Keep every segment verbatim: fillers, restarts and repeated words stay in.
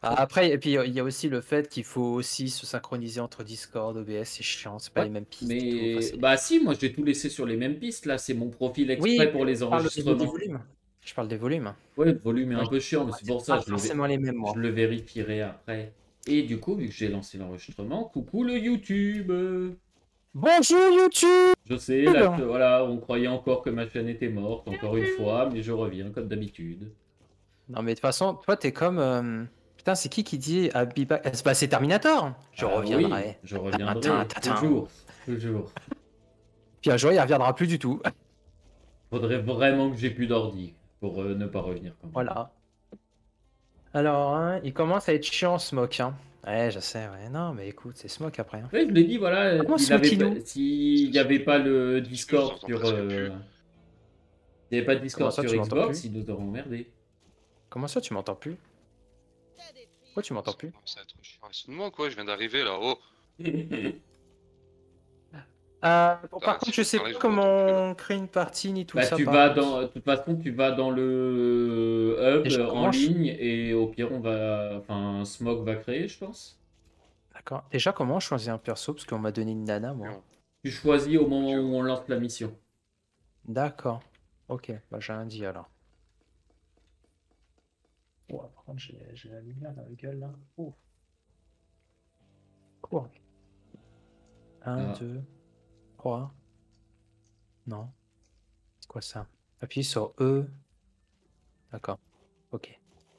Ah, après, et puis il y a aussi le fait qu'il faut aussi se synchroniser entre Discord, O B S, c'est chiant, c'est pas Ouais, les mêmes pistes et tout. Enfin, mais c'est... bah si, moi j'ai tout laissé sur les mêmes pistes là, c'est mon profil Oui, exprès pour mais les je parle au niveau des enregistrements. volumes. Je parle des volumes. Ouais, le volume est Moi, un je peu chiant, mais moi, c'est c'est pour ça, pas je le, vé- forcément les mêmes, je moi. le vérifierai après. Et du coup, vu que j'ai lancé l'enregistrement, coucou le YouTube! Bonjour YouTube! Je sais, là, que- voilà, on croyait encore que ma chaîne était morte, encore une fois, mais je reviens comme d'habitude. Non, mais de toute façon, toi, t'es comme... euh, Putain, c'est qui qui dit I'll be back? Eh, bah, c'est Terminator! Je Ah oui, reviendrai. je Tintin, reviendrai, tintin. toujours, toujours. Puis un jour, il reviendra plus du tout. Faudrait vraiment que j'ai plus d'ordi pour euh, ne pas revenir quand même. Voilà. Alors, hein, il commence à être chiant, Smoke. Hein. Ouais, je sais, ouais. Non, mais écoute, c'est Smoke après. Hein. Oui, je l'ai dit, voilà, Comment s'il avait pas, Smokinou? s'il n'y avait pas le Je vous Discord entends sur, presque euh, plus. s'il n'y avait pas de Comment Discord ça, sur tu m'entends Xbox, plus? il nous aurait emmerdé. Comment ça, tu m'entends plus? Pourquoi tu m'entends Ça plus? commence à être chiant. Excuse-moi quoi, je viens d'arriver là. Oh, Euh, bon, par putain, contre, si je vous sais parlez, pas je vous entends plus là. comment créer une partie ni tout Bah, ça, tu par vas contre. dans, de toute façon, tu vas dans le hub Déjà, en comment je... ligne et au pire, on va, enfin, Smog va créer, je pense. D'accord. Déjà, comment je choisis un perso? Parce qu'on m'a donné une nana, moi. Viens, Tu choisis au moment Dieu. où on lance la mission. D'accord. Ok, bah j'ai rien dit alors. Oh, par contre, j'ai j'ai la lumière dans la gueule là. Oh. Quoi? Un, Ah. deux, trois. Non. C'est quoi ça? Appuie sur E. D'accord. Ok.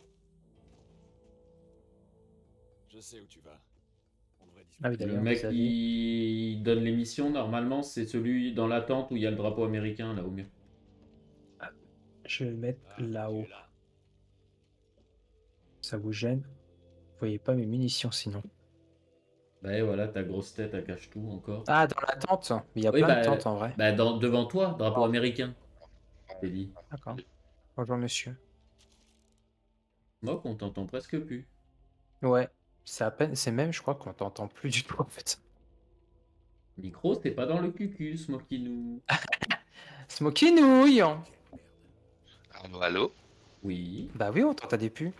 Je sais où tu vas. On devrait Ah oui, discuter. Le d'ailleurs, mec vis-à-vis. qui donne les missions, normalement, c'est celui dans la tente où il y a le drapeau américain, là, au mieux. Je vais le mettre Ah, tu là-haut. es là. Ça vous gêne? Vous voyez pas mes munitions sinon. Bah, et voilà, ta grosse tête, elle cache tout encore. Ah, dans la tente? Mais il y a Oui, plein de bah, tentes en vrai. bah dans, devant toi, drapeau Oh, américain, t'es dit. d'accord. Bonjour monsieur. Moi, on t'entend presque plus. Ouais, c'est à peine, c'est même, je crois qu'on t'entend plus du tout en fait. Micro, c'est pas dans le cucu, Smokinou. Smoky nouille! Allô, allô? Oui. Bah oui, on t'entend des pubs.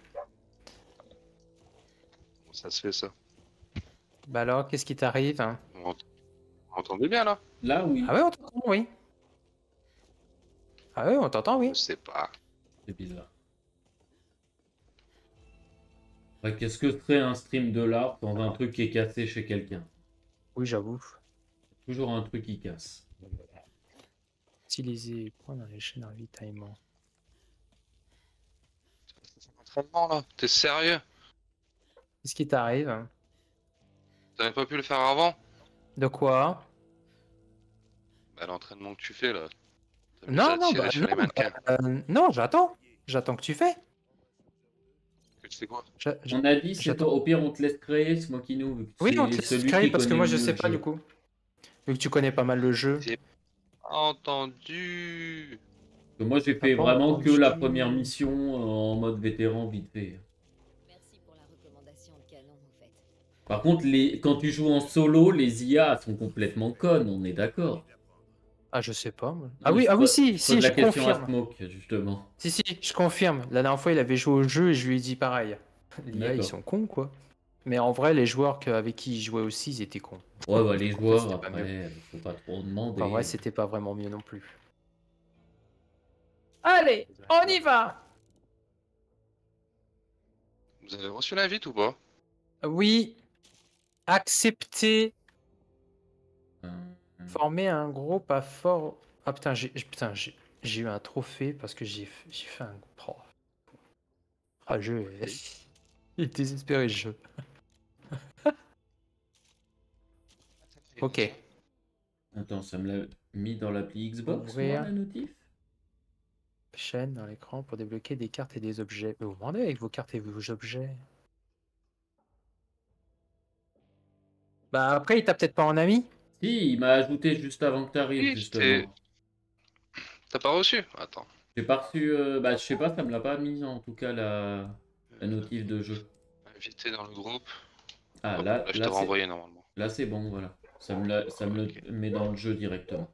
Comment ça se fait ça? Bah alors, qu'est-ce qui t'arrive? Hein? Vous m'ent- vous m'entendez bien là? Là, oui. Ah ouais, on t'entend, oui. Ah ouais, on t'entend, Je oui. sais pas. C'est bizarre. Bah, qu'est-ce que serait un stream de l'art dans un truc qui est cassé chez quelqu'un? Oui, j'avoue. Toujours un truc qui casse. Utiliser les points dans les chaînes ravitaillement. C'est un entraînement là? T'es sérieux? Qu'est-ce qui t'arrive? Hein? T'avais pas pu le faire avant? De quoi? Bah l'entraînement que tu fais là. T'amuses Non, à non, tirer bah sur non, les mannequins. bah, euh, non, j'attends. J'attends que tu fais. Que tu fais quoi? J'a- j'a- On a dit, c'est J'attends. toi. Au pire, on te laisse créer, Smokinou, vu que Oui, on c'est te laisse celui créer qui parce que connaît moi le je mieux sais le pas du jeu. coup. Vu que tu connais pas mal le jeu. J'ai entendu. Parce que moi, j'ai T'as fait pas vraiment que entendu. la première mission euh, en mode vétéran, vite fait. Merci pour la recommandation de Calon, en fait. Par contre, les... quand tu joues en solo, les I A sont complètement connes, on est d'accord. Ah, je sais pas. moi. Non, Ah mais oui, je ah oui, pose, si, je pose si, la je question à confirme. Smoke, justement. Si, si, je confirme. La dernière fois, il avait joué au jeu et je lui ai dit pareil. L'I A, ils D'accord. sont cons, quoi. Mais en vrai, les joueurs que- avec qui il jouait aussi, ils étaient cons. Ouais, bah, les Donc, en fait, joueurs, c'était pas mieux. après, faut pas trop Donc, demander. en vrai, c'était pas vraiment mieux non plus. Allez, on y va! Vous avez reçu l'invite ou pas? Oui, accepter, Euh, former un groupe à fort. Ah putain, j'ai putain, j'ai j'ai eu un trophée parce que j'ai f- j'ai fait un. Oh, ah, je. Il est désespéré, le jeu. Ok. Attends, ça me l'a mis dans l'appli Xbox, moi, Ouvrir. la notif? Chaîne dans l'écran pour débloquer des cartes et des objets. Mais vous demandez avec vos cartes et vos objets. Bah après, il t'a peut-être pas en ami? Si, il m'a ajouté juste avant que tu arrives, Oui, justement. t'es- t'as pas reçu? Attends. J'ai pas reçu. euh, Bah, je sais pas, ça me l'a pas mis en tout cas la, la notif de jeu. Invité dans le groupe. Ah, Hop, là, là je t'ai là c'est renvoyé normalement. là, c'est bon, voilà. Ça me, l'a- ça me Ok. le met dans le jeu directement.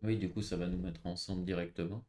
Oui, du coup, ça va nous mettre ensemble directement.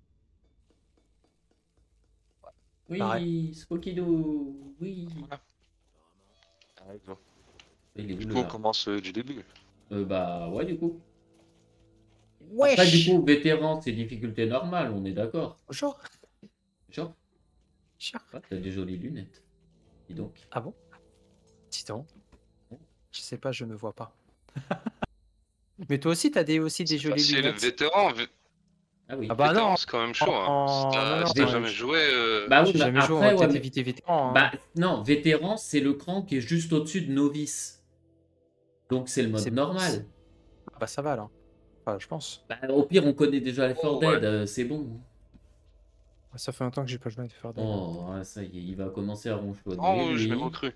Pareil. Oui, Spokidoo, oui. Ouais, bon. Il est où Du le coup, on là commence euh, du début. euh, Bah ouais, du coup. Wesh. Après, du coup, vétéran, c'est difficulté normale, on est d'accord. Bonjour. Genre, Cher. ah, t'as des jolies lunettes. Dis donc. Ah bon? Dis donc. Je sais pas, je ne vois pas. Mais toi aussi, t'as des, aussi des C'est jolies facile, lunettes. vétéran, vé- Ah oui. Ah bah vétéran non. c'est quand même chaud. Hein. Si en- t'as non, si non, t'as euh, jamais je- joué, euh, Bah oui, J'ai bah jamais joué, on va après, ouais, peut-être mais- éviter vétéran. Hein. bah non, vétéran, c'est le cran qui est juste au-dessus de novice. Donc c'est le mode C'est- normal. Ah bah ça va là. Enfin, je pense. Bah, au pire, on connaît déjà les Oh, four Dead, ouais. euh, c'est bon. Ça fait longtemps que j'ai pas joué à faire des. Oh, ouais, ça y est, il va commencer à ronchonner, oh, je l'ai lui. recru.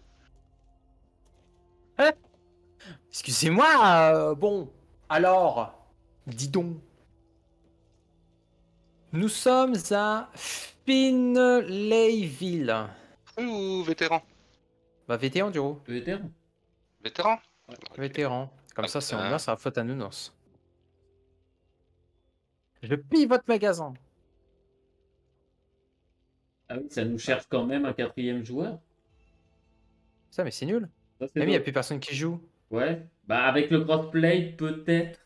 Excusez-moi, euh, bon, alors, dis donc. Nous sommes à Finlayville. Recru ou vétéran? Bah, vétéran du coup. Vétéran. Vétéran? Ouais. Ok. Vétéran. Comme Ah, ça, si on putain. meurt, ça va faute à Nounos. Je pille votre magasin. Ah oui, ça nous cherche quand même un quatrième joueur. Ça, mais c'est nul. Ça, c'est Mais il n'y a drôle. plus personne qui joue. Ouais. Bah avec le crossplay, peut-être.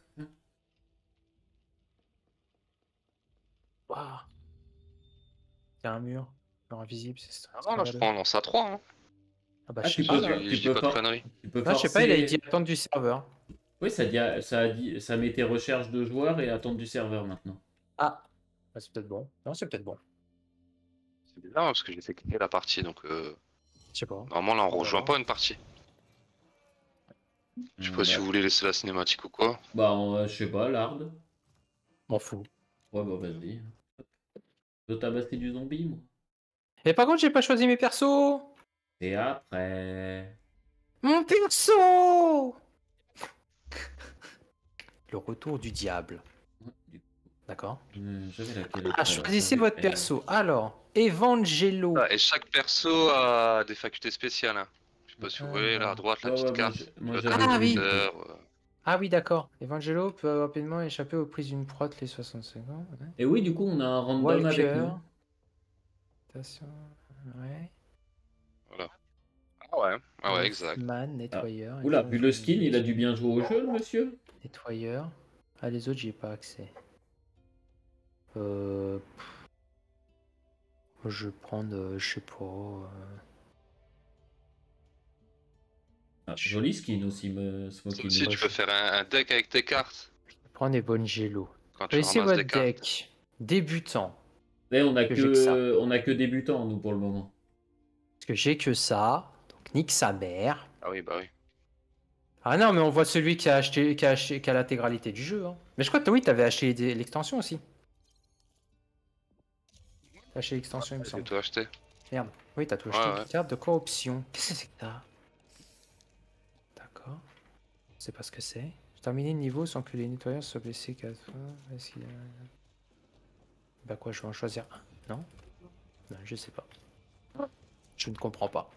Waouh. Il y a un mur. Mur invisible, c'est Ah non, là, je scandaleux. prends lance à trois. Hein. Ah bah, Ah, je tu sais Je, pas, peux, là. dis- tu je dis peux pas de for- conneries. tu peux Ah, je sais pas, il a forcer- dit attendre du serveur. Oui, ça, dit, ça, a dit, ça mettait recherche de joueurs et attente du serveur maintenant. Ah. Bah, c'est peut-être bon. Non, c'est peut-être bon. C'est bizarre parce que j'ai fait cliquer la partie, donc euh, Je sais pas. normalement là on On va rejoint voir. pas une partie. Je sais Euh, pas si bah, vous voulez laisser la cinématique ou quoi. bah, on- euh, je sais pas, l'ard. M'en fous. Ouais, bah vas-y. Je veux tabasser du zombie, moi. Et par contre, j'ai pas choisi mes persos. Et après. Mon perso. Le retour du diable. Ouais, du coup, D'accord. euh, j'avais laquelle Ah, après, là, choisissez j'avais- votre perso. Alors, Evangelo. Ah, et chaque perso a des facultés spéciales. Hein. Je sais pas si vous Ah, voyez là à droite la Ouais, petite ouais, moi, carte. j'ai- moi, Le j'avais Ah, oui. transporteur, euh, Ah oui, d'accord. Evangelo peut rapidement échapper aux prises d'une proie les soixante secondes. Ouais. Et oui, du coup, on a un random avec Walker. nous. Attention. Ouais. Voilà. Ah ouais, ah ouais, exact. Man, nettoyeur. Oula, vu le skin, il a dû bien jouer au jeu, le monsieur. Nettoyeur. Ah, les autres, j'y ai pas accès. Euh... pff. Je vais prendre, euh, je sais pas. euh, Ah, joli skin aussi, me Ça Smoky. aussi, tu peux faire un, un deck avec tes cartes. Je vais prendre Evangelo. Quand tu Choisissez ramasses votre des cartes. deck. Débutant. Eh, on a Que j'ai que ça. que, on a que débutants, nous, pour le moment. Parce que j'ai que ça. Donc, nique sa mère. Ah oui, bah oui. Ah non, mais on voit celui qui a acheté, qui a acheté, qui a l'intégralité du jeu. Hein. Mais je crois que oui, t'avais acheté des- l'extension aussi. T'as acheté l'extension, il me J'ai semble. tout acheté. Merde. Oui, t'as tout Ouais, acheté. ouais. Carte de corruption. Qu'est-ce que c'est que ça? D'accord. Je sais pas ce que c'est. J'ai terminé le niveau sans que les nettoyeurs soient blessés quatre fois. Est-ce qu'il y a... Bah quoi, je vais en choisir un? Non? Non, je sais pas. Je ne comprends pas.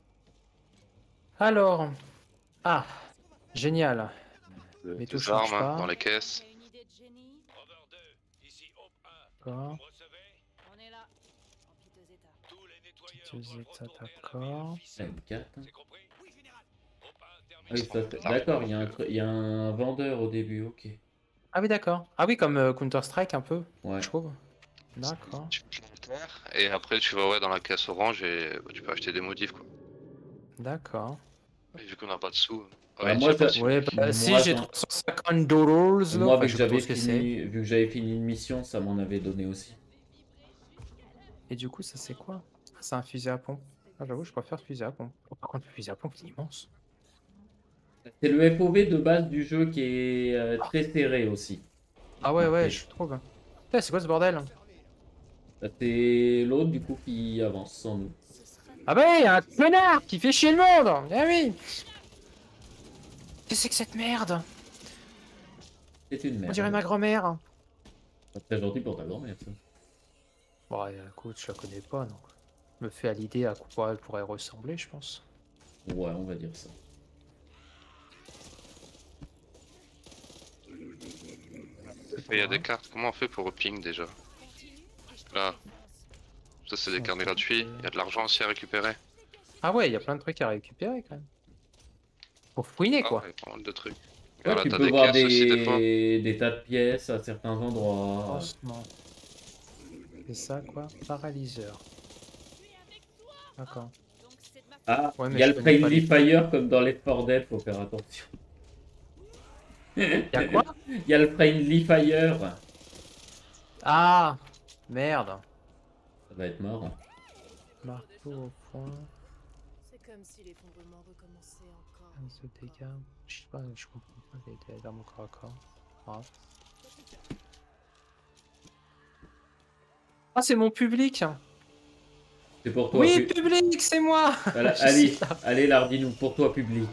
Alors. Ah. Génial. Des Les touches armes marchent pas. dans les caisses. Une idée de génie? Rover deux, ici Hope un. D'accord. Vous me recevez? On est là. En piteux état. Tous les nettoyeurs Piteux doivent état, retourner à la d'accord. meilleure ficelle. M quatre. C'est compris? Oui, général. Hope un termine Ah oui, son ça, c'est- d'accord, il y, a un tru- il y a un vendeur au début, ok. Ah oui, d'accord. Ah oui, comme euh, Counter-Strike un peu, Ouais. je trouve. D'accord. Tu fais l'inventaire, et après tu vas ouais, dans la caisse orange et bah, tu peux acheter des modifs quoi. D'accord. Mais vu qu'on n'a pas de sous. Bah, Ouais, moi, je sais pas ça- si- Ouais, bah, Moi, si j'ai j'en- trois cent cinquante dollars, là, Moi, enfin, vu je que sais pas trop j'avais ce que c'est. fini, vu que j'avais fini une mission, ça m'en avait donné aussi. Et du coup, ça c'est quoi? Ah, c'est un fusil à pompe. Ah, j'avoue, je préfère le fusil à pompe. Oh, par contre, le fusil à pompe, c'est immense. C'est le F O V de base du jeu qui est euh, très serré aussi. Ah ouais, ouais, Ok. je trouve. Putain, c'est quoi ce bordel? Ça, c'est l'autre du coup qui avance sans nous. Ah bah, il y a un connard qui fait chier le monde. Ah oui. Qu'est-ce que c'est que cette merde? C'est une On merde. dirait ma grand-mère. C'est très gentil pour ta grand-mère, ça. Bon, ouais, écoute, je la connais pas, donc. Je me fais à l'idée à quoi elle pourrait ressembler, je pense. Ouais, on va dire ça. il y a des cartes, comment on fait pour au ping déjà? Là, ça c'est des On cartes peut gratuites, récupérer. il y a de l'argent aussi à récupérer. Ah ouais, il y a plein de trucs à récupérer quand même. Pour fouiner Ah quoi. ouais, pas mal de trucs. Et Ouais, voilà, tu t'as peux des voir caisses aussi des fois. des... des tas de pièces à certains endroits. Franchement. C'est ça quoi? Paralyseur. D'accord. Donc c'est de ma faute. Ah, Ouais, il mais y a je le connais pas Friendly les- Fire comme dans Left four Dead, faut faire attention. Y a quoi? Il y a le Friendly Fire. Ah! Merde. Ça va être marrant. Marteau au point. C'est comme si l'effondrement recommençait encore. quinze de dégâts. Je sais pas, je comprends pas les dégâts dans mon corps à corps. Ah, ah c'est mon public! C'est pour toi. Oui, pu- public, c'est moi! Voilà, Je allez, suis là. allez, Lardinou, pour toi, public.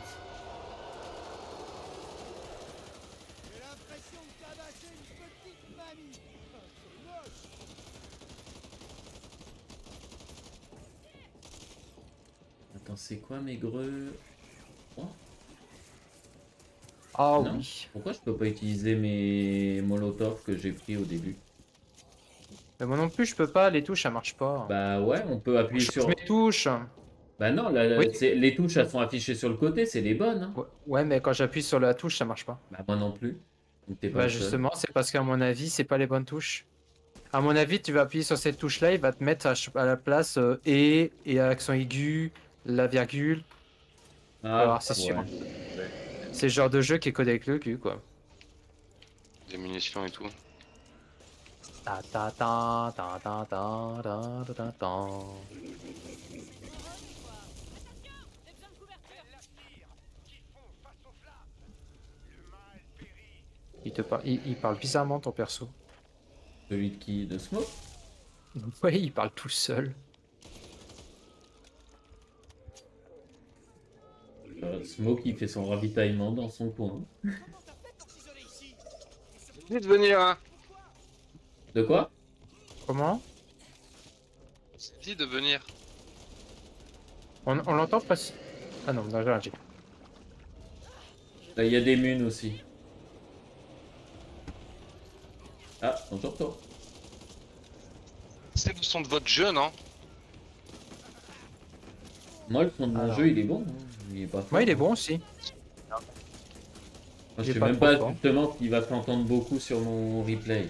J'ai l'impression de tabasser une petite mamie. C'est moche. Attends, c'est quoi mes greux? Oh, Ah non. oui. Pourquoi je peux pas utiliser mes molotovs que j'ai pris au début? Mais moi non plus, je peux pas, les touches, ça marche pas. Bah ouais, on peut appuyer je sur... mes touches. Bah non, là, là, Oui. c'est- les touches, elles sont affichées sur le côté, c'est les bonnes. Hein. Ouais, ouais, mais quand j'appuie sur la touche, ça marche pas. Bah moi non plus. Donc t'es pas Bah le seul. justement, c'est parce qu'à mon avis, c'est pas les bonnes touches. À mon avis, tu vas appuyer sur cette touche-là, il va te mettre à, ch- à la place euh, et et accent aigu, la virgule. Ah, Alors, c'est sûr. ouais. C'est le genre de jeu qui est codé avec le cul, quoi. Des munitions et tout. Ta ta ta ta ta ta ta ta ta ta. J'ai besoin de couverture. Il te parle, il, il parle bizarrement ton perso. Celui de qui? De Smoke? Ouais, il parle tout seul. Euh, Smoke, il fait son ravitaillement dans son coin. Dis de venir, hein. De quoi? Comment? Dis de venir. On, on l'entend pas si... Ah non, non, j'ai un Jeep. Là, il y a des munes aussi. Ah, bonjour toi. C'est le son de votre jeu, non? Moi, le son de mon Alors. jeu, il est bon. hein. Il est pas fort, Ouais, il est hein. bon aussi. Moi, il je est sais pas même trop pas fort. justement qu'il va s'entendre beaucoup sur mon replay.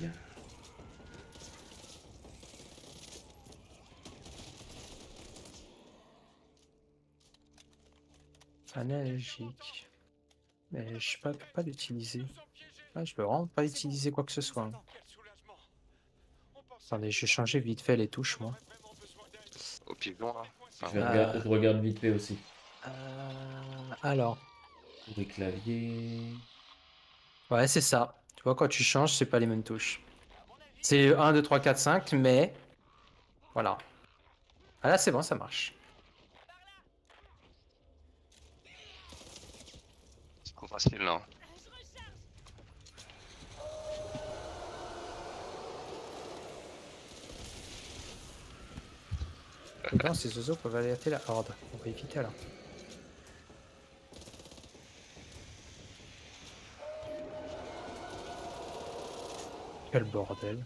Analogique. Mais je sais pas, je peux pas l'utiliser. Ah, je peux vraiment pas utiliser quoi que ce soit. Attendez, je vais changer vite fait les touches, moi. Au pigeon, là. Je, Ah, vais Ah. regarder- je regarde vite fait aussi. Euh, alors. Les claviers. Ouais, c'est ça. Tu vois, quand tu changes, c'est pas les mêmes touches. C'est un, deux, trois, quatre, cinq, mais... Voilà. Ah là, c'est bon, ça marche. c'est trop facile, là. Dedans, ces oiseaux peuvent alerter la horde. On va éviter alors. Quel bordel.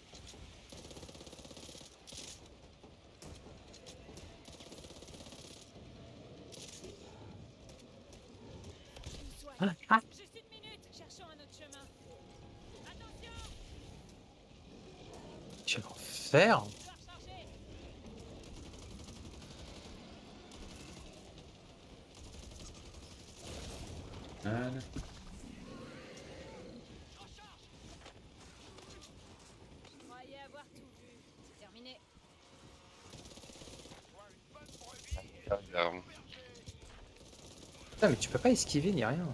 Ah, ah. Juste une minute. Cherchons un autre chemin. Attention. Quel enfer. Couloir chargé. Voilà. Je croyais avoir tout vu. C'est terminé. Euh, Putain, mais tu peux pas esquiver ni rien.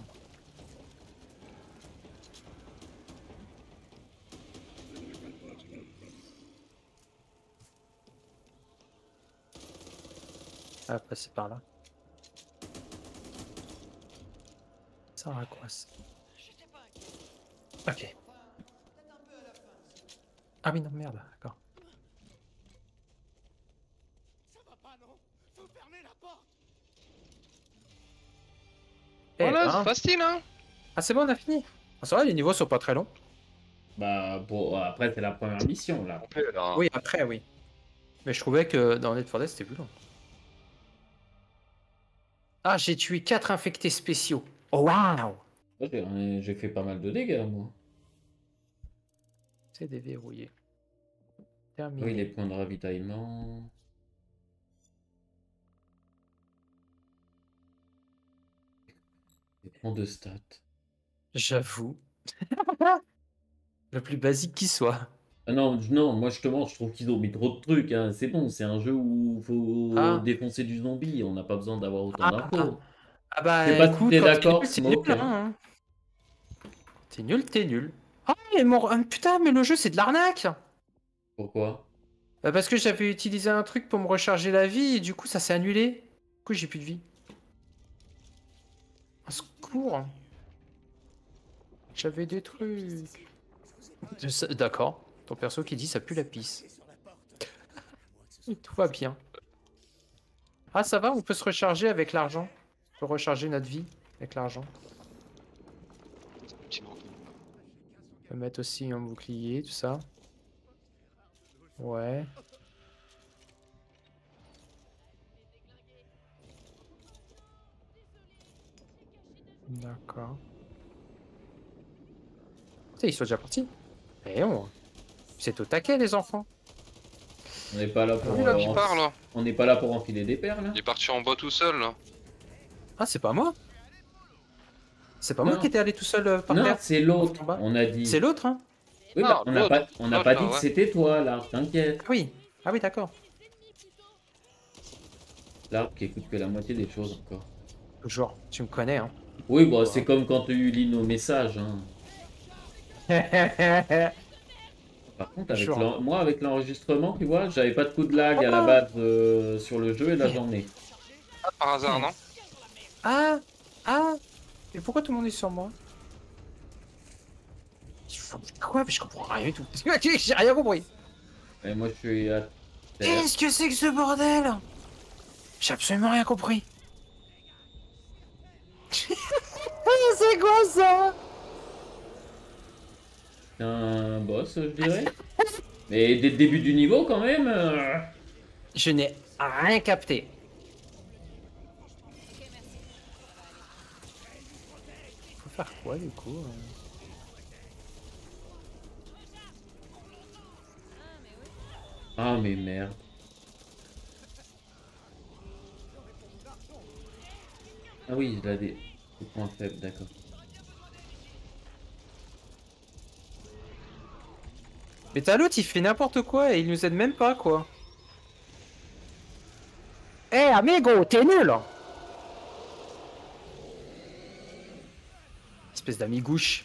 Ah, passer par là. Ça sert à quoi ça? Ok. Ah oui, non, merde, d'accord. Ça va pas, non? Faut fermer la porte. Eh Voilà, ben. c'est facile, hein. Ah, c'est bon, on a fini. Ah, ça va, les niveaux sont pas très longs. Bah, bon, après, c'est la première mission, là. Complet, là, hein. Oui, après, oui. Mais je trouvais que dans Need for Death, c'était plus long. Ah, j'ai tué quatre infectés spéciaux. Oh, waouh! Ouais, J'ai j'ai fait pas mal de dégâts, moi. C'est déverrouillé. Oui, Terminé. les points de ravitaillement. Les points de stats. J'avoue. Le plus basique qui soit. Ah non, je- non, moi justement, je trouve qu'ils ont mis trop de trucs, hein. C'est bon, c'est un jeu où il faut Ah. défoncer du zombie. On n'a pas besoin d'avoir autant Ah, d'infos. Ah bah Je sais pas si écoute, t'es quand t'es d'accord, nul, t'es Smoke, nul, hein. hein. T'es nul, t'es nul. Ah, mais mon... ah, putain, mais le jeu, c'est de l'arnaque! Pourquoi? Bah, parce que j'avais utilisé un truc pour me recharger la vie, et du coup, ça s'est annulé. Du coup, j'ai plus de vie. Un secours. J'avais des trucs. Je sais- D'accord. Ton perso qui dit ça pue la pisse. Tout va bien. Ah, ça va, on peut se recharger avec l'argent. On peut recharger notre vie avec l'argent. Petit manteau. On peut mettre aussi un bouclier, tout ça. Ouais. D'accord. Putain, ils sont déjà partis. Eh on... C'est au taquet, les enfants. On n'est pas là pour. Lui, là, euh, qui enf- part, là. On n'est pas là pour enfiler des perles, là. Il est parti en bas tout seul, là. Ah, c'est pas moi. C'est pas moi Non. qui étais allé tout seul euh, par Non, terre. c'est l'autre. En bas. On a dit. C'est l'autre, hein? Oui, Ah, bah, on n'a l'autre. pas, on n'a L'autre, pas là, dit que ouais. c'était toi, là. T'inquiète. Ah oui. Ah oui, d'accord. L'arbre qui écoute que la moitié des choses encore. Genre, tu me connais, hein. Oui, bah, c'est comme quand tu lis nos messages, hein. Par contre, avec Sure. l'en- moi, avec l'enregistrement, tu vois, j'avais pas de coup de lag à la base euh, sur le jeu et là j'en ai. Ah, par hasard, non? Ah. Ah. Mais pourquoi tout le monde est sur moi? Quoi? Mais je comprends rien du tout. J'ai rien compris. Et moi, je suis à terre. Qu'est-ce que c'est que ce bordel? J'ai absolument rien compris. C'est quoi ça? C'est un boss, je dirais. Mais dès le début du niveau, quand même. euh, Je n'ai rien capté. Faut faire quoi du coup? euh Ah, mais merde. Ah oui, il a des, des points faibles, d'accord. Mais t'as l'autre, il fait n'importe quoi et il nous aide même pas, quoi. Eh, amigo, t'es nul! Espèce d'amigouche.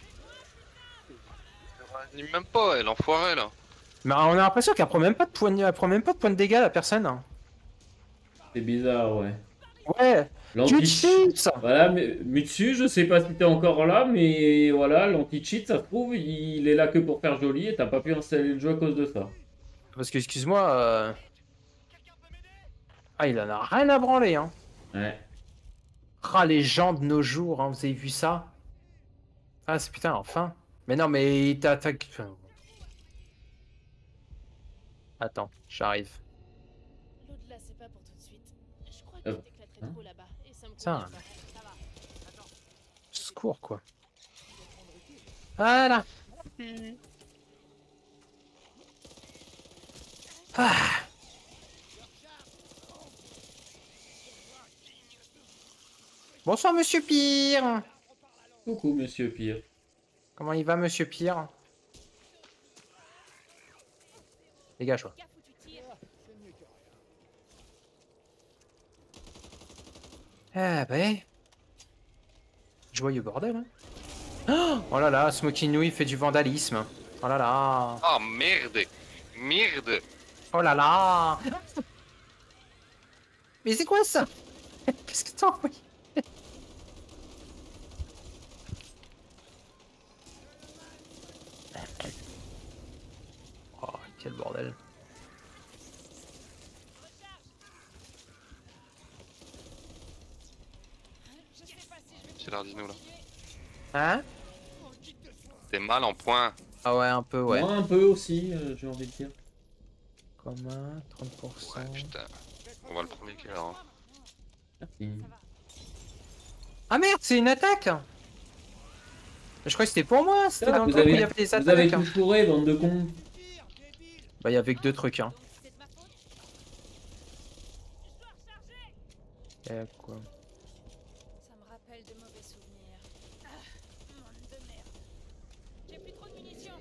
Elle anime même pas, elle, enfoirée, là. Mais on a l'impression qu'elle prend même pas de points, elle prend même pas de points de dégâts, la personne. C'est bizarre, ouais. Ouais. Tu L'anti-cheat. cheats! Voilà, mais Mutsu, je sais pas si t'es encore là, mais voilà, l'anti-cheat, ça se trouve, il est là que pour faire joli et t'as pas pu installer le jeu à cause de ça. Parce que, excuse-moi... euh, Ah, il en a rien à branler, hein. Ouais. Ah, les gens de nos jours, hein, vous avez vu ça? Ah, c'est putain, enfin. Mais non, mais il t'attaque... Enfin, attends, j'arrive. L'au-delà, c'est pas pour tout de suite. Je crois Euh, que t'éclaterais hein trop là-bas. Et ça me Tiens. convient pas. Ça va. Secours, quoi. Voilà. Ah. Bonsoir, monsieur Pire. Coucou, monsieur Pire. Comment il va, monsieur Pire? Dégage-toi. Gaffe où tu tires. Ah, bah. Joyeux bordel, hein. Oh là là, Smoky Nouille fait du vandalisme. Oh là là. Ah, merde. Merde. Oh là là. Mais c'est quoi ça? Qu'est-ce que t'as envoyé? Oh, quel bordel. Je sais pas si je vais C'est l'Ardino, là. Hein? T'es mal en point. Ah ouais, un peu, ouais. Moi, un peu aussi, euh, j'ai envie de dire. Commun, trente pour cent. Ouais, putain. On voit le premier qui est là. Hein. Merci. Ah merde, c'est une attaque! Je croyais que c'était pour moi, c'était Ah, dans le vous truc où il y avez, avait des vous avez attaques. tout fourré, bande de cons. Tire, débile. Bah, il y avait que deux trucs, hein. C'est de ma faute. Je dois recharger. Et quoi? Ça me rappelle de mauvais souvenirs. Ah, monde de merde. J'ai plus trop de munitions.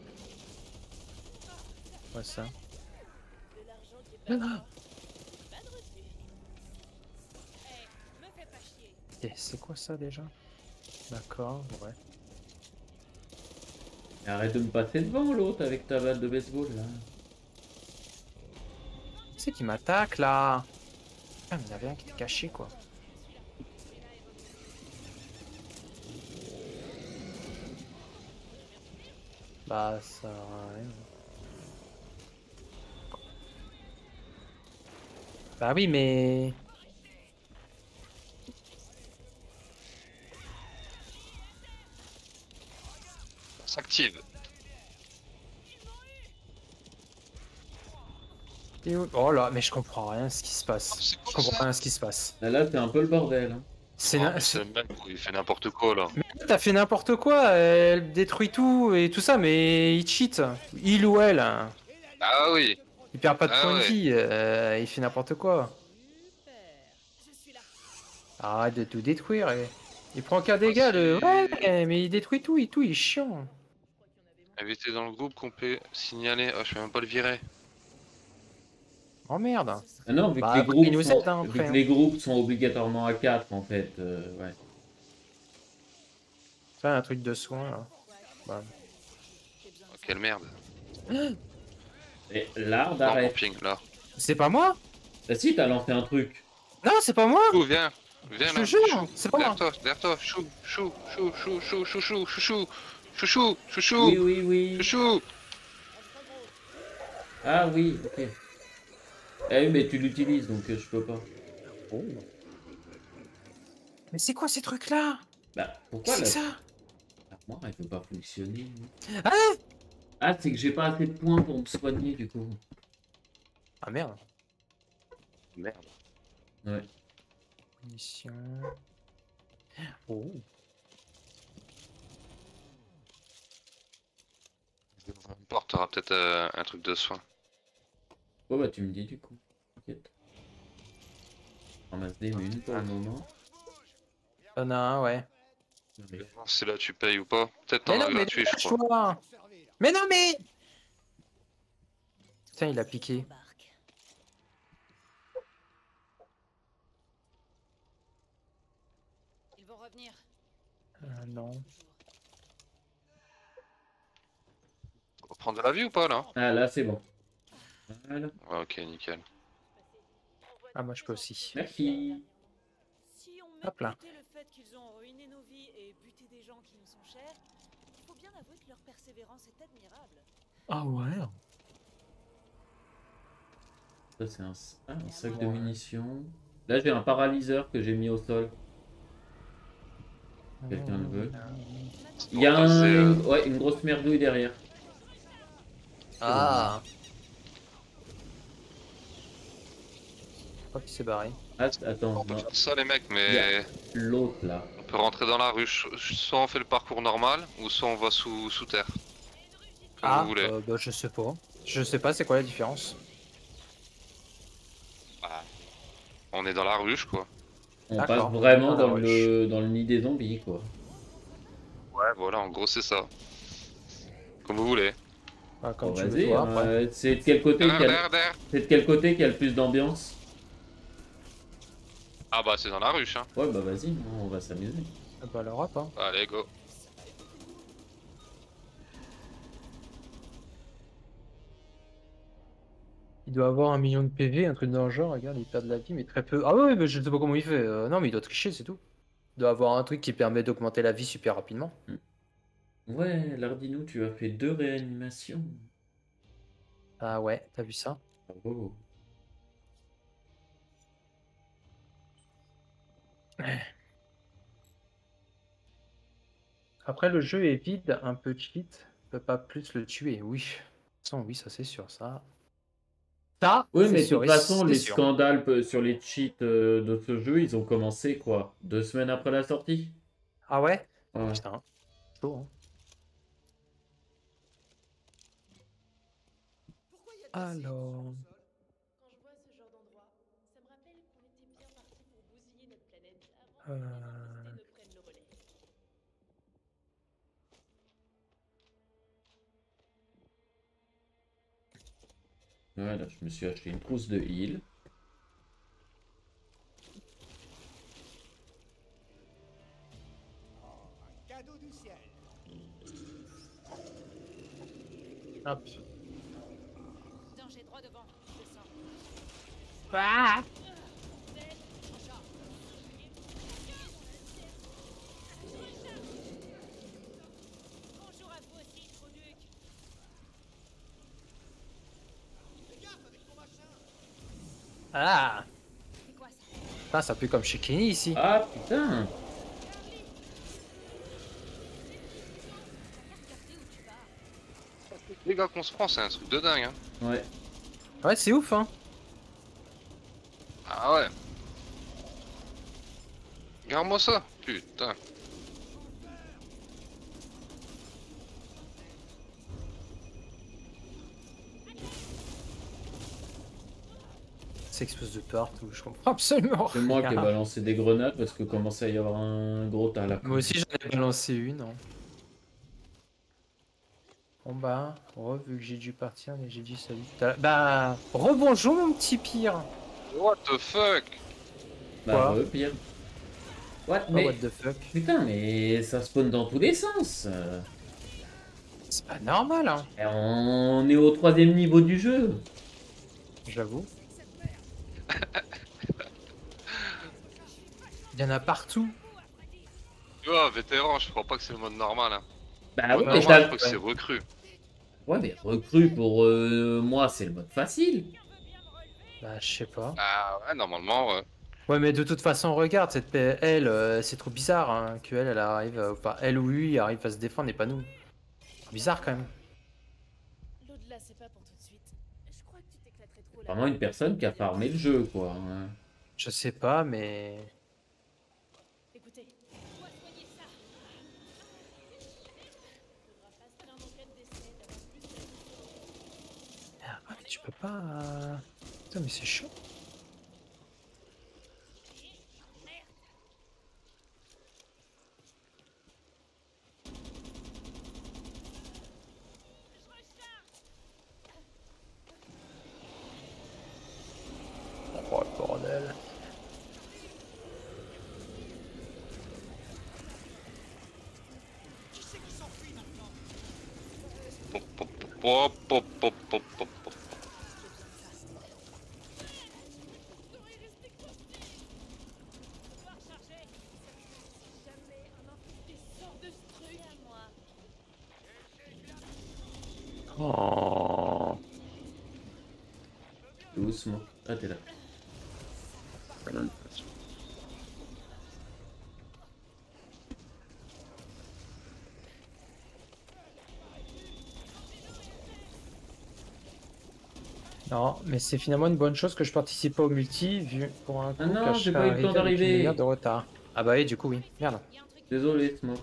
Ouais, ça. De l'argent qui est pas Ah, pas de reçu. Hey, me fais pas chier. et c'est quoi ça déjà? D'accord, ouais. Et arrête de me passer devant l'autre avec ta balle de baseball là. C'est qui m'attaque là? Ah, mais il y en avait un qui était caché quoi. Bah, ça sert à rien. Bah oui, mais... S'active. Et où- Oh là, mais je comprends rien à ce qui se passe. C'est Je quoi comprends ça? rien à ce qui se passe. Là, là c'est un peu le bordel. Hein. C'est Oh, na- mais c'est c'est- le mec, il fait n'importe quoi là. Mais t'as fait n'importe quoi, elle détruit tout et tout ça, mais il cheat. Il ou elle, hein. Ah oui. Il perd pas de Ah points de ouais. vie, euh, il fait n'importe quoi. Super. Je suis là. Arrête de tout détruire. et- Il prend qu'un dégât, le... Ouais, mais il détruit tout et tout, il est chiant. Invité dans le groupe complet. Signaler. Oh, je vais même pas le virer. Oh merde. Ah non, vu Bah, que, les après, groupes il nous sont, aide, hein, vu après, que hein. les groupes sont obligatoirement à quatre en fait. euh, ouais. Ça, un truc de soin là. Bah. Oh, quelle merde. Et l'art Non, d'arrêt. camping là. C'est pas moi? Ah si, t'as lancé un truc. Non, c'est pas moi. Chou, viens. Viens Je là. te jure, Chou. c'est pas Derrière moi. toi, derrière toi. Chou, chou, chou, chou, chou, chou, chou, chou, chou. Chouchou, chouchou, Oui, oui, oui. chouchou. Ah oui, ok. Eh oui, mais tu l'utilises donc euh, je peux pas. Oh. Mais c'est quoi ces trucs là? Bah pourquoi Qu'est-ce que la... c'est ça? l'armoire elle peut pas fonctionner? Ah, Ah, c'est que j'ai pas assez de points pour me soigner du coup. ah merde. Merde. Ouais. Mission. Oh. Une porte, t'auras peut-être euh, un truc de soin. Oh bah tu me dis du coup. T'inquiète. On ramasse des munes pour le moment. T'en as un, ouais. Mais- C'est là tu payes ou pas. Peut-être Mais t'en non, as mais gratuit, je crois. lâche-toi. Mais non, mais. Putain, il a piqué. Embarque. Ils vont revenir. Euh, non. On va prendre de la vie ou pas là? Ah là c'est bon. Voilà. Ouais, ok, nickel. Ah, moi je peux aussi. Merci. Si on met Hop là. de côté le fait qu'ils ont ruiné nos vies et buté des gens qui nous sont chers, il faut bien avouer que leur persévérance est admirable. Ah ouais. Ça c'est un... Ah, un sac de munitions. Là j'ai un paralyseur que j'ai mis au sol. Quelqu'un le veut. Il y a Pour un... passer, euh, une... Ouais, une grosse merdouille derrière. Ah. Oh, il s'est barré. Ah, attends, On peut non. faire ça les mecs, mais Yeah. L'autre là. on peut rentrer dans la rue. Soit on fait le parcours normal, ou soit on va sous, sous terre. Comme Ah, vous voulez. euh, bah, je sais pas. Je sais pas, c'est quoi la différence? Bah, on est dans la ruche quoi. On D'accord. passe vraiment Dans la dans le... dans le nid des zombies quoi. Ouais, voilà, en gros c'est ça. Comme vous voulez. Ah, comme Bon, tu veux, vas-y, toi, hein, après. euh, c'est de quel côté Derrière, qu'il y a... derrière, derrière. C'est de quel côté qu'il y a le plus d'ambiance? Ah bah c'est dans la ruche hein. Ouais bah vas-y, on va s'amuser. Ah, bah, alors, hop, hein. Allez, go. Il doit avoir un million de P V, un truc dans le genre, regarde, il perd de la vie, mais très peu. Ah ouais, mais je sais pas comment il fait. euh, non, mais il doit tricher, c'est tout. Il doit avoir un truc qui permet d'augmenter la vie super rapidement. Ouais, Lardinou, tu as fait deux réanimations. Ah ouais, t'as vu ça? Bravo. Après, le jeu est vide, un peu cheat. peut pas plus le tuer, oui. De toute façon, oui, ça c'est sûr, ça. Ça, Oui, c'est mais de sûr, toute et façon, c'est les sûr. scandales pe- sur les cheats euh, de ce jeu, ils ont commencé quoi? Deux semaines après la sortie? Ah ouais? Ouais. Putain, chaud, hein. Pourquoi il y a de l'acide Alors... sur le sol? Quand je vois ce genre d'endroit, ça me rappelle qu'on était bien parti pour bousiller notre planète avant que Euh... les ne prennent le relais. Voilà, je me suis acheté une trousse de heal. Oh, un cadeau du ciel. Hop. Danger droit devant, je le sens. Ah Belle, en charge. Bonjour à vous aussi, trou nuque. Fais gaffe avec ton machin. Ah C'est quoi ça? Putain, ça pue comme chez Kenny ici. Ah putain! Regardez où tu vas. Les gars qu'on se prend, c'est un truc de dingue. Hein. Ouais. Ouais, c'est ouf, hein. Ah ouais. Regarde-moi ça. Putain. Ça explose de partout, je comprends absolument C'est moi qui ai rien. balancé des grenades parce que commençait à y avoir un gros tas là. Moi aussi j'en ai balancé une. Hein. Bon bah, re, vu que j'ai dû partir, mais j'ai dit salut tout à l'heure. Bah, rebonjour mon petit pire. What the fuck? Bah, Quoi re, pire. What? Oh, Mais. what the fuck. Putain, mais ça spawn dans tous les sens. Euh, C'est pas normal, hein. et On est au troisième niveau du jeu. J'avoue. Il y en a partout. Tu vois, vétéran, je crois pas que c'est le mode normal. Hein. Bah Le oui, mode mais normal, je t'as. crois que c'est recru. Ouais, mais recrue pour euh, moi, c'est le mode facile. Bah, je sais pas. Ah ouais, normalement, ouais. Ouais, mais de toute façon, regarde, cette P L, euh, c'est trop bizarre hein, que elle, elle arrive, euh, enfin, elle ou lui arrive à se défendre et pas nous. Bizarre quand même. L'au-delà, c'est pas pour tout de suite. Je crois que tu t'éclaterais trop là. Vraiment une personne qui a farmé le jeu, quoi. hein. Je sais pas, mais... Écoutez, On doit soigner ça. faudra pas se plaindre en cas de décès d'avoir plus de... Ah, mais tu peux pas... euh, Putain, mais c'est chaud. Oh le bordel. Qui c'est qui s'enfuit maintenant? Pop, pop, pop, pop, pop, pop, pop, pop. Pouvoir charger. Jamais un infecté sort de ce truc. À moi. Oh. Doucement. Ah, t'es là. Non, mais c'est finalement une bonne chose que je participe pas au multi, vu pour un coup Ah non, que je j'ai serais pas eu le arrivé temps avec une d'arriver. demi-heure de retard. Ah bah oui, du coup oui. Merde. Y a un truc. Désolé, Smoke.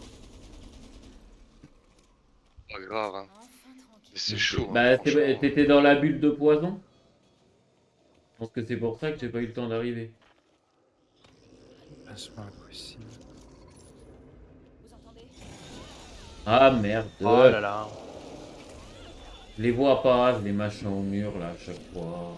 Pas grave, hein. Enfin tranquille. Mais c'est chaud. hein, Bah, t'es- franchement. t'étais dans la bulle de poison. Je pense que c'est pour ça que j'ai pas eu le temps d'arriver. Ah, c'est pas impossible. Vous entendez? Ah merde. Oh là là. Je les vois pas, les machins au mur là à chaque fois.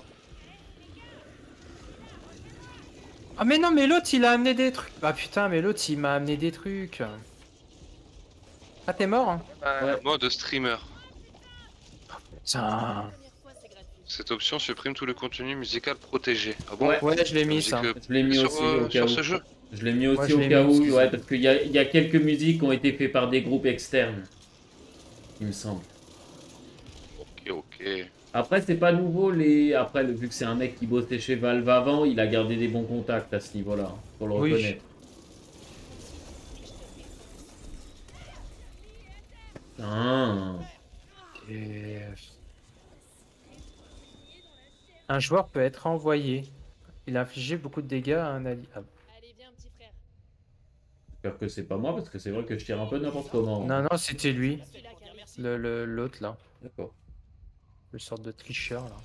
Ah mais non, mais l'autre il a amené des trucs. Ah putain, mais l'autre il m'a amené des trucs. Ah t'es mort hein? Euh, Mode streamer. Putain. Première fois, c'est gratuit. Cette option supprime tout le contenu musical protégé. Ah bon? Ouais. Ouais, je l'ai La mis musique, ça. euh, Je l'ai mis sur, aussi euh, au cas sur où. ce jeu. Je l'ai mis aussi Ouais, je au l'ai cas mis où, aussi. ouais, parce qu'il y a, il y a quelques musiques qui ont été faites par des groupes externes. Il me semble. Ok, ok. Après, c'est pas nouveau, les. Après, le- vu que c'est un mec qui bossait chez Valve avant, il a gardé des bons contacts à ce niveau-là, hein, faut le Oui. reconnaître. Putain. Et... Un joueur peut être envoyé. Il a infligé beaucoup de dégâts à un allié. Ah. Allez, viens, petit frère. J'espère que c'est pas moi parce que c'est vrai que je tire un peu n'importe comment. Non, non, c'était lui. C'est là qu'un merci. Le, le- l'autre là. D'accord. Le sorte de tricheur là.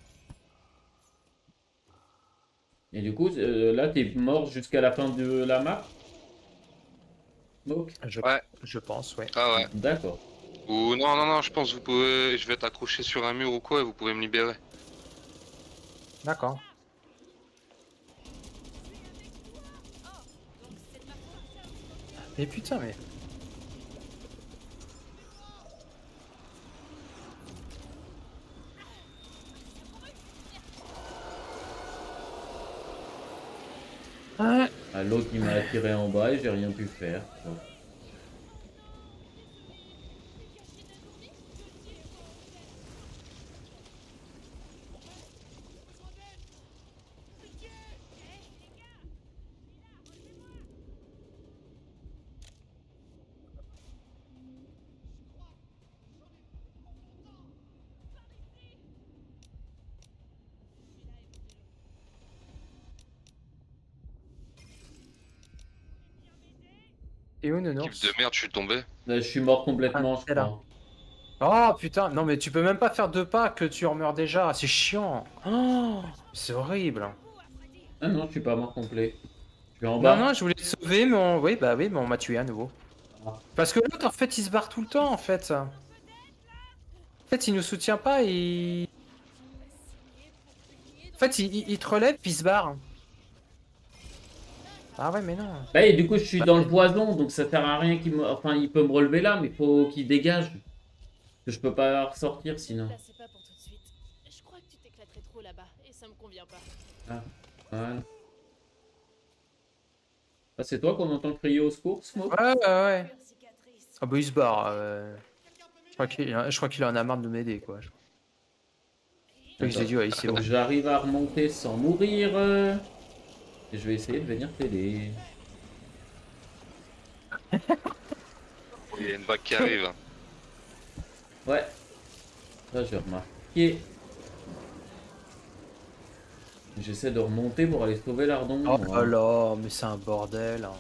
Et du coup, euh, là, t'es mort jusqu'à la fin de la map? Smoke? Je, Ouais. je pense, ouais. Ah ouais. D'accord. Ou non, non, non, je pense que vous pouvez. Je vais être accroché sur un mur ou quoi et vous pouvez me libérer. D'accord. Mais putain, mais. Ah, Ah, l'autre, il m'a attiré en bas et j'ai rien pu faire. Bon. et où, Type Nounours? de merde, je suis tombé. Là, je suis mort complètement, Ah, je c'est là. crois. Oh putain, non mais tu peux même pas faire deux pas que tu en meurs déjà, c'est chiant. Oh, c'est horrible. Ah non, je suis pas mort complet. Je suis en Non, bas. non, je voulais te sauver, mais on... oui, bah oui, mais on m'a tué à nouveau. Ah. Parce que l'autre, en fait, il se barre tout le temps, en fait. En fait, il nous soutient pas, il... En fait, il, il- il te relève, puis il se barre. Ah ouais, mais non. Bah, et du coup, je suis Bah, dans le poison, donc ça sert à rien qu'il me... Enfin, il peut me relever là, mais faut qu'il dégage. Que je peux pas ressortir sinon. Là, c'est pas pour tout de suite. Je crois que tu t'éclaterais trop là-bas et ça me convient pas. Ah, voilà. Ah, c'est toi qu'on entend crier au secours, Smoke? Ouais, ouais, ouais. Pure cicatrice. Ah bah, il se barre. euh. Je crois qu'il je crois qu'il en a marre de m'aider, quoi. Je crois qu'il s'est dit, ouais, c'est Faut bon. que j'arrive à remonter sans mourir. euh, Et je vais essayer de venir t'aider. Il y a une vague qui arrive. Ouais. Ça, j'ai remarqué. J'essaie de remonter pour aller sauver l'Ardon. Oh moi. là là, mais c'est un bordel. hein.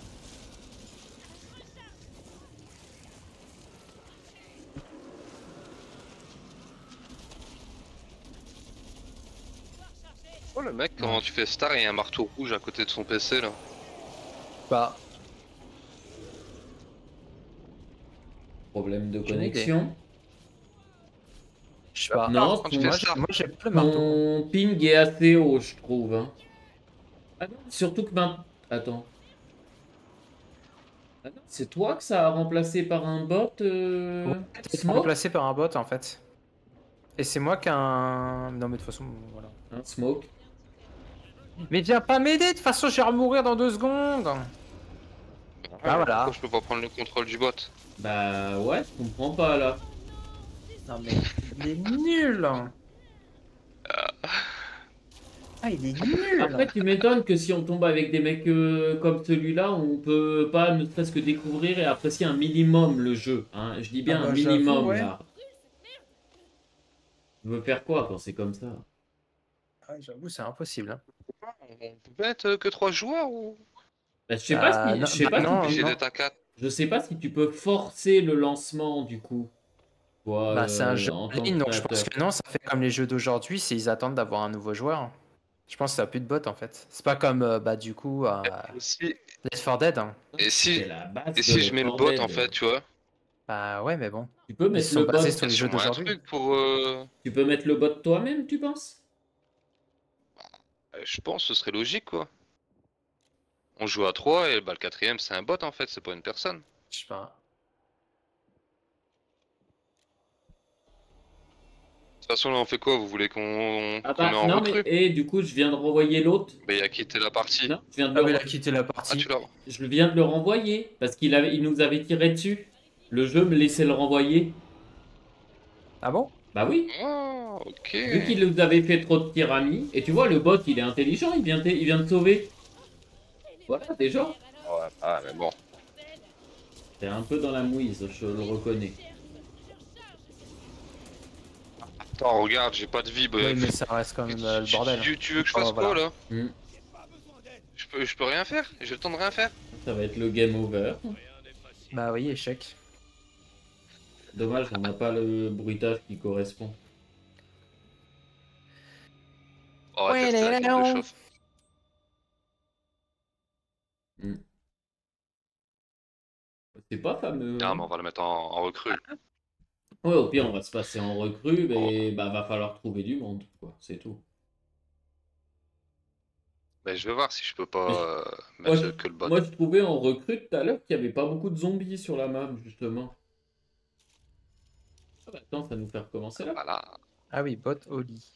Oh le mec, comment tu fais star et il y a un marteau rouge à côté de son P C là. Bah, Problème de J'ai une idée. connexion. je sais pas. Non, quand tu ton- fais Moi, ça. j'ai- moi, j'ai pas le marteau. Ton ping est assez haut, je trouve. hein. Ah non, surtout que maintenant... Attends. Ah non, c'est toi que ça a remplacé par un bot euh... Ouais, t'es Smoke remplacé par un bot, en fait. Et c'est moi qui a un... Non, mais de toute façon, voilà. Hein, Smoke. Mais viens pas m'aider, de toute façon, je vais mourir dans deux secondes. Ah, voilà. Pourquoi je peux pas prendre le contrôle du bot? Bah ouais, je comprends pas là. Non, mais il est nul. Ah, il est nul. Après, tu m'étonnes que si on tombe avec des mecs euh, comme celui-là, on peut pas ne serait-ce que découvrir et apprécier un minimum le jeu. Hein. Je dis bien Ah bah, un minimum j'avoue, ouais. là. Tu veux faire quoi quand c'est comme ça? Ah, j'avoue, c'est impossible. hein. On peut mettre euh, que trois joueurs ou Bah, je sais Ah, pas si, non, je sais bah pas non, si, obligé non. d'être à quatre? je sais pas si tu peux forcer le lancement du coup. Toi, Bah, c'est un euh, jeu en en tant que ligne, donc je pense créateur. que non, ça fait comme les jeux d'aujourd'hui, c'est ils attendent d'avoir un nouveau joueur. Je pense que ça a plus de bots en fait. C'est pas comme euh, bah du coup à Et si, Left four Dead. hein. et si, C'est la base et de si je mets le Left bot four Dead. en fait, tu vois? Bah ouais, mais bon. Tu peux Ils mettre sont le bot. basés sur les Sur jeux un d'aujourd'hui. truc pour. euh, Tu peux mettre le bot toi-même, tu penses? euh, Je pense que ce serait logique quoi. On joue à trois et bah, le quatrième c'est un bot en fait, c'est pas une personne. Je sais pas. De toute façon là on fait quoi? Vous voulez qu'on Ah qu'on bah met en non mais recrue? et du coup je viens de renvoyer l'autre. Mais il a quitté la partie. Non, je viens de Ah le mais il a re- quitté la Ah partie. tu l'as. je viens de le renvoyer parce qu'il avait il nous avait tiré dessus. Le jeu me laissait le renvoyer. Ah bon? Bah oui, Oh ok. vu qu'il nous avait fait trop de tyrannie. Et tu vois le bot il est intelligent, il vient de, il vient de sauver. Voilà déjà. Ouais, ah mais bon. T'es un peu dans la mouise, je le reconnais. Attends, regarde, j'ai pas de vie. Bah, Oui, mais ça reste quand même euh, le tu, bordel. tu- tu veux que je Oh, fasse quoi voilà. là? Hmm. J'ai pas besoin d'aide. Je peux, je peux rien faire? J'ai le temps de rien faire? Ça va être le game over. Bah oui, échec. Dommage, on n'a pas le bruitage qui correspond. On va Ouais, tester la les carte de lions. chauffe. Hmm. C'est pas fameux. Ah, hein. mais on va le mettre en, en recrue. Ouais, au pire, on va se passer en recrue, mais bah va falloir trouver du monde, quoi. C'est tout. Mais je vais voir si je peux pas Mais je- euh, Moi mettre je, le- que le bot. moi, je trouvais en recrue tout à l'heure qu'il n'y avait pas beaucoup de zombies sur la map, justement. Ah bah attends, ça nous fait recommencer là. Voilà. Ah oui, bot au lit.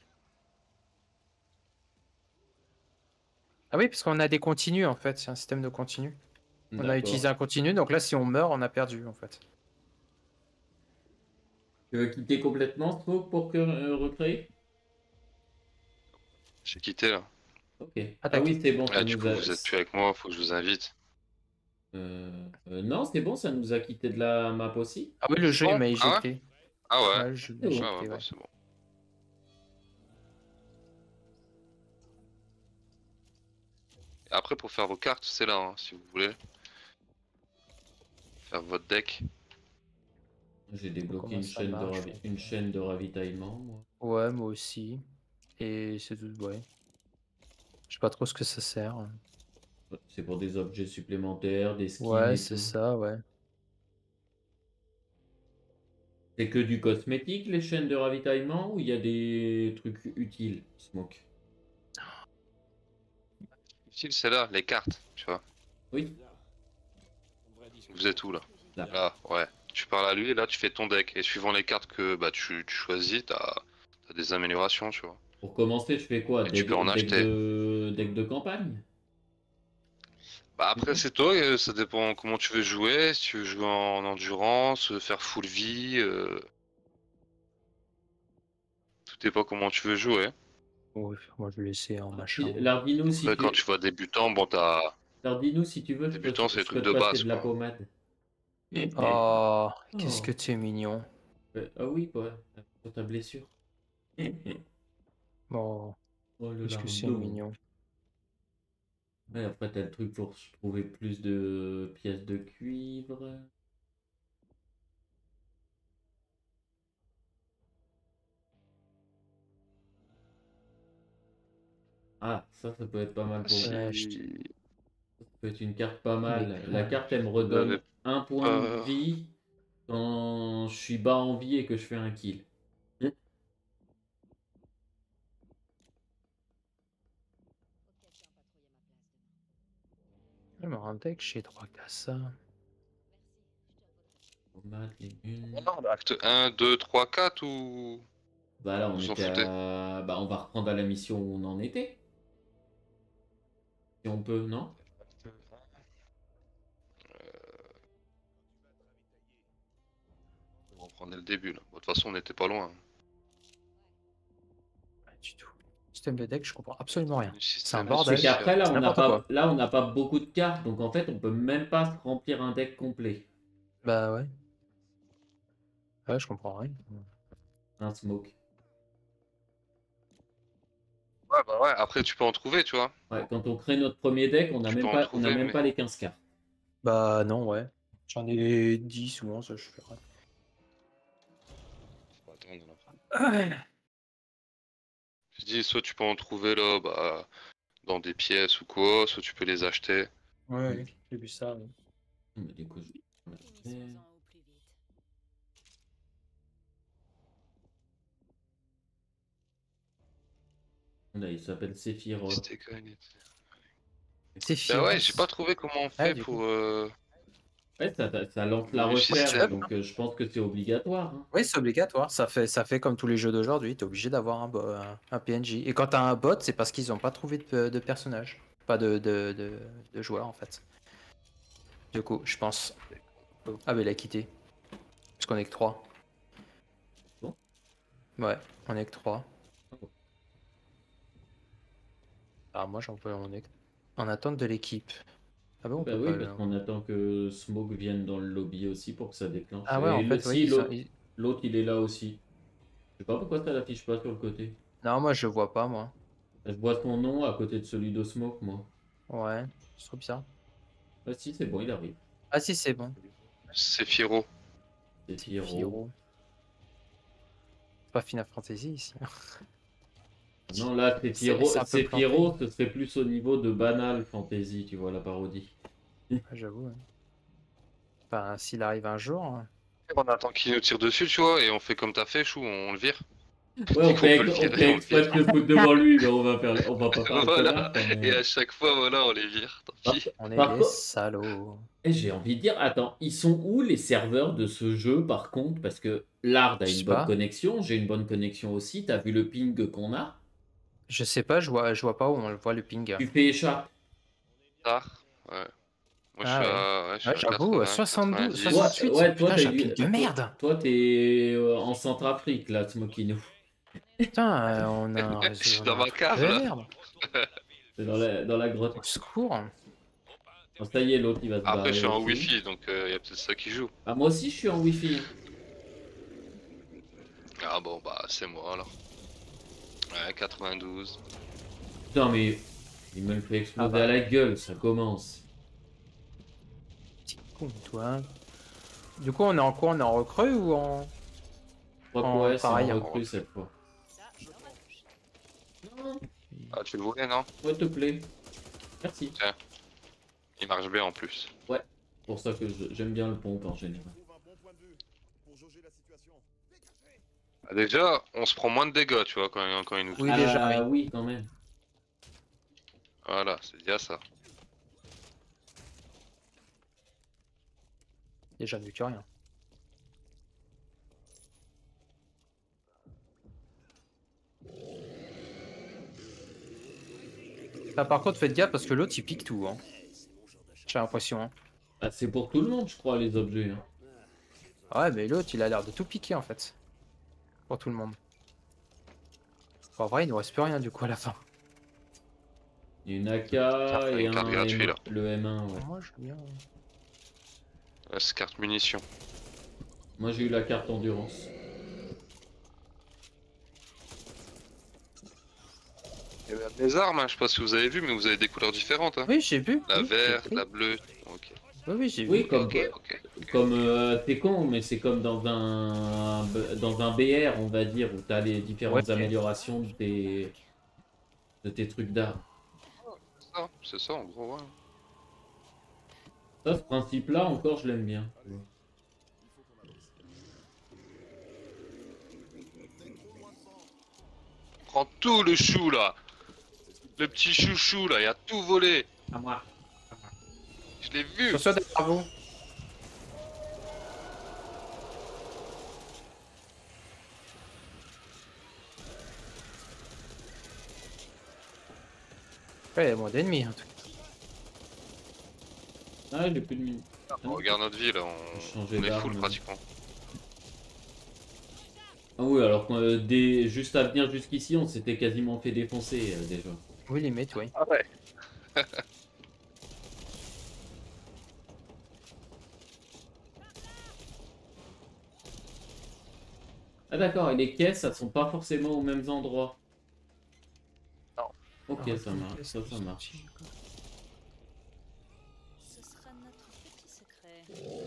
Ah oui, parce qu'on a des continus en fait, c'est un système de continu. On a D'accord. utilisé un continu, donc là si on meurt, on a perdu en fait. Tu veux quitter complètement Smoke pour que, euh, recréer? J'ai quitté là. Ok. Ah, Ah t'as oui, quitté. c'est bon, Ah, ça du nous coup, a... vous êtes plus avec moi, faut que je vous invite. Euh, euh, non, c'est bon, ça nous a quitté de la map aussi. Ah oui, le jeu il Bon, m'a ah ouais éjecté. Ah ouais? Ouais, le jeu m'a C'est bon. Ah éjecté, ouais, bah, ouais. c'est bon. Et après, pour faire vos cartes, c'est là, hein, si vous voulez. Faire votre deck. J'ai débloqué Comment une ça chaîne, de marche, ravi- ouais. une chaîne de ravitaillement, moi. Ouais, moi aussi. Et c'est tout, ouais. Je sais pas trop ce que ça sert. C'est pour des objets supplémentaires, des skins Ouais, et c'est tout. ça, ouais. C'est que du cosmétique, les chaînes de ravitaillement, ou il y a des trucs utiles, Smoke? Utile, c'est là, les cartes, tu vois. Oui. Vous êtes où là? Là. Là, ouais. Tu parles à lui et là tu fais ton deck. Et suivant les cartes que bah, tu, tu choisis, t'as as des améliorations, tu vois. Pour commencer, je fais quoi? Et tu Deck, peux en deck acheter. de... deck de campagne? Bah après Mhm. c'est toi, euh, ça dépend comment tu veux jouer, si tu veux jouer en endurance, euh, faire full vie, euh, tout dépend comment tu veux jouer. Ouais, moi je vais laisser en Si- machin. Lardino, si Après quand tu... tu vois débutant, bon t'as... Lardino, si tu veux, je peux, Débutant te- c'est les je peux trucs te de passer base de la quoi. pommade. Oh, qu'est-ce Oh. que tu es mignon. Ouais, ah oui, quoi. Sur ta blessure. Bon, Oh le qu'est-ce que c'est lardo. mignon. Ouais, après, t'as le truc pour trouver plus de pièces de cuivre. Ah, ça, ça peut être pas mal pour vous. Si Ouais, je te- Ça peut être une carte pas mal. Mais La que- carte, elle me vous avez redonne un point de peur. vie quand je suis bas en vie et que je fais un kill. Je me rends deck, j'ai droit qu'à ça. Pommade, légumes. Acte un, deux, trois, quatre ou... Bah là, on Vous en était foutez. à... Bah, on va reprendre à la mission où on en était. Si on peut, non? On reprend dès le début là. Bon, de toute façon on n'était pas loin. Pas du tout. Système de deck, je comprends absolument rien. Le C'est un système bordel. C'est qu'après, là, C'est on n'a n'importe pas... quoi. là, on n'a pas beaucoup de cartes. Donc, en fait, on peut même pas se remplir un deck complet. Bah ouais. Ouais, je comprends rien. Un smoke. Ouais bah ouais, après tu peux en trouver tu vois. Ouais, quand on crée notre premier deck, on n'a Tu même peux en pas, on trouver, n'a même mais- pas les quinze cartes. Bah non, ouais. J'en ai dix ou onze, je fais rien. Faut attendre, là. Je dis soit tu peux en trouver là bah, dans des pièces ou quoi, soit tu peux les acheter. Ouais, ouais, j'ai vu ça. ouais. On a des causes- on a- Finissons-en au plus vite. on a- il s'appelle Sephiroth. C'était quand même- C'est Bah fier. ouais, j'ai pas trouvé comment on Ah, fait du pour... coup. euh, Ouais, ça, ça- ça lance la Le recherche, système. donc euh, je pense que c'est obligatoire. hein. Oui, c'est obligatoire. Ça fait, ça fait comme tous les jeux d'aujourd'hui. T'es obligé d'avoir un, bo- un, un P N J. Et quand t'as un bot, c'est parce qu'ils ont pas trouvé de, de personnage. Pas de, de, de, de joueur, en fait. Du coup, je pense. Ah, mais il a quitté. Parce qu'on est que trois. Bon. Ouais, on est que trois. Alors, moi, j'en peux. On est en attente de l'équipe. Ah bon, on Bah peut oui, pas, parce là. qu'on attend que Smoke vienne dans le lobby aussi pour que ça déclenche. Ah ouais, Et en le- fait, si, oui. ils l'autre ont- ils- l'autre, il est là aussi. sais pas pourquoi ça l'affiche pas sur le côté. Non, moi je le vois pas, moi. Je vois son nom à côté de celui d'Osmoke, moi. Ouais, c'est trop bizarre. Ah si, c'est bon, il arrive. Ah si, c'est bon. C'est Firo. C'est C'est Pyro. Pyro. C'est pas Final Fantasy ici. Non, là, c'est C'est- Pyro, c'est un peu c'est planté. Pyro, ce serait plus au niveau de Banal Fantasy, tu vois, la parodie. Ouais, j'avoue. Ouais. Enfin, s'il arrive un jour. hein. On attend qu'il nous tire dessus, tu vois, et on fait comme t'as fait, Chou, on le vire. Ouais, on qu'on fait, peut le on virer, fait on le exprès de vire. se foutre devant lui, mais on va, faire, on va pas faire le Voilà. connard, quand même. Et à chaque fois, voilà, on les vire. Tant Par, pis. On est par des contre, salauds. eh, j'ai envie de dire, attends, ils sont où les serveurs de ce jeu, par contre? Parce que Lard a Je une sais bonne pas. connexion, j'ai une bonne connexion aussi, t'as vu le ping qu'on a? Je sais pas, je vois, je vois pas où on le voit le ping. Tu fais échappe. Tard. Ouais. Moi, je Ah suis ouais. à, ouais, je suis Ouais, à j'avoue, quatre-vingts, soixante-douze, quatre-vingt-dix. soixante-huit. Ouais, ouais, toi, Putain, t'as j'ai un eu- ping de merde. Toi, t'es euh, en Centrafrique, là, Smokino. Putain, euh, on a un Je réseau. suis on a dans un ma truc cave, de là. merde. C'est dans la, dans la grotte. Au secours. Bon, ça y est, l'autre, il va se barrer. Après, je suis en aussi. Wi-Fi, donc il y a peut-être ça qui joue. Ah, moi aussi, je suis en Wi-Fi. Ah bon, bah, c'est moi, alors. Ouais, quatre-vingt-douze. Putain, mais il me le fait exploser Ah bah. à la gueule, ça commence. Petit con, toi. Du coup, on est en quoi? On est en recrue ou en. Je crois que En ouais, c'est pareil, en en recrue cette fois. Ça, je m'en rapproche. Non, Ah, tu le voulais, non? s'il te plaît. Merci. Il marche bien en plus. C'est pour ça que je- j'aime bien le pompe en général. Trouve un bon point de vue pour jauger la situation. Dégagez. Ah, déjà, on se prend moins de dégâts, tu vois, quand, quand il nous touche. Oui, déjà, Ah oui. oui, quand même. Voilà, c'est déjà ça. Déjà mieux que rien. Ah, par contre, faites gaffe parce que l'autre il pique tout. Hein. J'ai l'impression. Hein. Ah, c'est pour tout le monde, je crois, les objets. hein. Ouais, mais l'autre il a l'air de tout piquer en fait. Pour tout le monde. En vrai, il nous reste plus rien du coup à la fin. Il y a une A K Carte- et une carte un gratuite, M- là. le M un, ouais. Moi, je veux bien. Ouais, c'est carte munitions. Moi, j'ai eu la carte endurance. Et même les armes, hein, je sais pas si vous avez vu, mais vous avez des couleurs différentes. Hein. Oui, j'ai vu. La oui, j'ai verte, vu. la bleue. Ok. Oui, oui, j'ai Oui, vu. comme, Ok, ok. comme euh, c'est con, mais c'est comme dans un dans un B R, on va dire, où tu as les différentes Ouais. améliorations de tes, de tes trucs d'armes. C'est ça, c'est ça en gros, ouais. Ça, ce principe-là, encore, je l'aime bien. Prends tout le chou là. Le petit chouchou là, il a tout volé. À moi. Je l'ai vu. Attention derrière vous. Ouais, il y a moins d'ennemis en tout cas. Ah, j'ai plus de minutes. On regarde notre vie là, on, Changer on est d'arme, full là. pratiquement. Ah oui, alors que euh, dès- juste à venir jusqu'ici, on s'était quasiment fait défoncer euh, déjà. Oui, limite, oui. Ah ouais. Ah d'accord, et les caisses, elles sont pas forcément aux mêmes endroits. Non. Ok, Ah, ça marche, ça, ça marche. Ce sera notre petit secret.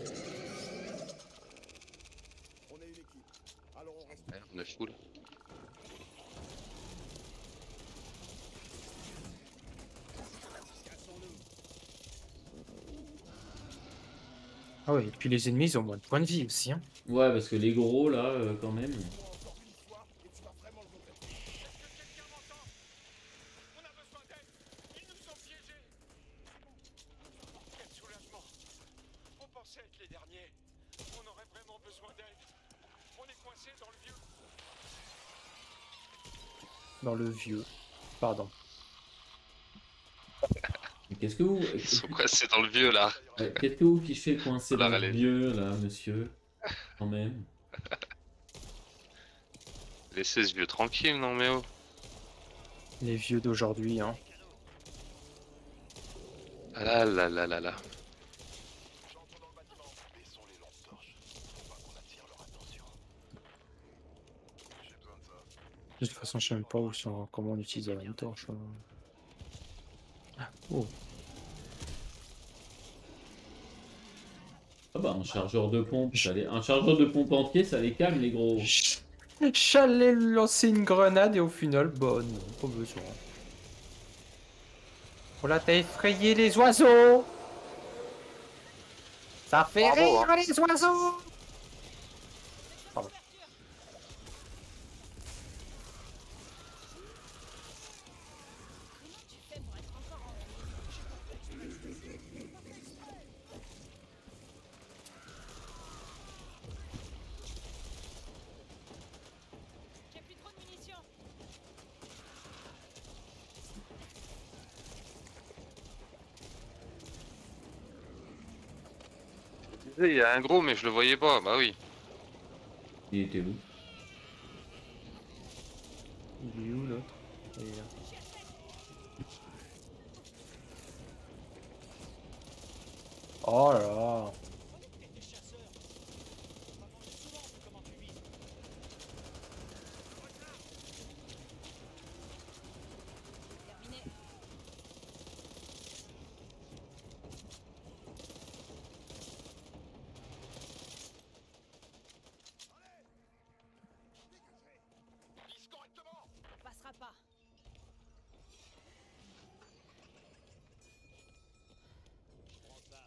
On est une équipe. Alors on reste. Ouais, on est full. Ah oui, et puis les ennemis ils ont moins de points de vie aussi. Hein. Ouais, parce que les gros, là, euh, quand même. Encore une fois et tu vas vraiment le regretter. On a besoin d'aide. Ils nous ont piégés. Quel soulagement. On pensait être les derniers. On aurait vraiment besoin d'aide. On est coincé dans le vieux. Dans le vieux. Pardon. Mais Qu'est-ce que vous... Ils sont coincés dans le vieux là. Ouais, Qu'est-ce que vous fichez coincé La dans le relève. vieux, là, monsieur? Quand même. Laissez ce vieux tranquille, non mais oh. Les vieux d'aujourd'hui. Hein. Ah là là là là là. J'entre dans le bâtiment. Baissons les lampes torches. Faut pas qu'on attire leur attention. Je dois De toute façon, je sais même pas où sont, comment on utilise la lampe torche. hein. Ah, oh. Ah bah, un chargeur de pompe, ça les- un chargeur de pompe entier, ça les calme, les gros. Ch- J'allais lancer une grenade et au final, bah non, pas besoin. Oh là, t'as effrayé les oiseaux! Ça fait Bravo, rire les oiseaux! Pardon. Comment tu fais pour être encore en vie? J'ai plus trop de munitions. Il y a un gros, mais je le voyais pas. Bah oui. Il était où? Il est où l'autre? Il est là. Oh là là! T'es des chasseurs. On va manger souvent vu comment tu vises. Terminé. Vise correctement. On passera pas. Prends ça.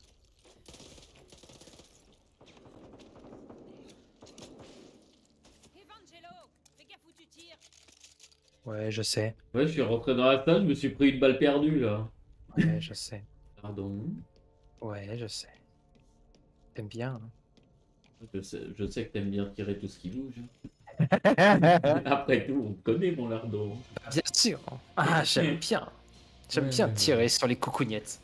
Evangelo, fais gaffe où tu tires. Ouais, je sais. Ouais, je suis rentré dans la salle, je me suis pris une balle perdue, là. Ouais, je sais. Pardon. Ouais, je sais. T'aimes bien, hein? Je sais, je sais que t'aimes bien tirer tout ce qui bouge. Bah, Après tout, on connaît mon lardo. bien sûr. Ah, j'aime bien. J'aime bien Ouais. tirer sur les coucougnettes.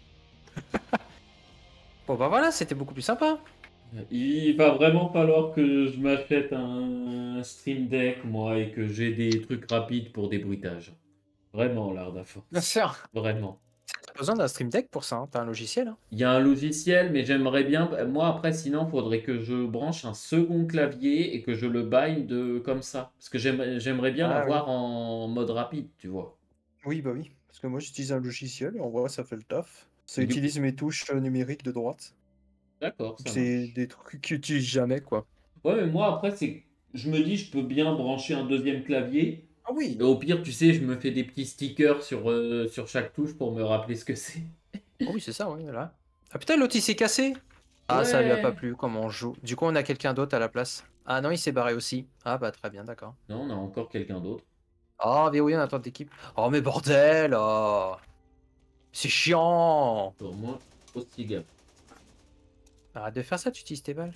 Bon bah voilà, c'était beaucoup plus sympa. Il va vraiment falloir que je m'achète un Stream Deck, moi, et que j'ai des trucs rapides pour des bruitages. Vraiment, Lardafort. Bien sûr. Vraiment. T'as besoin d'un Stream Deck pour ça, hein. T'as un logiciel, hein. Il y a un logiciel, mais j'aimerais bien. Moi, après, sinon, il faudrait que je branche un second clavier et que je le bind euh, comme ça. Parce que j'aimerais j'aimerais bien Ah, l'avoir en mode rapide, tu vois. Oui, bah oui. Parce que moi j'utilise un logiciel et en vrai ça fait le taf. Ça Et du- utilise mes touches euh, numériques de droite. D'accord, ça C'est marche. des trucs qu'ils utilisent jamais, quoi. Ouais, mais moi, après, c'est. Je me dis, je peux bien brancher un deuxième clavier. Ah oui. Et au pire, tu sais, je me fais des petits stickers sur, euh, sur chaque touche pour me rappeler ce que c'est. Oh oui, c'est ça, oui, là. Ah putain, l'autre il s'est cassé. Ah, ça lui a pas Ouais. plu, comment on joue. Du coup, on a quelqu'un d'autre à la place. Ah non, il s'est barré aussi. Ah bah très bien, d'accord. Non, on a encore quelqu'un d'autre. Ah, verrouillé en attente d'équipe. Oh mais bordel, oh. C'est chiant. Pour moi, aussi gaffe. Arrête de faire ça, tu utilises tes balles.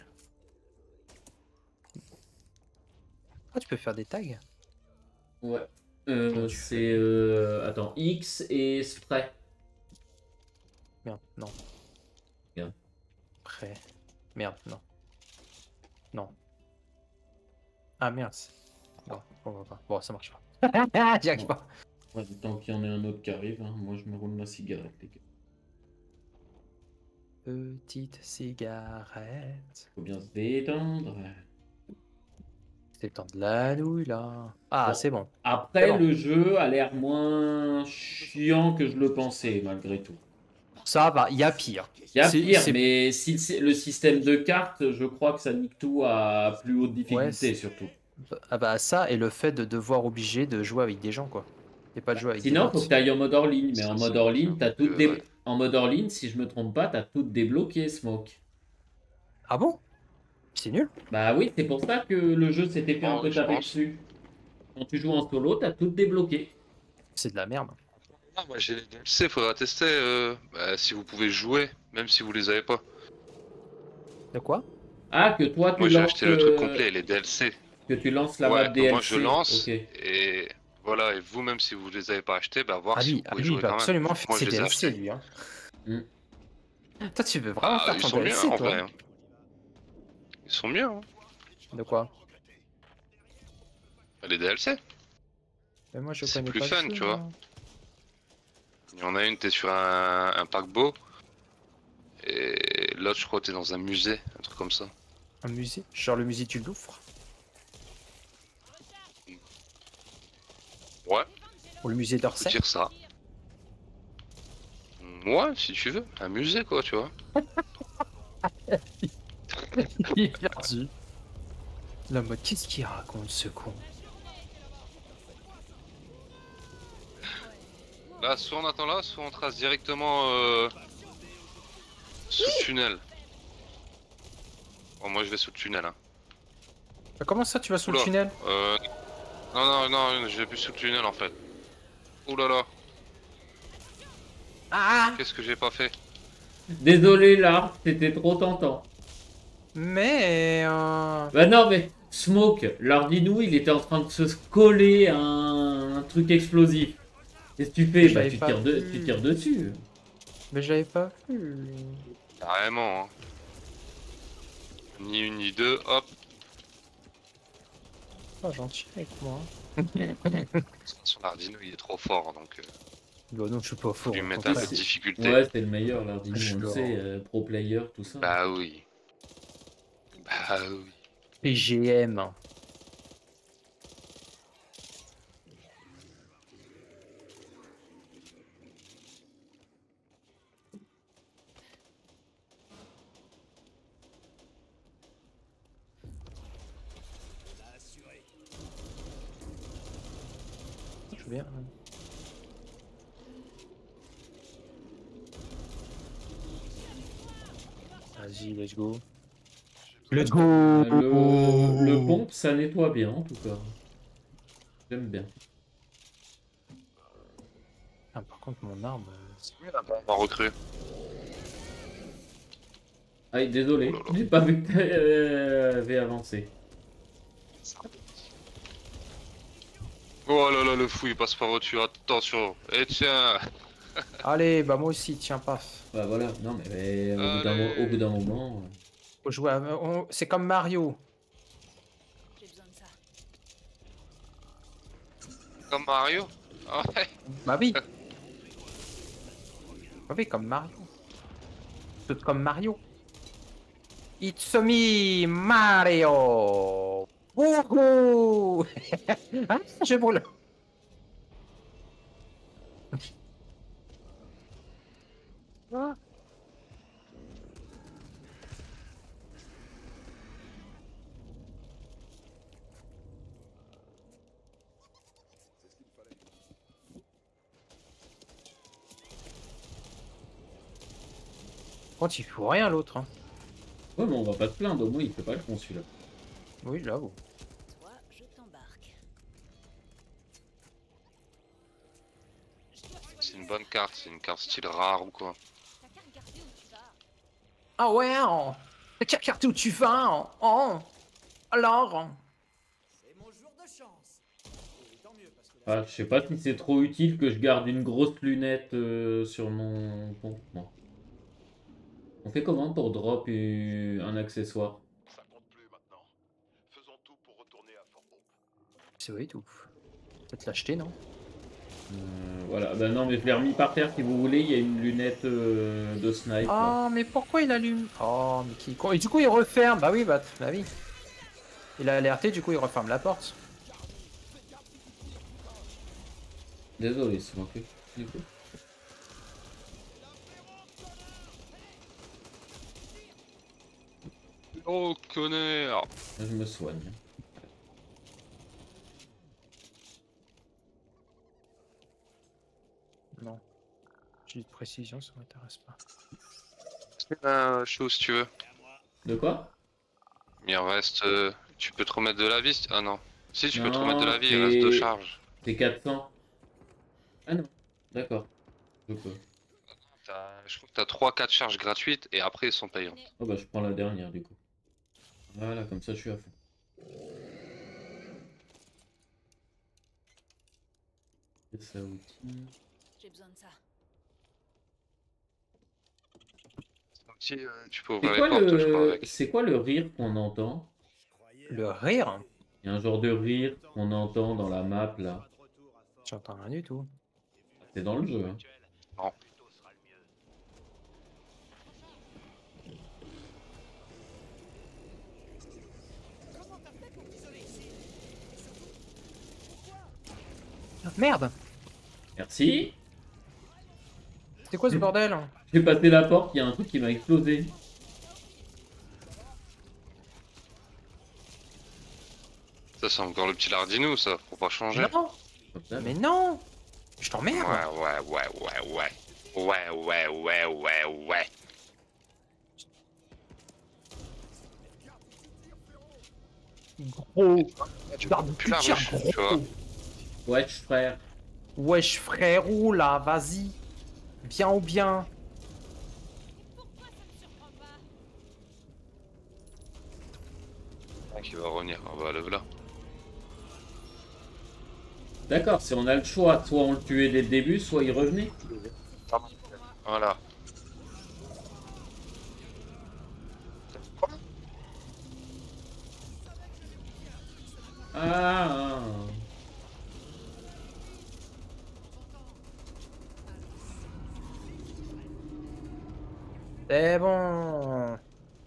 Ah, tu peux faire des tags. Ouais. Euh, Comment tu c'est. euh, Attends, X et spray. Merde, non. Merde. Prêt. Merde, non. Non. Ah merde. c'est- Bon, on va pas. Bon, ça marche pas. J'y arrive Bon. pas. Ouais, tant qu'il y en a un autre qui arrive, hein, moi je me roule ma cigarette, les gars. Petite cigarette. Faut bien se détendre. C'est le temps de la nouille là. Ah, Bon. c'est bon. Après, C'est bon. le jeu a l'air moins chiant que je le pensais, malgré tout. Ça va, il y a pire. Il y a C'est- pire, c'est- mais si c'est- le système de cartes, je crois que ça nique tout à plus haute difficulté, c'est- surtout. Ah bah ça et le fait de devoir obligé de jouer avec des gens quoi. Et pas de jouer avec Sinon, des faut bots. que tu ailles en mode hors ligne, mais Ça, en c'est mode hors un ligne, t'as peu, tout dé... ouais. En mode hors ligne, si je me trompe pas, t'as tout débloqué, Smoke. Ah bon? C'est nul. Bah oui, c'est pour ça que le jeu s'était fait un Oh, peu je taper pense. dessus. Quand tu joues en solo, t'as tout débloqué. C'est de la merde. Ah, moi j'ai les D L C, faudra tester euh, bah, si vous pouvez jouer, même si vous les avez pas. De quoi? Ah, que toi tu Moi j'ai lances, acheté le truc euh, complet, les D L C. que tu lances la Ouais, map D L C. moi je lance, Ok. et voilà, et vous même si vous les avez pas achetés, bah voir Ah si lui, vous ah, pouvez lui, il jouer va quand même. absolument faire Moi, ses je les ai D L C achetés. lui. Hein. Hmm. Toi tu veux vraiment Ah, faire ils ton sont mieux D L C en toi? vrai. hein. Ils sont mieux, hein. De quoi? Les D L C. Mais moi je C'est connais plus pas le fun, jeu, tu vois. moi. Il y en a une, t'es sur un, un paquebot. Et l'autre, je crois, t'es dans un musée, un truc comme ça. Un musée? Genre le musée du Louvre? Ouais, Au musée faut d'Orsay. dire ça. Ouais, si tu veux. Un musée, quoi, tu vois. Il est perdu. La mode, qu'est-ce qu'il raconte ce con? Là, soit on attend là, soit on trace directement euh, sous le tunnel. Bon, moi, je vais sous le tunnel. Hein. Bah, comment ça, tu vas sous le Oula. tunnel? Euh... Non, non, non, je vais plus sous le tunnel, en fait. Ouh là là. Ah! Qu'est-ce que j'ai pas fait? Désolé là, c'était trop tentant. Mais... Euh... Bah non mais, Smoke, l'ardinou il était en train de se coller à un, un truc explosif. Qu'est-ce que tu fais? Je Bah l'avais tu pas tires, de... vu. tu tires dessus. Mais je l'avais pas vu. Carrément, hein. Ni une ni deux, hop. Pas gentil avec moi. Son Ardino, il est trop fort, donc euh, Bah non, je suis pas faut fort. lui au mettre un peu contraire. de difficulté. Ouais, c'est le meilleur l'ardinou, on le Je sait, euh, pro player, tout ça. Bah oui. Bah oui. P G M. Je veux bien. hein. Vas-y, let's go. Let's go! Euh, Le... le pompe, ça nettoie bien en tout cas. J'aime bien. Ah, par contre, mon arme. euh, On va recruter. Aïe, désolé, Oh là là. j'ai pas vu que t'avais avancé. Oh là là, le fou, il passe par au-dessus. Attention. Et tiens. Allez, bah moi aussi, tiens, paf. Bah voilà, non mais, mais au, bout d'un mo- au bout d'un moment... euh, Faut jouer à- on- C'est comme Mario. J'ai besoin de ça. Comme Mario. Ah ouais. Bah oui. Bah oui, comme Mario. Tout comme Mario. It's me, Mario. Wouhou. Ah, je brûle. Ah. Quand il faut rien l'autre. Hein. Ouais, mais on va pas te plaindre, au moins il fait pas le con celui-là. Oui, j'avoue. Toi, je t'embarque. C'est une bonne carte. C'est une carte style rare ou quoi. T'as qu'à regarder où tu vas. Ah ouais, hein. Tiens, regarde où tu vas. Hein. Oh. Alors. C'est mon jour de chance. Et tant mieux, parce que Ah, je sais pas si c'est trop utile que je garde une grosse lunette euh, sur mon pompe. Non. On fait comment pour drop euh, un accessoire? Ça compte plus maintenant. Faisons tout pour retourner à Fort Hope. C'est vrai tout. Peut-être l'acheter, non? Euh, voilà, bah non mais je l'ai remis par terre si vous voulez, il y a une lunette euh, de snipe. là. Oh, mais pourquoi il allume? Oh, mais qui est con. Et du coup, il referme. Bah oui, bah, bah oui. Il a alerté, du coup, il referme la porte. Désolé, c'est manqué. Du coup. Oh, connard. Je me soigne. Non. J'ai de précision, ça m'intéresse pas. Euh, chaud si tu veux. De quoi? Il en reste. euh, Tu peux te remettre de la vie. si- Ah non. Si tu peux te remettre de Non, la vie, il reste deux c'est- charges. C'est quatre cents. Ah non, d'accord. Je peux. T'as- Je crois que t'as trois quatre charges gratuites et après ils sont payants. Oh bah je prends la dernière du coup. Voilà, comme ça je suis à fond. Et ça outil. J'ai besoin de ça. Si, euh, tu peux ouvrir C'est les quoi, portes, je crois, le... avec. c'est quoi le rire qu'on entend? Le rire? Il y a un genre de rire qu'on entend dans la map là. J'entends rien du tout. C'est dans le jeu. Hein. Non. comment t'as fait pour t'isoler ici? Et surtout, pourquoi? Merde! Merci. C'était quoi ce bordel? J'ai passé la porte, il y a un truc qui m'a explosé. Ça, c'est encore le petit Lardinou, ça, faut pas changer. Non! Comme ça. Mais non! Je Ouais, t'emmerde! ouais, ouais, ouais, ouais. Ouais, ouais, ouais, ouais, ouais. Gros! Tu Garde plus la plus tir, ruche, gros! tu vois. Wesh frère. Wesh frérot là, vas-y! Bien ou bien? Pourquoi ça me surprend pas? Qui va revenir, on va le là. D'accord, si on a le choix, soit on le tuait dès le début, soit il revenait. Voilà. Ah. C'est bon!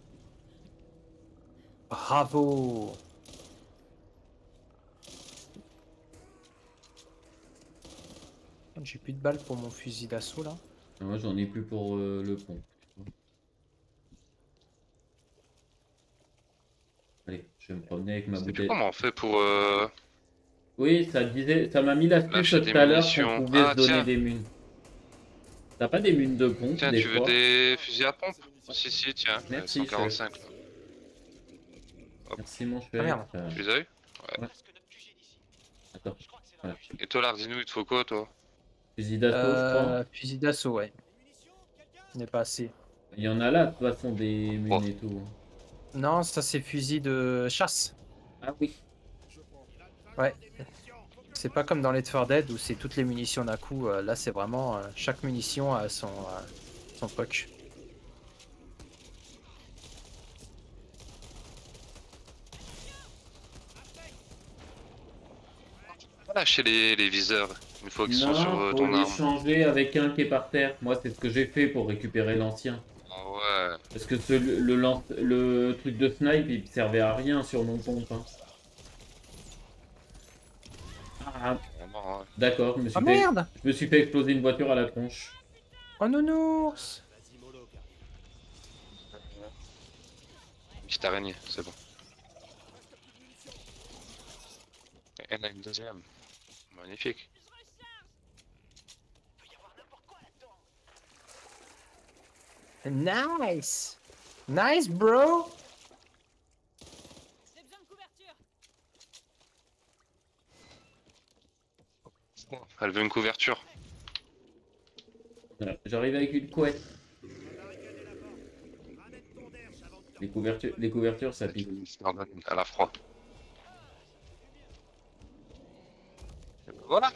Bravo! J'ai plus de balles pour mon fusil d'assaut là. Ah, moi j'en ai plus pour euh, le pont. Allez, je vais me promener avec ma C'est bouteille. comment on fait pour... Euh... Oui, ça disait, ça m'a mis l'astuce Lâcher tout des à l'heure munitions. qu'on pouvait Ah, se donner tiens. des munes. T'as pas des munes de pompe Tiens, des tu veux fois? des fusils à pompe? Si, si, tiens. Merci, cent quarante-cinq là. Merci mon Ah, cher. merde. Euh, Tu les as eu? Parce que notre Q G d'ici. Attends, Je crois que c'est dans voilà. la chaîne. Et toi, Lardinou, il te faut quoi, toi? Fusil d'assaut, je crois. Euh, fusil d'assaut, ouais. Il n'est pas assez. Il y en a là, de toute façon, des munes Oh. et tout. Non, ça c'est fusil de chasse. Ah oui. Ouais. C'est pas comme dans Left four Dead où c'est toutes les munitions d'un coup. euh, Là, c'est vraiment euh, chaque munition a son, euh, son poc. Lâcher les, les viseurs une fois qu'ils Non, sont sur euh, faut ton les arme. changer avec un qui est par terre. Moi, c'est ce que j'ai fait pour récupérer l'ancien. Ah ouais. Parce que ce- le, lance- le truc de snipe, il servait à rien sur mon pompe. hein. Ah, Vraiment, ouais. d'accord, je me suis Oh fait, merde! je me suis fait exploser une voiture à la tronche. Oh nounours! Petite araignée, c'est bon. Et elle a une deuxième. Magnifique. Nice! Nice, bro! J'ai besoin de couverture. Elle veut une couverture. Voilà, j'arrive avec une couette. Les couvertures, les couvertures, ça pique. Elle a froid. Et ben voilà.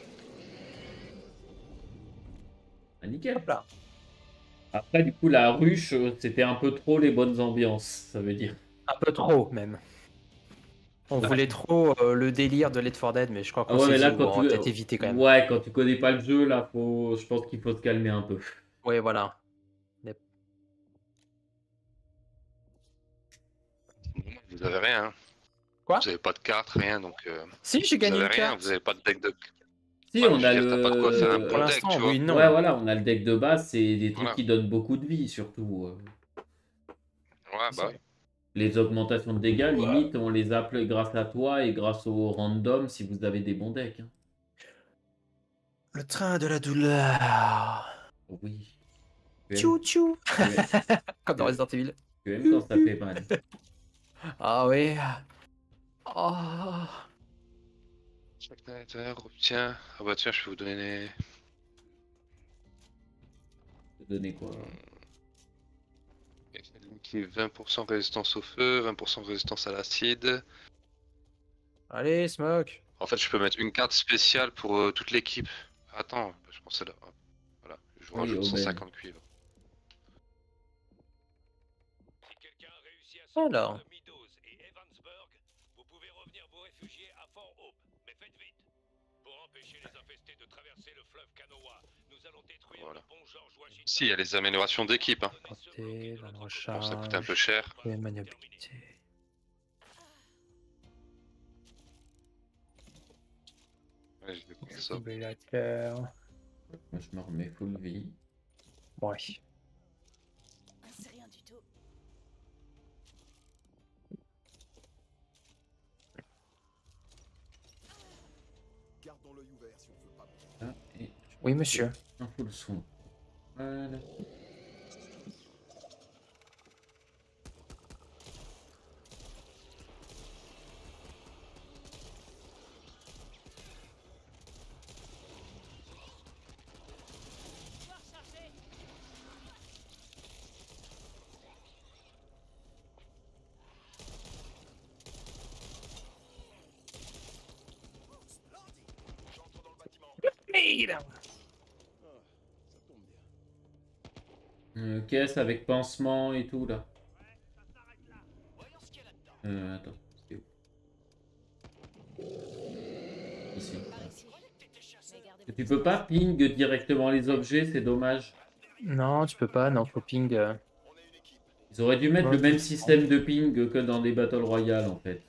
Ah, nickel. Hop là. Après, du coup, la ruche, euh, c'était un peu trop les bonnes ambiances, ça veut dire. Un peu trop, même. On voulait trop euh, le délire de Left four Dead, mais je crois Ah qu'on ouais, s'est mais dit, là, bon, quand on va tu... peut-être éviter quand même. Ouais, quand tu connais pas le jeu, là, faut... je pense qu'il faut se calmer un peu. Ouais, voilà. Vous avez rien. Hein. Quoi? Vous avez pas de carte, rien, donc. Euh, Si, j'ai vous gagné avez une rien, carte. vous avez pas de deck de. Si, Ouais, on je a veux dire, t'as pas de quoi faire un le... Pour bon deck, l'instant, tu vois. oui, non. Ouais, voilà, on a le deck de base, c'est des trucs Voilà. qui donnent beaucoup de vie, surtout. euh. Ouais, bah oui. Les augmentations de dégâts, limite, on les appelle grâce à toi et grâce au random si vous avez des bons decks. hein. Le train de la douleur. Oui. Tu aimes, Tchou tchou. tu aimes- Comme dans tu- Resident Evil. tu aimes quand ça fait mal. Ah oui. Oh. Chaque donateur obtient. Ah bah tiens, je vais vous donner. Te donner quoi? Qui est vingt pour cent résistance au feu, vingt pour cent résistance à l'acide. Allez, Smoke. En fait, je peux mettre une carte spéciale pour euh, toute l'équipe. Attends, je pensais là. Voilà, je vous Oui, rajoute Aubaine. cent cinquante cuivres. Si quelqu'un réussit à sortir Alors. de Meadows et Evansburg, vous pouvez revenir vous réfugier à Fort Hope. Mais faites vite. Pour empêcher les infestés de traverser le fleuve Kanawha, nous allons détruire Voilà. le pont George Washington. Si, il y a les améliorations d'équipe. Hein. Portée, van Bon, recharge. ça coûte un peu cher. Et maniabilité. Ouais, je vais prendre ça. Défibrillateur. Moi, je me remets full vie. Ouais. C'est rien du tout. Gardons l'œil ouvert si on veut pas. Ah, et Oui, monsieur. un full soin. Voilà. Pouvoir charger. J'entre dans le bâtiment. Merde. Ah, ça tombe bien. Euh, caisse avec pansement et tout là. Voyons ce qu'il y a là-dedans. Euh, attends. C'est où? Ici. Par ici. T'étais chasseur. Mais gardez Tu vos peux pas distances. ping directement les objets, c'est dommage. Non, tu peux pas, non, faut ping. euh. On est une équipe. Ils auraient dû mettre Ouais. le même système de ping que dans des Battle Royale en fait.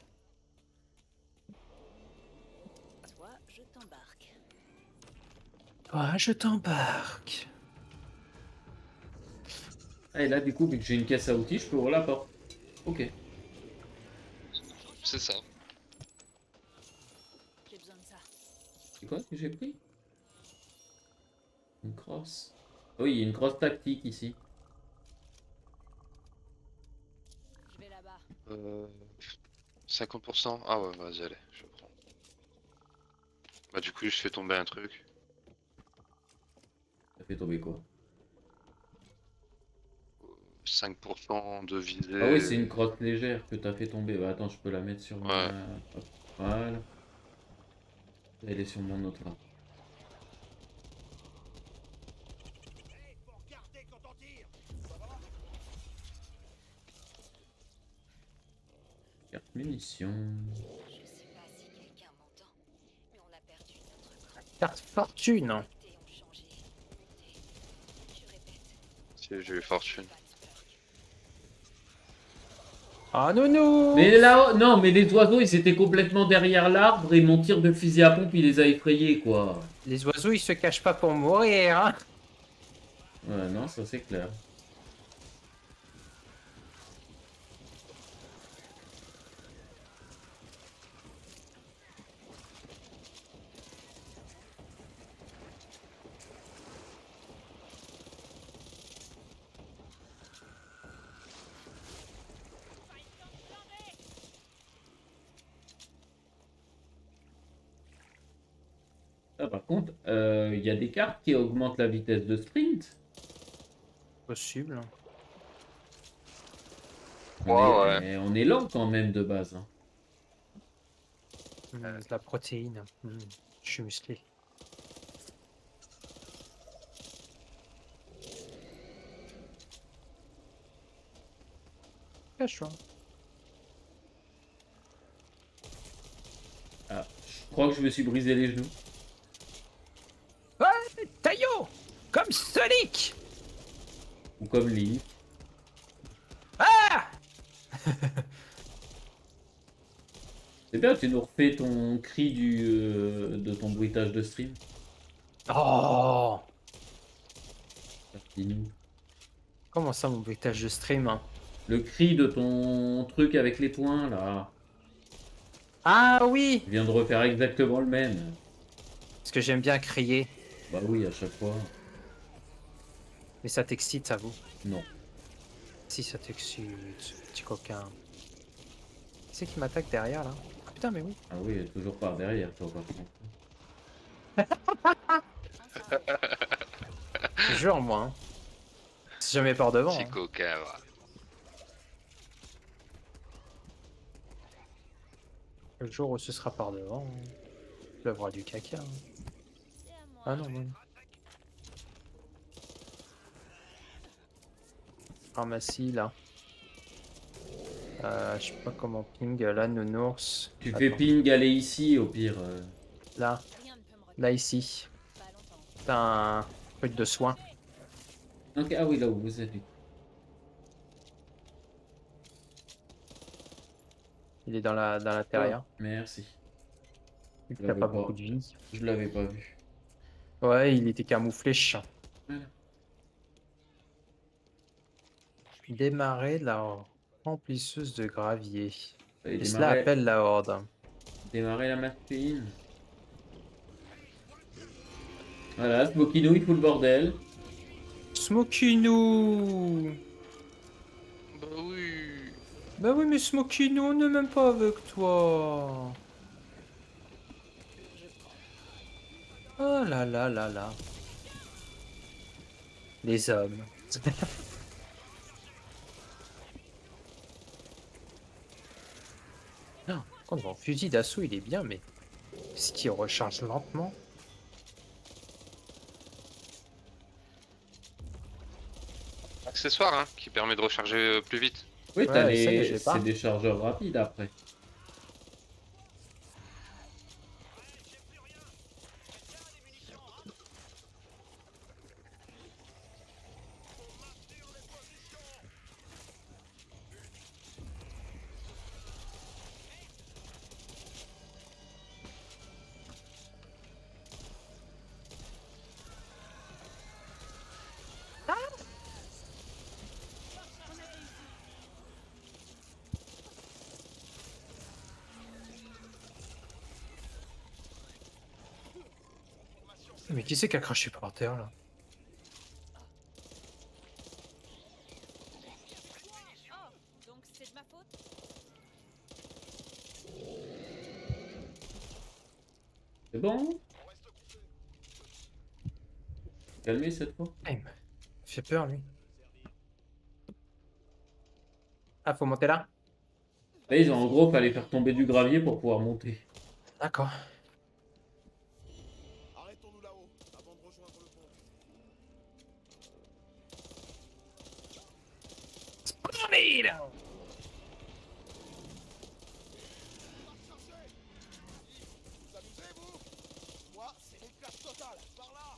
Toi, je t'embarque. Ah, je t'embarque. Ah, et là du coup, vu que j'ai une caisse à outils, je peux ouvrir la porte. Ok. C'est ça. J'ai besoin de ça. C'est quoi que j'ai pris? Une crosse. Oui, il y a une crosse tactique ici. Je vais là-bas. Euh, cinquante pour cent. Ah ouais, vas-y, allez, je prends. Bah du coup, je fais tomber un truc. Ça fait tomber quoi? cinq pour cent de visée. Ah oui, c'est une crosse légère que t'as fait tomber. Bah, attends, je peux la mettre sur ma... Ouais. Hop, voilà. Elle est sur mon autre là. Hey, faut regarder quand on tire. Ça va? Carte munitions. Je sais pas si quelqu'un m'entend, mais on a perdu notre grand. Carte fortune. Les dés ont changé. Des- Je répète. Si j'ai eu fortune. Ah, nounou. Mais là, non, mais les oiseaux, ils étaient complètement derrière l'arbre et mon tir de fusil à pompe, il les a effrayés, quoi. Les oiseaux, ils se cachent pas pour mourir, hein. Ouais, non, ça c'est clair. Ah, par contre, euh, il y a des cartes qui augmentent la vitesse de sprint. Possible. On Ouais, est, mais on est lent quand même de base. hein. Hmm, de la protéine. Hmm, je suis musclé. Cache-toi. Ah, je crois que je me suis brisé les genoux. Ouais, Taillot. Comme Sonic. Ou comme Link. Ah. C'est bien, tu nous refais ton cri du, euh, de ton bruitage de stream. Oh. Dis-nous. Comment ça, mon bruitage de stream, hein? Le cri de ton truc avec les poings, là. Ah oui. Je viens de refaire exactement le même. Parce que j'aime bien crier. Bah oui, à chaque fois. Mais ça t'excite, ça vous? Non. Si, ça t'excite, ce petit coquin. Qui c'est qui m'attaque derrière, là? Ah putain, mais oui. Ah oui, toujours par derrière, toi, par contre. Je jure, moi. Hein. C'est jamais par devant. Petit Hein. coquin, va. Le jour où ce sera par devant, hein. Je le vois du caca. hein. C'est à moi. Ah non, non. Pharmacie, là. Euh, je sais pas comment ping, là, nounours. Tu fais Attends. ping, aller ici, au pire. euh. Là, Rien ne peut me retenir. là, ici. Pas longtemps. T'as un truc de soin. Ok, ah oui, là où vous êtes. Il est dans la dans l'intérieur. Merci. Il Je n'a l'avais pas pas. beaucoup de vie. Je l'avais pas vu. Ouais, il était camouflé chiant. Voilà. Démarrer la remplisseuse de gravier. Fallait Et cela démarrer, appelle la horde. démarrer la machine. Voilà, Smokino, il fout le bordel. Smokinou! Bah oui. Bah oui, mais Smokinou, on n'est même pas avec toi. Oh là là là là. Les hommes. Non, quand mon fusil d'assaut il est bien, mais ce qui recharge lentement. Accessoire, hein, qui permet de recharger euh, plus vite. Oui, t'as Ouais, ça, mais les... j'ai pas. c'est des chargeurs rapides après. Mais qui c'est qui a craché par terre là? Oh, donc c'est de ma faute? C'est bon? Calmez cette fois. Ah, il me fait peur lui. Ah, faut monter là? Là, ils ont en gros, fallait faire tomber du gravier pour pouvoir monter. D'accord. Arrêtons-nous là-haut, avant de rejoindre le pont. Splendide! Vous amusez, vous? Moi, c'est l'éclate totale. Par là.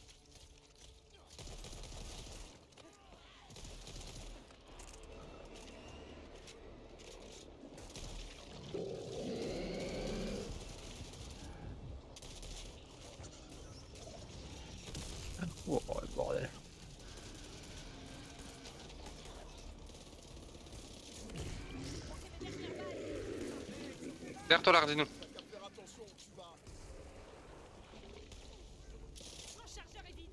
Oh, le bordel. Derrière toi, Lardino. T'as qu'à faire attention où tu vas. Mon chargeur est vide.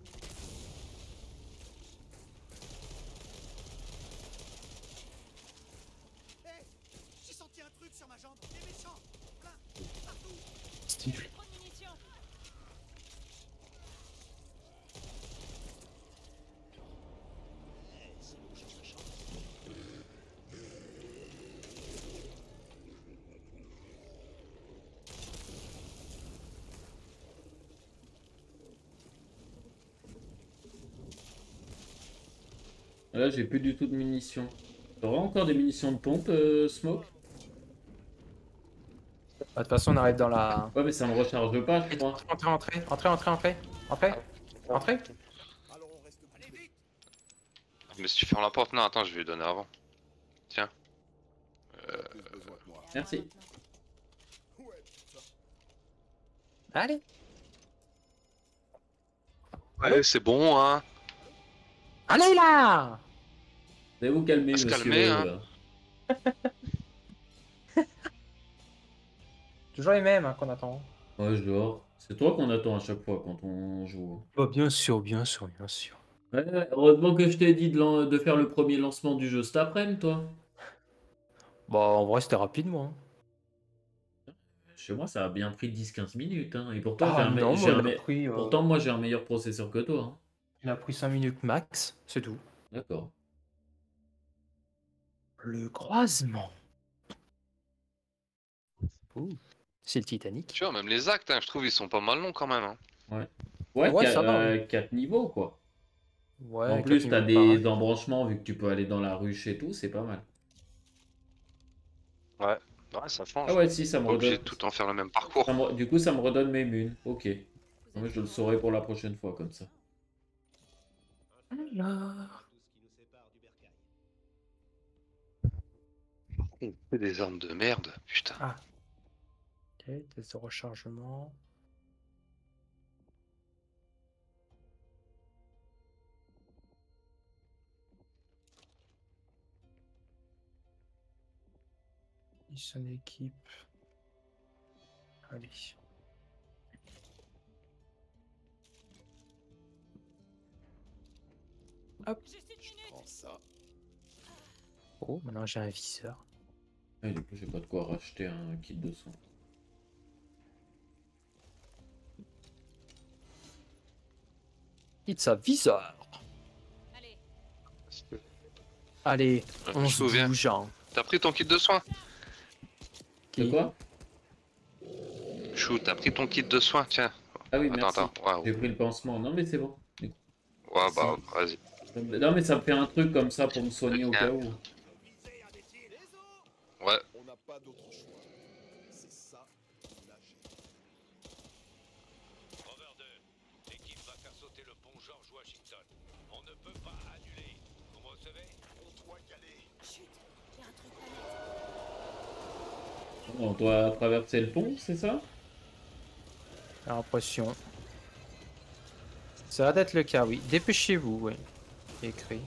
Hé, j'ai senti un truc sur ma jambe. Des méchants. Plein. Partout. Steve. Trop de munitions. Là, j'ai plus du tout de munitions. T'auras encore des munitions de pompe, euh, Smoke? Bah, de toute façon, on arrive dans la. Ouais, mais ça me recharge pas, je crois. Entrez, entrez, entrez, entrez, entrez, entrez, entrez. Alors on reste. Allez vite. Mais si tu fermes la porte, non, attends, je vais lui donner avant. Tiens. Plus besoin de moi. Merci. Ouais, putain. Allez. Ouais, c'est bon, hein. Allez là! Vous allez vous calmer, On va se monsieur. calmer, hein. là. Toujours les mêmes hein, qu'on attend. Ouais, je dehors. C'est toi qu'on attend à chaque fois quand on joue. Bah, bien sûr, bien sûr, bien sûr. Ouais, ouais, heureusement que je t'ai dit de, lan- de faire le premier lancement du jeu cet après-midi, toi. Bah, en vrai, c'était rapide, moi. Chez moi, ça a bien pris dix quinze minutes. Hein. Et pourtant, j'ai Ah un, me- non, j'ai moi, un il a me- pris, euh, pourtant, moi, j'ai un meilleur processeur que toi. Hein. il a pris cinq minutes max, c'est tout. D'accord. Le croisement. Ouh, c'est le Titanic. Tu vois, même les actes, hein, je trouve, ils sont pas mal longs quand même. Hein. Ouais, Ouais, qua- ça va, euh, quatre niveaux, quoi. Ouais, En quatre plus, t'as minutes des pareil. embranchements, vu que tu peux aller dans la ruche et tout, c'est pas mal. Ouais, ouais, ça change. Ah ouais, si, ça me Pas obligé redonne... de tout en faire le même parcours. ça me- Du coup, ça me redonne mes munes. Ok. Vous Moi, êtes je le comment? saurai pour la prochaine fois, comme ça. Alors... On fait des armes de merde, putain. Ah. Ok, test de rechargement. Mission d'équipe. Allez. Hop. Juste une Je minute. prends ça. Oh, maintenant j'ai un viseur. Et du coup, j'ai pas de quoi racheter un kit de soins. It's a viseur. Allez, Allez, Ouais, on je se souviens. bouge. Hein. T'as pris ton kit de soins? De Qui- quoi? Chou, t'as pris ton kit de soins, tiens. Ah oui, Attends, merci. attends. Waouh. J'ai pris le pansement. Non, mais c'est bon. Du coup. Ouais, bah, vas-y. Non, mais ça me fait un truc comme ça pour me soigner au cas où. Ouais. On n'a pas d'autre choix. C'est ça, lâcher. Rover deux, l'équipe va faire sauter le pont George Washington. On ne peut pas annuler. Vous me recevez? On doit y aller. chut, y a un truc pas net. On doit traverser le pont, c'est ça? J'ai l'impression. Ça va être le cas, oui. Dépêchez-vous, oui. Écrit.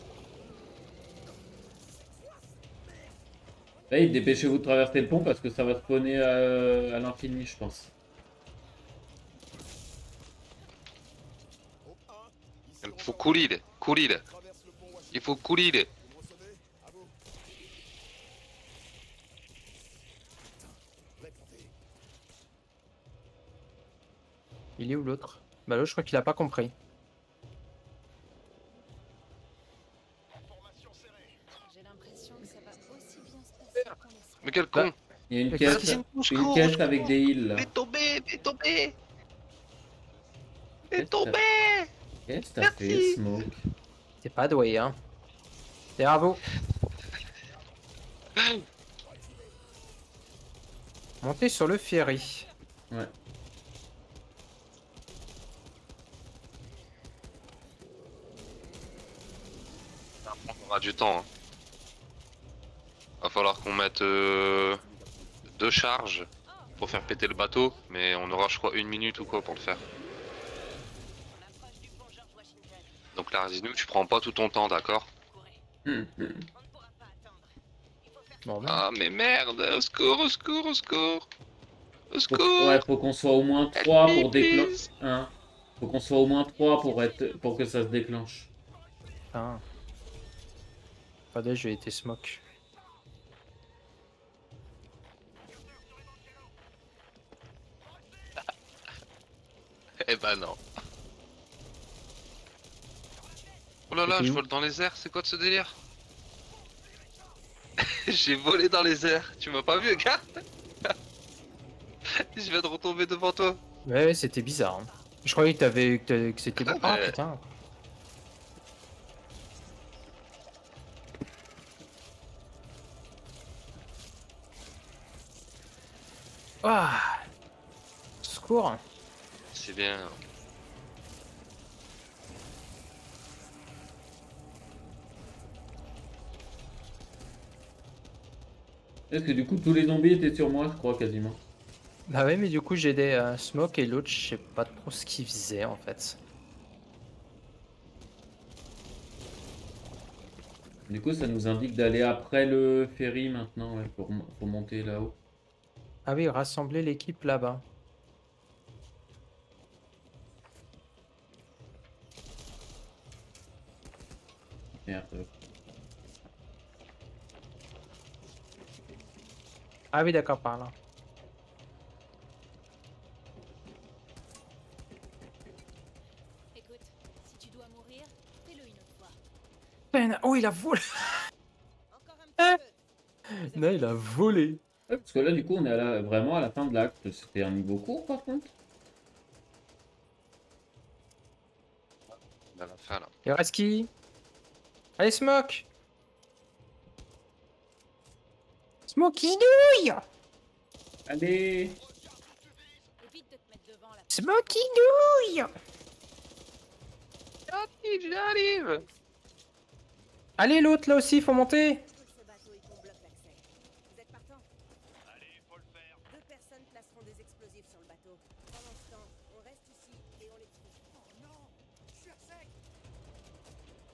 Hey, dépêchez-vous de traverser le pont parce que ça va spawner à, à l'infini, je pense. Au un, ici Il on faut va- courir, courir. traverse le pont Washington. Il faut courir. Vous me recevez? À vous. Putain, répondez. Il est où l'autre? Bah l'autre, je crois qu'il a pas compris. Formation serrée. J'ai l'impression que ça va aussi bien se passer qu'on l'espère. Mais quel Bah, con. Il y a une Mais caisse, qu'est-ce que- une caisse avec des heals là. Mais tombé, mais tombé. Qu'est-ce Mais que tombé. t'as- Qu'est-ce que t'as fait, Merci. Smoke? T'es pas doué, hein. Bravo. Montez sur le ferry. Ouais. On aura du temps. Hein. Va falloir qu'on mette euh, deux charges pour faire péter le bateau, mais on aura je crois une minute ou quoi pour le faire. On approche du pont George Washington. Donc là, dis-nous, tu prends pas tout ton temps, d'accord? Courez. Hum, hum. On ne pourra pas attendre. Il faut faire Bon, ben. Ah mais merde, au secours, au secours, au secours. Au Faut, secours. ouais, faut qu'on soit au moins trois pour déclencher. Please. Hein. Faut qu'on soit au moins trois pour être pour que ça se déclenche. Putain. Pas déjà, j'ai été smoke. Eh ben non. Oh là là, C'était je où? vole dans les airs, c'est quoi de ce délire? J'ai volé dans les airs, tu m'as pas vu, regarde. Je viens de retomber devant toi. Ouais, ouais, c'était bizarre. Hein. Je croyais que t'avais que, t'avais- que c'était bon. Ah Ouais. putain. Ah. Secours. C'est bien. Est-ce que du coup tous les zombies étaient sur moi, je crois quasiment. Bah ouais, mais du coup j'ai des euh, smoke et l'autre, je sais pas trop ce qu'il faisait en fait. Du coup, ça nous indique d'aller après le ferry maintenant, ouais, pour, mo- pour monter là-haut. Ah oui, rassembler l'équipe là-bas. Merde. Ah oui, d'accord, par là. Écoute, si tu dois mourir, fais-le une autre fois. Putain, oh, il a volé. Encore un petit peu. Non, il a volé. Ouais, parce que là, du coup, on est à la- vraiment à la fin de l'acte. C'était un niveau court, par contre. À la fin là. Il reste qui? Allez, smoke. Smokey douille. Allez! Évite de te mettre devant là. Smokey douille. J'arrive, j'arrive. Allez, l'autre là aussi, faut monter. Ce bateau et qu'on bloque l'accès. Vous êtes partant? Allez, faut le faire. Deux personnes placeront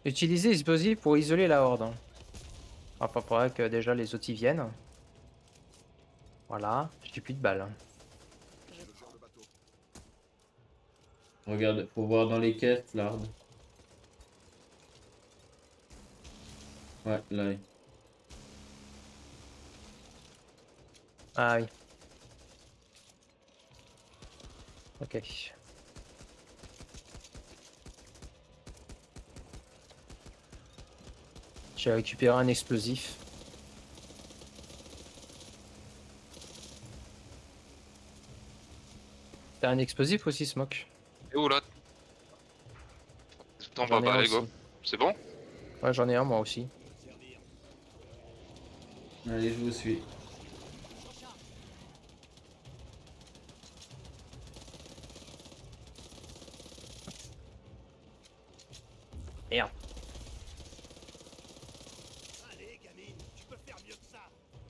Utilisez l'explosif pour isoler la horde. Hein. Enfin, faudrait que déjà les autres y viennent. Voilà, j'ai plus de balles. Hein. Regarde, faut voir dans les caisses, Lard. Ouais, là. Ah oui. Ok. J'ai récupéré un explosif. T'as un explosif aussi, Smoke? Et où là? Attends, J'en ai bah, un allez, go. aussi. C'est bon? Ouais, j'en ai un moi aussi. Allez, je vous suis. Merde. Allez, gamine, tu peux faire mieux que ça.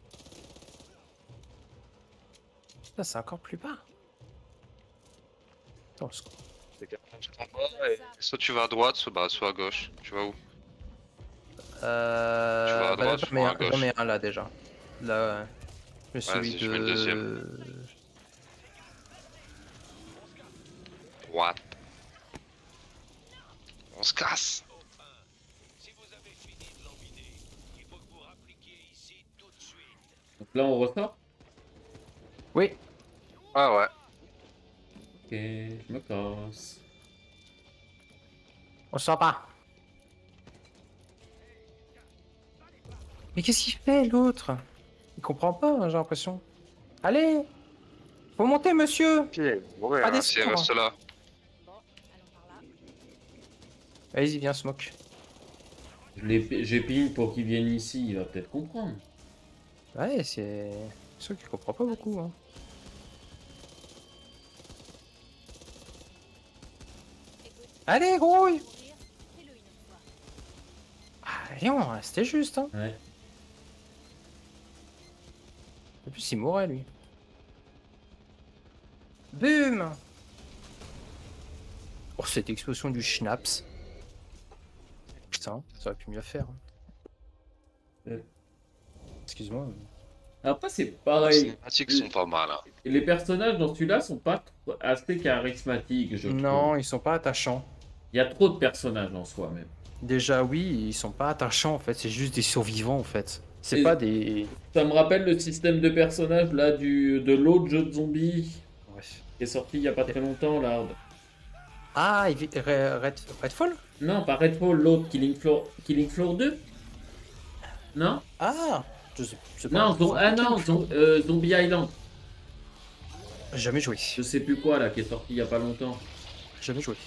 Ça, c'est encore plus bas. Attends, le score. En bas, et soit tu vas à droite, soit, bah, soit à gauche. Tu vas où? Euh... Tu vas à bah là, droite, j'en je mets prends à un- gauche. j'en mets un là déjà. Là, ouais. Je suis celui Vas-y, je mets le deuxième. de... Droite. On se casse. Si vous avez fini de l'embiner, il faut que vous rappliquiez ici tout de suite. Donc là, on ressort. Oui. Ah ouais. Ok, je me casse. On sort pas. Mais qu'est-ce qu'il fait l'autre? Il comprend pas, hein, j'ai l'impression. Allez! Faut monter, monsieur! Ouais, Pas hein, des si elle sourds. reste là. Bon, allons par là. Vas-y, viens, Smoke. Je l'ai- J'ai ping pour qu'il vienne ici, il va peut-être comprendre. Ouais, c'est... C'est sûr qu'il comprend pas beaucoup, hein. Écoute, Allez, grouille! mourir, fais-le une autre fois. Ah, Léon, c'était juste, hein. Ouais. En plus, il mourrait, lui. Boum! Oh, cette explosion du schnapps. Putain, ça aurait pu mieux faire. hein. Ouais. Excuse-moi. mais- Après, c'est Les pareil. cinématiques sont pas mal. Hein. Les personnages dans celui-là sont pas trop- assez charismatiques, je trouve. Non, ils sont pas attachants. Il y a trop de personnages en soi, même. Déjà, oui, ils sont pas attachants, en fait. C'est juste des survivants, en fait. C'est Et- pas des... Ça me rappelle le système de personnages là du de l'autre jeu de zombies Ouais. qui est sorti il y a pas très longtemps, Lard. Ah, il vit- Re- Red... Redfall? Non, pas Redfall, l'autre, Killing Floor... Killing Floor deux. Non. Ah! Je sais, je sais pas. Non, zom- ah non, zom- euh, Zombie Island. Jamais joué. Je sais plus quoi là, qui est sorti il y a pas longtemps. Jamais joué.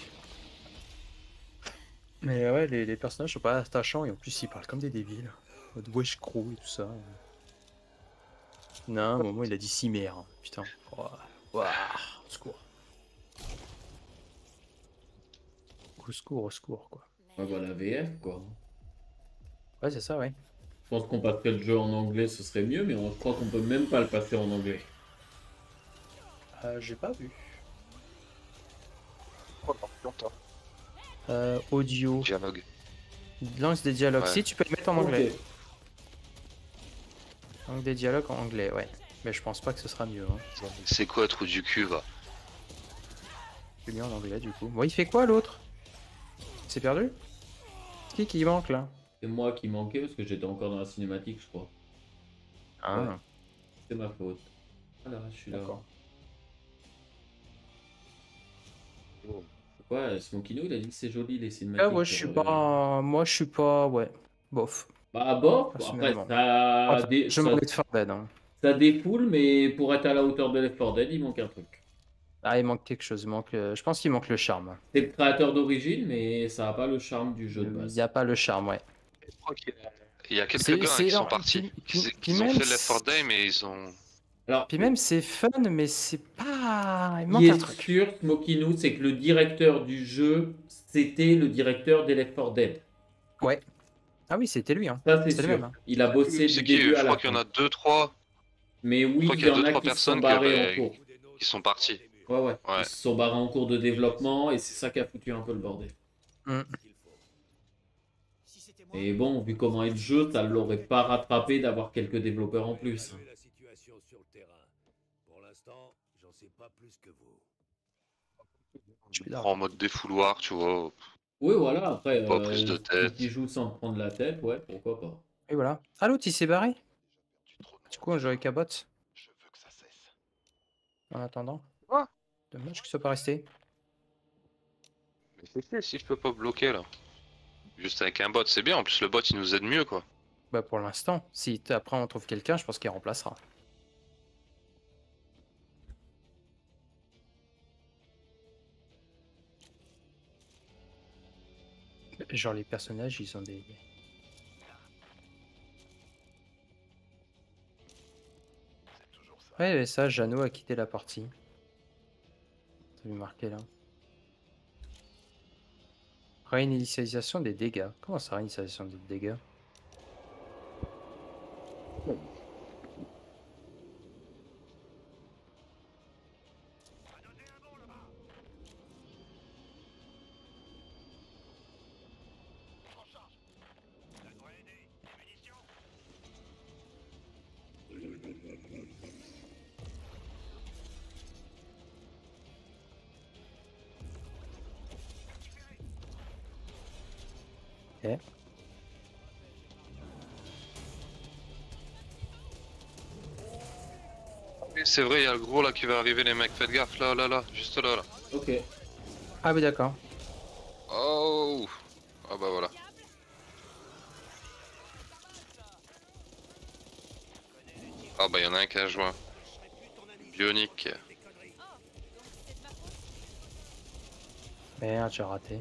Mais ouais, les, les personnages sont pas attachants et en plus ils parlent comme des débiles. En mode wesh crow et tout ça. Non, à un moment il a dit cimère. hein. Putain. Ouah. Ouah. Au secours. Au secours, au secours quoi. Ouais, bah la V F quoi. Ouais, c'est ça, ouais. Je pense qu'on passerait le jeu en anglais, ce serait mieux, mais on je crois qu'on peut même pas le passer en anglais. Euh, J'ai pas vu. Euh, audio. Dialogue. Lance des dialogues. Ouais. Si, tu peux le mettre en anglais. Ok. Donc des dialogues en anglais, ouais. Mais je pense pas que ce sera mieux. Hein. C'est quoi, trou du cul, va? Je l'ai mis en anglais du coup. Bon, il fait quoi l'autre? C'est perdu? C'est qui qui manque là? C'est moi qui manquais parce que j'étais encore dans la cinématique, je crois. Ah, Ouais. C'est ma faute. Voilà, je suis là. d'accord. Ouais, Smokino, il a dit que c'est joli les cinématiques. Ah ouais, je suis euh, pas... Moi, je suis pas... Ouais. Bof. Bah bon, après Personnellement. ça, Enfin, dé- je ça, m'en vais de faire dead. Hein. ça défoule, mais pour être à la hauteur de Left four Dead, il manque un truc. Ah, il manque quelque chose. Il manque... euh, Je pense qu'il manque le charme. C'est le créateur d'origine, mais ça n'a pas le charme du jeu de Il base. n'y a pas le charme, ouais. Je crois qu'il y a- Il y a quelques C'est- gars hein, c'est qui sont énorme. partis. Puis- Qui, puis- qui puis ont même fait Left four Dead, mais ils ont. Alors, Puis même, c'est fun, mais c'est pas... Il ce manque qui un est truc. sûr, Smokino, c'est que le directeur du jeu, c'était le directeur des Left four Dead. Ouais. Ah oui, c'était lui. Hein. Ça, c'est C'est le sûr. même, hein. Il a bossé C'est du qui début Je à la crois qu'il y en fin. a deux, trois Mais oui, crois il qu'il y y a en deux, a trois qui se personnes sont qui barrés avaient- en cours. qui sont partis. Ouais, ouais, Ouais. Ils se sont barrés en cours de développement et c'est ça qui a foutu un peu le bordel. Mm. c'était moi. Et bon, vu comment est le jeu, ça l'aurait pas rattrapé d'avoir quelques développeurs en plus. Évaluez la situation sur le terrain. Pour l'instant, j'en sais pas plus que vous. Je suis Prends en d'accord. mode défouloir, tu vois. Oui, voilà, après, Pas prise de euh, tête. qui joue sans prendre la tête, ouais, pourquoi pas. Et voilà. Ah, l'autre, il s'est barré. Trop de Du coup, on jouait avec Cabot. Je veux que ça cesse. En attendant. Quoi? Dommage qu'il soit pas resté. Mais c'est fait si je peux pas bloquer là. Juste avec un bot, c'est bien. En plus, le bot il nous aide mieux quoi. Bah, pour l'instant. Si t- après on trouve quelqu'un, je pense qu'il remplacera. Genre, les personnages, ils ont des. Ouais, mais ça, Jeannot a quitté la partie. Ça lui marqué là. Réinitialisation des dégâts. Comment ça, réinitialisation des dégâts? Ok. Oui, c'est vrai, il y a le gros là qui va arriver, les mecs. Faites gaffe là, là, là. Juste là, là. Ok. Ah oui, d'accord. Oh. Ah bah voilà. Ah bah il y en a un qui a joint. Bionique. Merde, j'ai raté.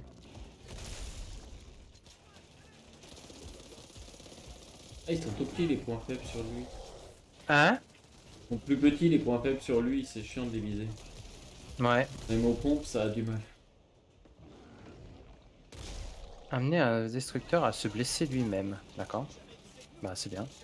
Ah, ils sont tout petits les points faibles sur lui. Hein? Ils sont plus petits les points faibles sur lui, c'est chiant de les viser. Ouais. Même aux pompes, ça a du mal. Amener un destructeur à se blesser lui-même. D'accord. Bah, c'est bien.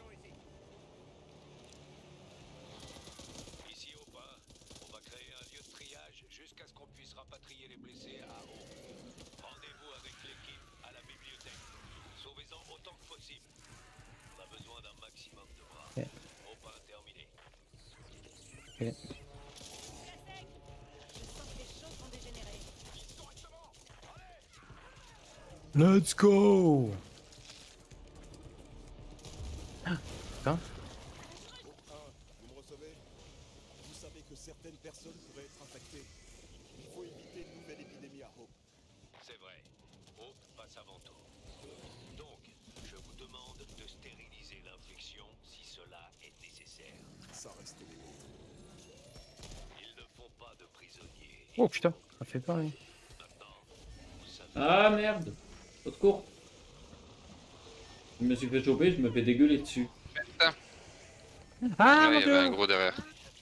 Ici au bas, on va créer un lieu de triage jusqu'à ce qu'on puisse rapatrier les blessés à haut. Rendez-vous avec l'équipe à la bibliothèque. Sauvez-en autant que possible. On a besoin d'un maximum de bras. Ok. Au pas terminé. Ok. Je sens que les choses vont dégénérer. Let's go! Ah, putain. Vous me recevez? Vous savez que certaines personnes pourraient être infectées. Il faut éviter une nouvelle épidémie à Hope. C'est vrai. Hope passe avant tout. Donc, je vous demande de stériliser l'infection si cela est nécessaire. Ça reste légal. Ils ne font pas de prisonniers. Oh putain, ça fait peur lui. Maintenant, vous savez. Ah merde! Au secours! Je me suis fait choper, je me fais dégueuler dessus. Ah Ouais, mon il y avait un dieu! gros derrière.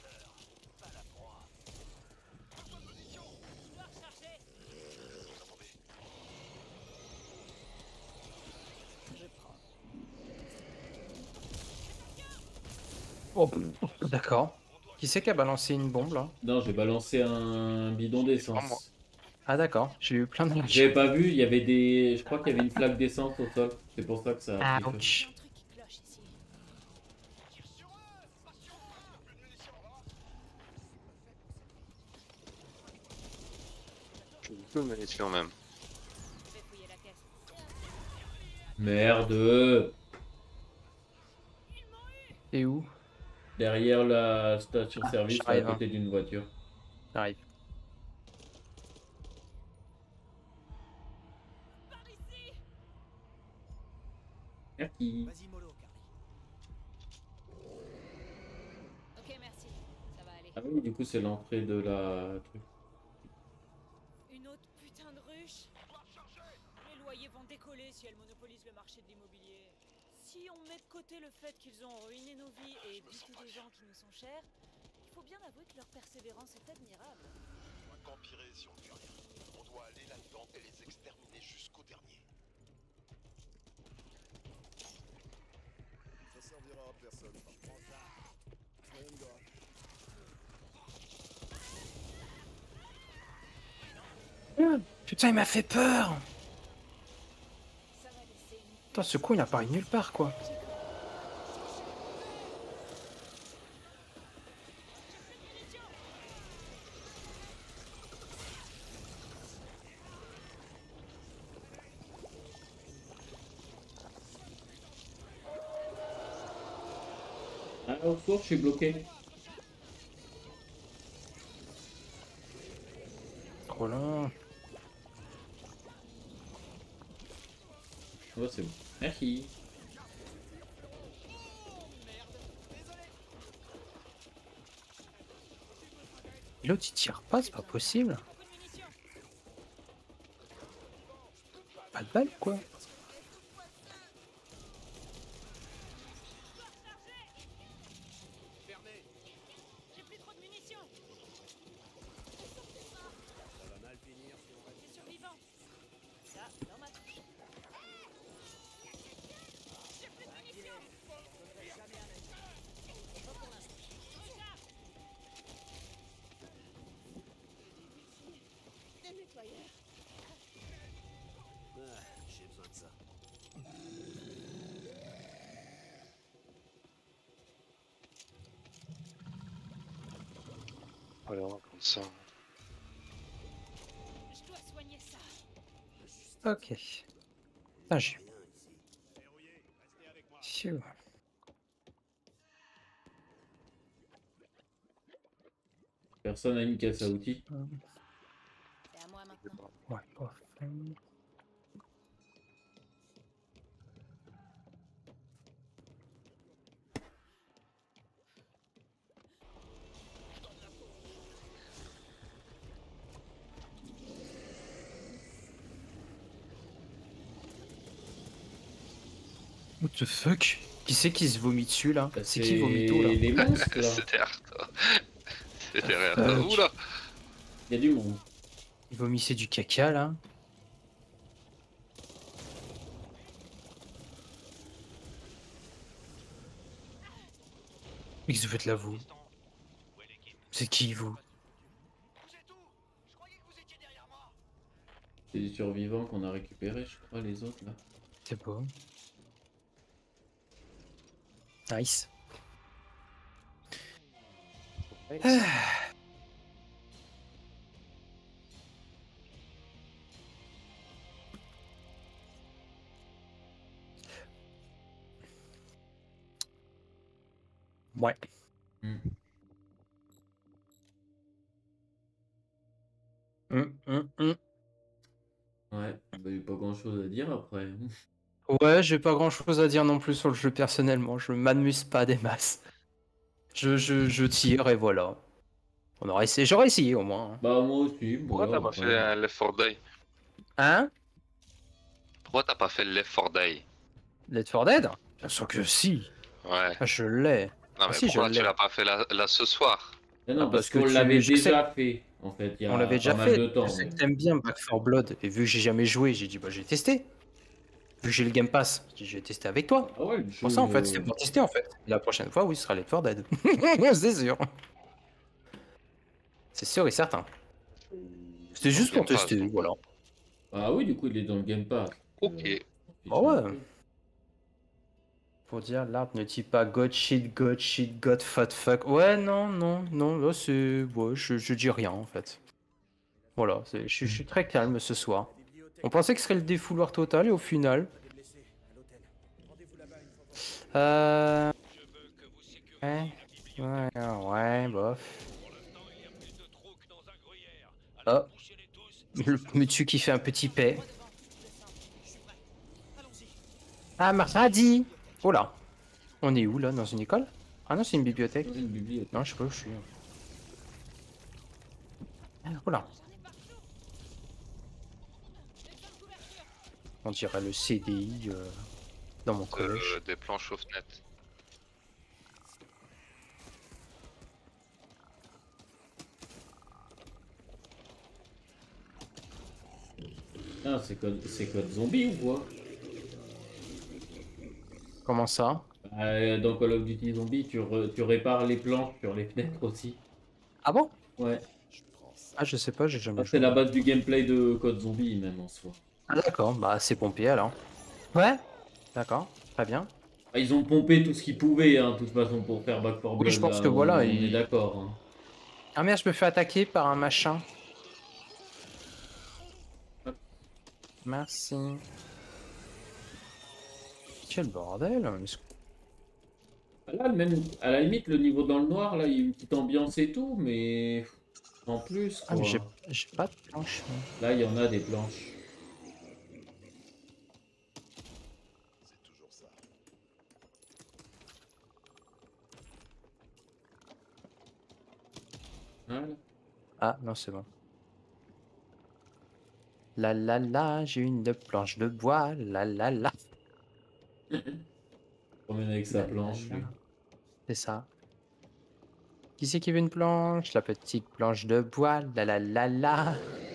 Oh, d'accord. Qui c'est qui a balancé une bombe là? Non, j'ai balancé un bidon Oh, moi. d'essence. Ah d'accord, j'ai eu plein de J'avais pas vu, il y avait des. Je crois qu'il y avait une flaque d'essence au sol. C'est pour ça que ça a Ah pris feu. Il y a ouch. un truc qui cloche ici. J'ai beaucoup de munitions même. Je vais fouiller la caisse. Merde! Et où? Derrière la station-service, Ah, à j'arrive, côté d'une voiture. J'arrive. Par ici! Merci. Vas-y, mollo, Carly. Ok, merci. Ça va aller. Ah oui, du coup, c'est l'entrée de la truc. Une autre putain de ruche. Les loyers vont décoller si elle monopolise le marché de l'immobilier. Si on met de côté le fait qu'ils ont ruiné nos vies et buté des gens qui nous sont chers, il faut bien avouer que leur persévérance est admirable. On va qu'empirer si on ne fait rien. On doit aller là-dedans et les exterminer jusqu'au dernier. Ça servira à personne. Prends ça. Soyons gars. Putain, il m'a fait peur! Ça va laisser une Putain, ce con il apparaît nulle part quoi. Ah, au secours, je suis bloqué. Trop lent. Oh, c'est bon. Merci. Et l'autre il tire pas, c'est pas possible. Pas de balle quoi. J'ai plus trop de munitions. Ça va mal finir si on reste. Les survivants. Ça, dans ma touche. J'ai plus de munitions. Des nettoyeurs. Ah, j'ai besoin de ça. Allez, on va prendre ça. Je dois soigner ça. Ok. Ah, j'ai. Rien ici. Verrouillé, restez avec moi. Phew. Personne a une caisse à outils. C'est à moi maintenant. Ouais, bof. What the fuck? Qui c'est qui se vomit dessus là? Bah, C'est qui vomit tout là? les monstres là. C'est derrière toi. C'est derrière Euh, toi. Oula! Il y a du monde. Il vomissait du caca là. Qu'est-ce que vous faites là vous? C'est qui vous? Vous êtes où? Je croyais que vous étiez derrière moi. C'est des survivants qu'on a récupérés, je crois, les autres là. C'est beau. Nice. Ah. Ouais. Hmm. Hum, hum, hum. Ouais, bah, y a pas grand chose à dire après. Ouais, j'ai pas grand chose à dire non plus sur le jeu personnellement. Je m'amuse pas des masses. Je, je, je tire et voilà. On aurait essayé, j'aurais essayé au moins. hein. Bah, moi aussi. Pourquoi voilà, t'as pas après. fait un Left four Dead? Hein? Pourquoi t'as pas fait le Left four Dead? Left four Dead? Bien sûr que si. Ouais. Ah, je l'ai. Non mais si, je pourquoi tu l'ai. l'as pas fait là, là ce soir? Mais non, Ah, parce, parce que qu'on tu- l'avait je déjà fait, en fait, il y a On l'avait déjà pas mal fait. de temps. Je sais mais- que t'aimes bien Back four Blood. Et vu que j'ai jamais joué, j'ai dit bah j'ai testé. Vu que j'ai le Game Pass, j'ai dit, je vais tester avec toi. Ah ouais, le Pour jeu, ça en fait, euh, c'est pour tester en fait. La prochaine fois, oui, ce sera Left four Dead. c'est sûr. C'est sûr et certain. C'était juste pour Game Pass, tester, donc. voilà. Ah oui, du coup, il est dans le Game Pass. Ok. Ah ouais. Pour dire, l'arbre ne dit pas God shit, God shit, God fat fuck. Ouais, non, non, non, là c'est. Ouais, je, je dis rien en fait. Voilà, c'est- je, je suis très calme ce soir. On pensait que ce serait le défouloir total et au final. Des blessés à l'hôtel. Rendez-vous là-bas une fois. Euh. Je veux que vous sécurisez Ouais, la bibliothèque. ouais, ouais, bof. Pour l'instant, il y a plus de trous que dans un gruyère. Oh. Alors bouchez-les tous. Le Mutu qui fait un petit paix. Droit devant, je suis prêt. Allons-y. Ah, Maradi! Oh là! On est où là? Dans une école? Ah non, c'est une bibliothèque. Une bibliothèque. Non, je sais pas où je suis. Ah, oh là! On dirait le C D I euh, dans mon collège. Euh, des planches aux fenêtres. Ah, c'est code, c'est code zombie ou quoi? Comment ça? Euh, Dans Call of Duty Zombie, tu, re- tu répares les planches sur les fenêtres aussi. Ah bon? Ouais. Je prends ça. Ah, je sais pas, j'ai jamais Ça, c'est joué. la base du gameplay de Code Zombie, même en soi. Ah d'accord, bah c'est pompé alors. Ouais? D'accord, très bien. Ah, ils ont pompé tout ce qu'ils pouvaient, hein, de toute façon, pour faire Back four Oui, Blood. je pense Là, que on, voilà, on est il- d'accord. Hein. Ah merde, je me fais attaquer par un machin. Merci. Quel bordel. mais c'est- Là, même, à la limite, le niveau dans le noir, là, il y a une petite ambiance et tout, mais en plus, Ah mais j'ai quoi. j'ai pas de planche. moi. Là, il y en a des planches. C'est toujours ça. Voilà. Ah non, c'est bon. La la la, j'ai une planche de bois. La la la. Promène avec sa La la planche, la. lui. C'est ça. Qui c'est qui veut une planche? La petite planche de bois. La la la la.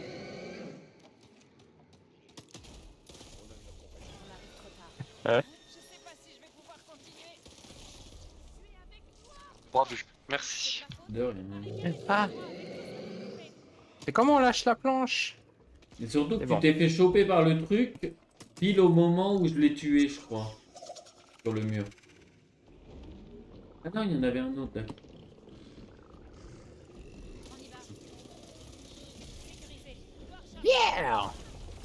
On arrive trop tard. Ouais. Je sais pas si je vais pouvoir continuer. Je suis avec toi. Droit vu. Merci. C'est ma faute. De rien. Ah. Et comment on lâche la planche? Et surtout que C'est tu bon. t'es fait choper par le truc pile au moment où je l'ai tué, je crois. Sur le mur. Ah non, il y en avait un autre là. On y va. Sécurisé. Yeah.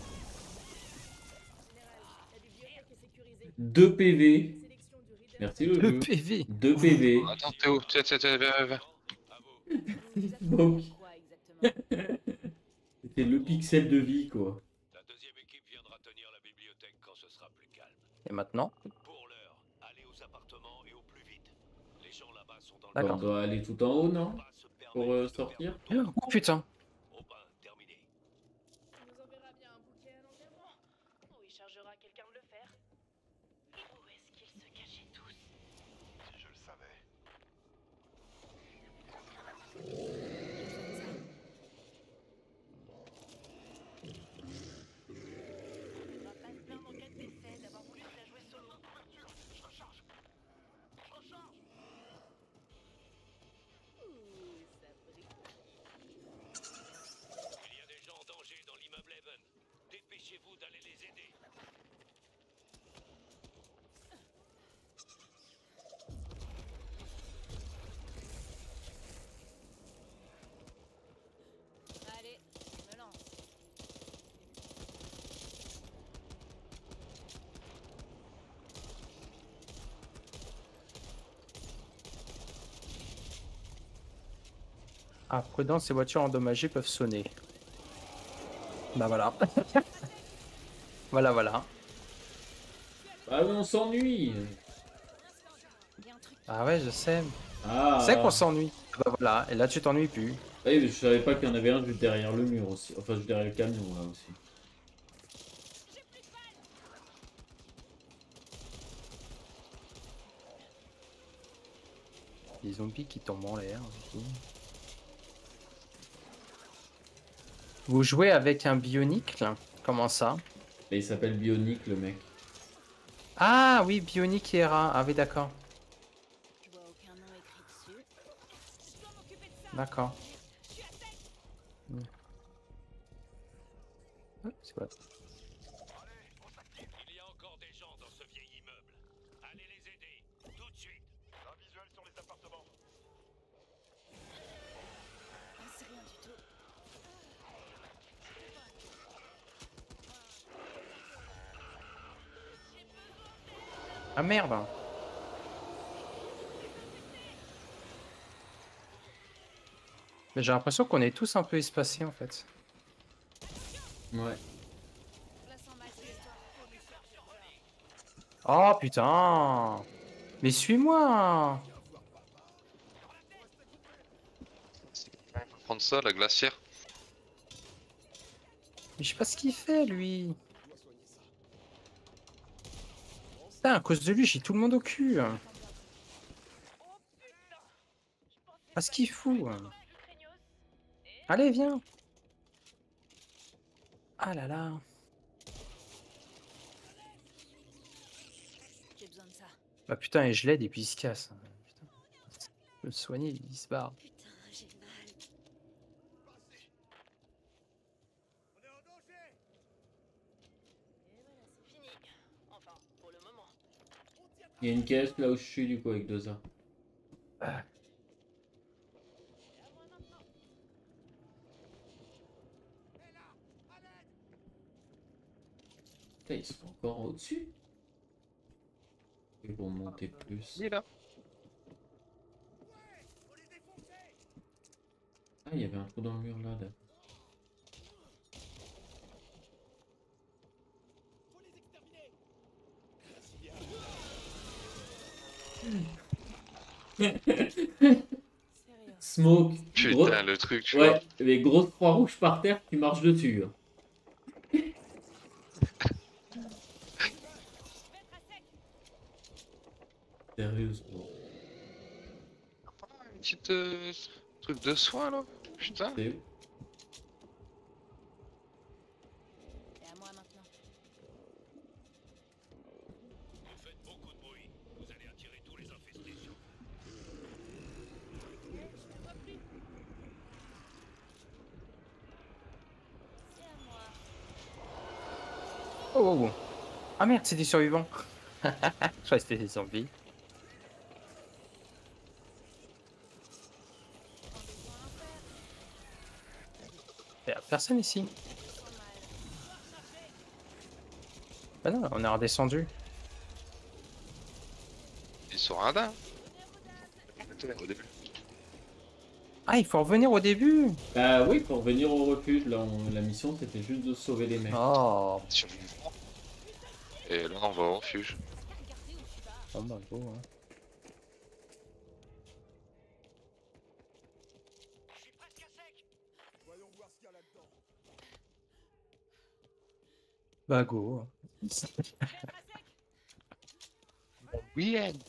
La bibliothèque est sécurisée. deux P V. Sélection du reader. Merci le Le jeu. P V. deux P V. Attends, Théo, tiens, tiens, tiens, viens, viens, viens. À vous. Vous attendez Donc. quoi exactement? C'était le pixel de vie, quoi. La deuxième équipe viendra tenir la bibliothèque quand ce sera plus calme. Et maintenant? Pour l'heure, allez aux appartements et au plus vite. Les gens là-bas sont dans le... On D'accord. doit aller tout en haut, non? Pas se permettre Pour euh, de sortir. perdre Oh putain. Au bain, terminé. On nous enverra bien un bouquet à l'enterrement. Ou il chargera quelqu'un de le faire. Où est-ce qu'ils se cachaient tous? Si je le savais. On va pas se plaindre en cas de décès d'avoir voulu se la jouer solo. Ouh, ça brille. Il y a des gens en danger dans l'immeuble Even. Dépêchez-vous d'aller les aider. Allez, je me lance. Ah, prudence, ces voitures endommagées peuvent sonner. Bah voilà. Voilà, voilà. Ah, mais on s'ennuie. Il y a un truc. Ah ouais, je sais. Ah. C'est qu'on s'ennuie. Ah bah voilà, et là tu t'ennuies plus. Ah oui, mais je savais pas qu'il y en avait un juste derrière le mur aussi. Enfin, juste derrière le camion, là aussi. Des zombies qui tombent en l'air. aussi. Vous jouez avec un bionicle? Comment ça? Et il s'appelle Bionic, le mec. Ah oui, bionique et Hera. Ah oui, d'accord. Je vois aucun nom écrit dessus. Je dois m'occuper de ça. D'accord. Je suis à sec. Ah, c'est quoi? Il y a encore des gens dans ce vieil immeuble. Allez les aider, tout de suite. Un visuel sur les appartements. Ah, c'est rien du tout. Ah merde. Mais j'ai l'impression qu'on est tous un peu espacés en fait. Ouais. Là, sans masque, histoire. Oh putain. Mais suis-moi. Faut prendre ça, la glacière. Mais je sais pas ce qu'il fait lui. Je dois soigner ça. Putain, à cause de lui, j'ai tout le monde au cul. Oh putain. Je pensais Pas ce qu'il fout. plus craignos. Et Allez, viens. Ah là là. j'ai besoin de ça. Bah putain, et je l'aide et puis il se casse. Putain. Je peux le soigner, il se barre. Putain, j'ai mal. On est en danger. Et voilà, c'est fini. Enfin, pour le moment. Il y a une caisse là où je suis du coup avec deux A. Ah. Putain, ils sont encore au-dessus. Ils vont monter plus. Il est là. Ah, il y avait un trou dans le mur là. là. Faut les exterminer. Merci bien. Sérieux. Smoke. Gros... Putain, le truc, tu vois. Ouais, les grosses croix rouges par terre, tu marches dessus. hein. Sérieusement. Une petite euh, truc de soin là. Putain. C'est où? Et à moi maintenant. Vous faites beaucoup de bruit. Vous allez attirer tous les infestés sur vous. C'est à moi. Oh, oh, oh. Ah merde, c'est des survivants. Je croyais que c'était des zombies. Y'a personne ici. Sans mal. Ah non, on est redescendu. Ils sont radins. Au début. Ah, il faut revenir au début. Bah oui, pour venir au refuge, là, on- la mission c'était juste de sauver les mecs. Oh. Survivants. Et là, on va au refuge. Regardez où tu vas. Oh bah go, hein. Je suis presque à sec. Voyons voir ce qu'il y a là-dedans. Bah go. hein. Oui, elle.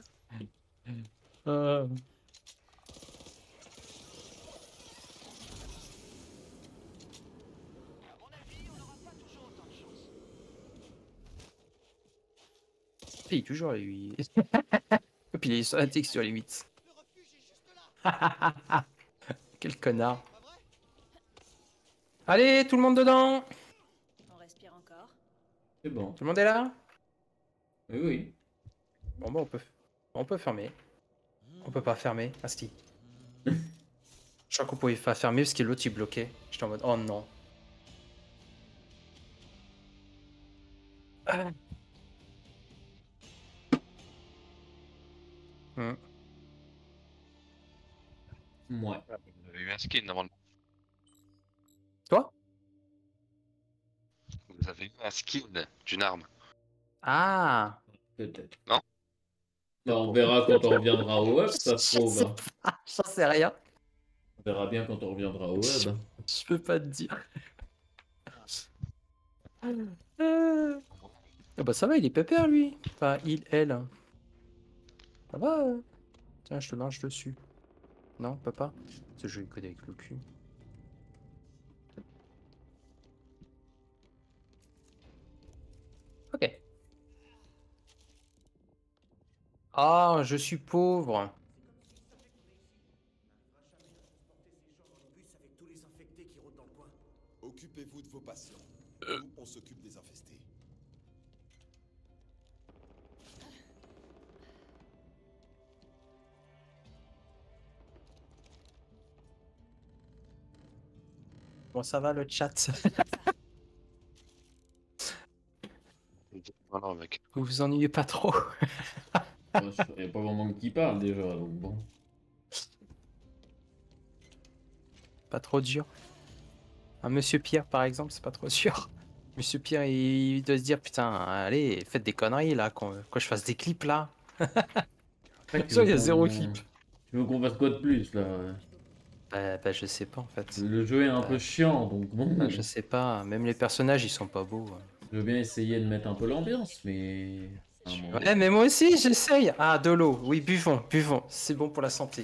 Euh, À mon avis, on n'aura pas toujours autant de chance. il est toujours lui. Et puis il est sur la texture limite. Le refuge est juste là. Quel connard. Pas vrai? Allez, tout le monde dedans. On respire encore. C'est bon. Tout le monde est là. Oui, oui. Bon bah on peut, on peut fermer. On peut pas fermer. Asti. Je crois qu'on pouvait pas fermer parce que l'autre il bloquait. J'étais en mode oh non. Ah. Hmm. Ouais. Vous avez eu un skin normalement. Toi? Vous avez eu un skin d'une arme. Ah. Peut-être. Non. Bah, on verra quand on reviendra au web, ça se trouve. hein. Ah, j'en sais rien. On verra bien quand on reviendra au web. Je peux pas te dire. Euh. Ah bah ça va, il est pépère lui. Enfin, il, elle. Ça va. euh. Tiens, je te lance dessus. Non, on peut pas. Ce jeu il code avec le cul. Ok. Ah, je suis pauvre. Occupez-vous de vos patients. Nous, on s'occupe des infestés. Bon, ça va le chat. Non, non, mec. Vous vous ennuyez pas trop. Il n'y a pas vraiment qui parle déjà, donc bon. Pas trop dur. Un Monsieur Pierre, par exemple, c'est pas trop dur. Monsieur Pierre, il il doit se dire putain, allez, faites des conneries là, qu'on que je fasse des clips là. Après, tu Ça, veux il y a qu'on- zéro clip. Tu veux qu'on fasse quoi de plus là? Bah, bah, je sais pas en fait. Le jeu est un Ouais. peu chiant, donc bon. Bah, je sais pas. Même les personnages, ils sont pas beaux. Je veux bien essayer de mettre un peu l'ambiance, mais. à un moment- Ouais, mais moi aussi, j'essaye. Ah, de l'eau. Oui, buvons, buvons. C'est bon pour la santé.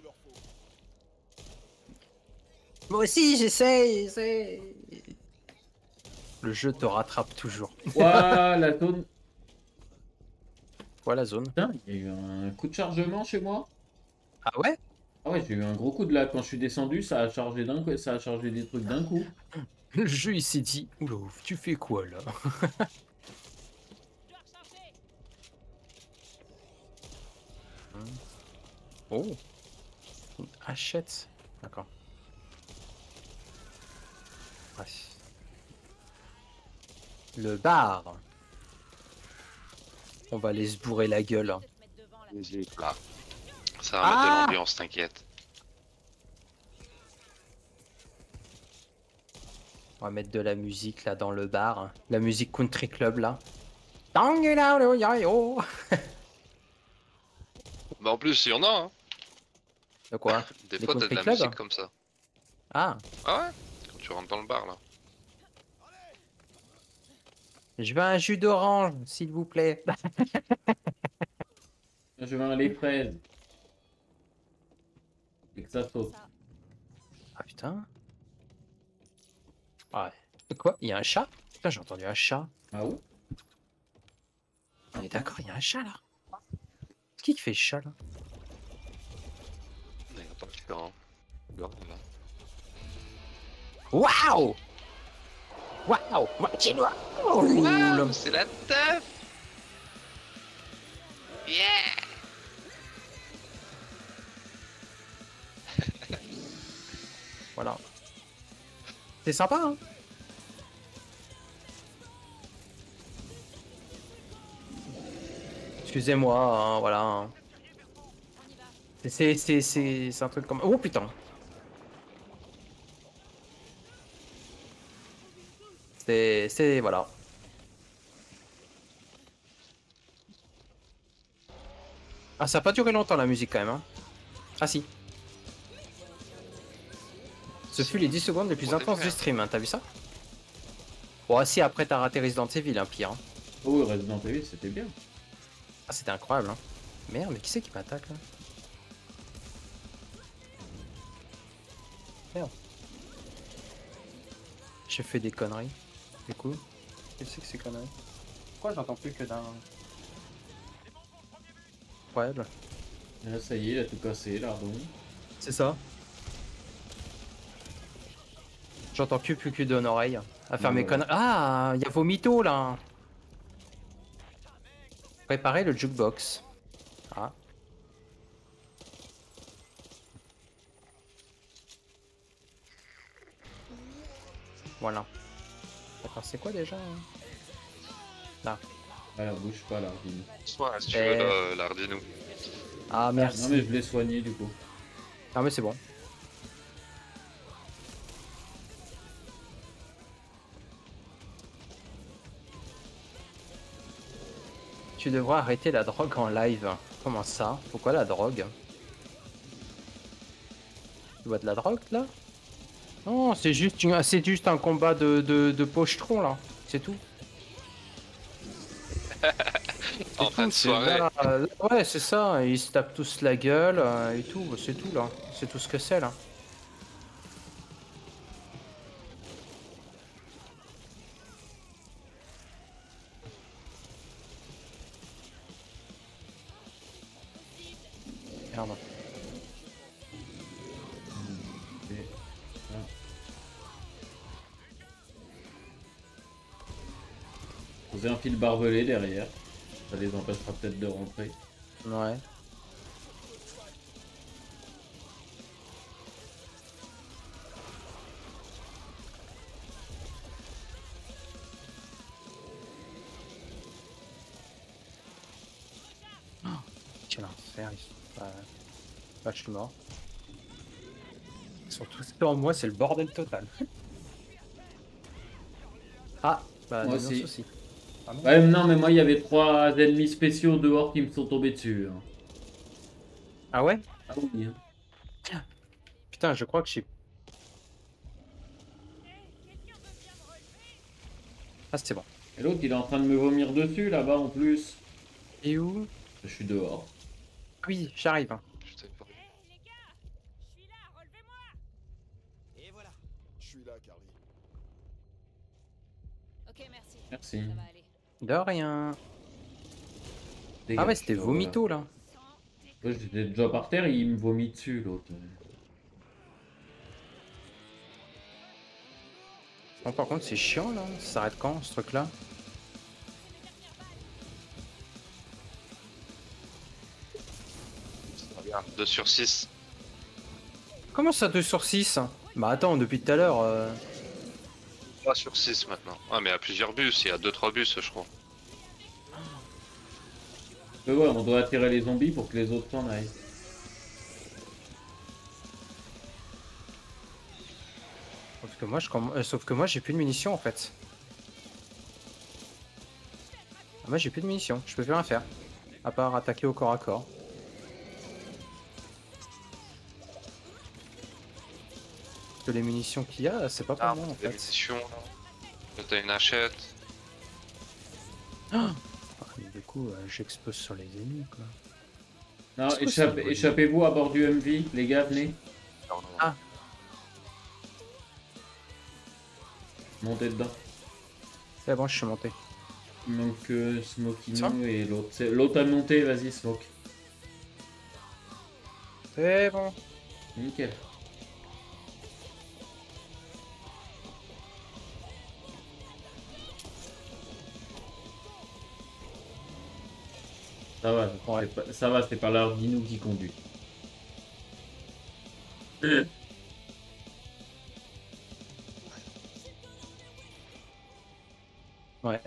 Moi aussi, j'essaye, j'essaye. Le jeu te rattrape toujours. Ouah, la zone. Voilà, zone. Putain, il y a eu un coup de chargement chez moi. Ah ouais? Ah ouais, j'ai eu un gros coup de lag. Quand je suis descendu, ça a chargé d'un coup, ça a chargé des trucs d'un coup. Le jeu, il s'est dit, oula, tu fais quoi là? Je dois recharger. Oh. Une hachette. D'accord. Ouais. Le bar. On va aller se bourrer la gueule. hein. De te mettre devant, là. Là. Ça va mettre de Ah l'ambiance, t'inquiète. On va mettre de la musique là dans le bar. La musique country club là. Bah en plus, il y en a, hein. De quoi? Des Des fois, t'as de country la club musique comme ça. Ah, Ah ouais? Quand tu rentres dans le bar, là. je veux un jus d'orange, s'il vous plaît. Je veux un lait fraise. Et que ça saute. Ça. Ah putain. Ouais. Quoi? Il y a un chat? Putain, j'ai entendu un chat. Ah oui? On est d'accord, il y a un chat là. C'est qui qui fait le chat là? Il y en a pas différent. Grave, là. Waouh! Waouh! Moitié noir! Oh, l'homme. C'est la teuf! Yeah! Voilà. C'est sympa, hein? Excusez-moi, hein, voilà. hein. C'est c'est c'est c'est un truc comme. Oh putain! C'est c'est voilà. Ah, ça a pas duré longtemps la musique quand même. Hein. Ah si. Ce fut les dix secondes les plus intenses du stream, hein, t'as vu ça? Bon, ah, si après t'as raté Resident Evil, hein, pire. Hein. Oh, Resident Evil, c'était bien. Ah, c'était incroyable. Hein. Merde, mais qui c'est qui m'attaque là? Merde. J'ai fait des conneries. Du coup, qu'est-ce que c'est que ces conneries? Pourquoi j'entends plus que d'un. Incroyable. Là, ça y est, il a tout cassé, lardon. C'est ça. J'entends que plus que d'une oreille. À faire Ouais, mes ouais. conneries. Ah, il y a Vomito là. Préparez le jukebox. Ah. Voilà. Attends, c'est quoi déjà? hein Là. Alors, bouge pas, lardine. Soit, si tu Eh. veux, là, Lardinou. Ah, merci. Non, mais je l'ai soigné, du coup. Ah, mais c'est bon. Tu devras arrêter la drogue en live. Comment ça? Pourquoi la drogue? Tu vois de la drogue là? Non, c'est juste, une- c'est juste un combat de, de, de pochetron là. C'est tout. C'est En fin tout, de c'est- soirée. voilà, euh, ouais, c'est ça. Ils se tapent tous la gueule euh, et tout. C'est tout là. C'est tout ce que c'est là. Merde. Et... ah. Posez un fil barbelé derrière. Ça les empêchera peut-être de rentrer. Ouais. Oh, quel enfer, ils sont pas... Bah, je suis mort. Ils sont tous sur moi, c'est le bordel total. Ah, bah, Moi Denos aussi. aussi. Ah non. Ouais, non, mais moi, il y avait trois ennemis spéciaux dehors qui me sont tombés dessus. hein. Ah ouais? Ah oui. hein. Putain, je crois que j'ai... Ah, c'est bon. Et l'autre, il est en train de me vomir dessus, là-bas, en plus. Et où? Je suis dehors. Oui, j'arrive. hein. Je sais pas. Hé les gars, je suis là, relevez-moi. Et voilà. Je suis là, Carly. Ok, merci. Merci. Ça va aller. De rien. Dégage, Ah ouais, c'était là, Vomito là. voilà. Ouais, j'étais déjà par terre et il me vomit dessus, l'autre. Bon, par contre, c'est chiant là. Ça s'arrête quand ce truc là? Regarde, deux sur six. Comment ça deux sur six? Bah attends, depuis tout à l'heure... euh, trois sur six maintenant. Ah mais il y a plusieurs bus, il y a deux trois bus je crois. Mais ouais, on doit attirer les zombies pour que les autres s'en aillent. Sauf que moi, je comm- euh, sauf que moi j'ai plus de munitions en fait. Ah, moi j'ai plus de munitions, je peux plus rien faire. À part attaquer au corps à corps. Parce que les munitions qu'il y a, c'est pas pour Ah, moi en des fait. munitions. Là t'as une hachette. Ah, mais du coup, euh, j'expose sur les ennemis quoi. Non, C'est échappe- possible. échappez-vous à bord du M V, les gars, venez. Non, non. Ah. Montez dedans. C'est bon, je suis monté. Il manque que Ça Smokino et l'autre. C'est- L'autre a monté, vas-y, Smoke. C'est bon. Nickel. Ça va, Ouais. c'est pas- ça va, c'est pas l'Ardinou qui conduit. Ouais.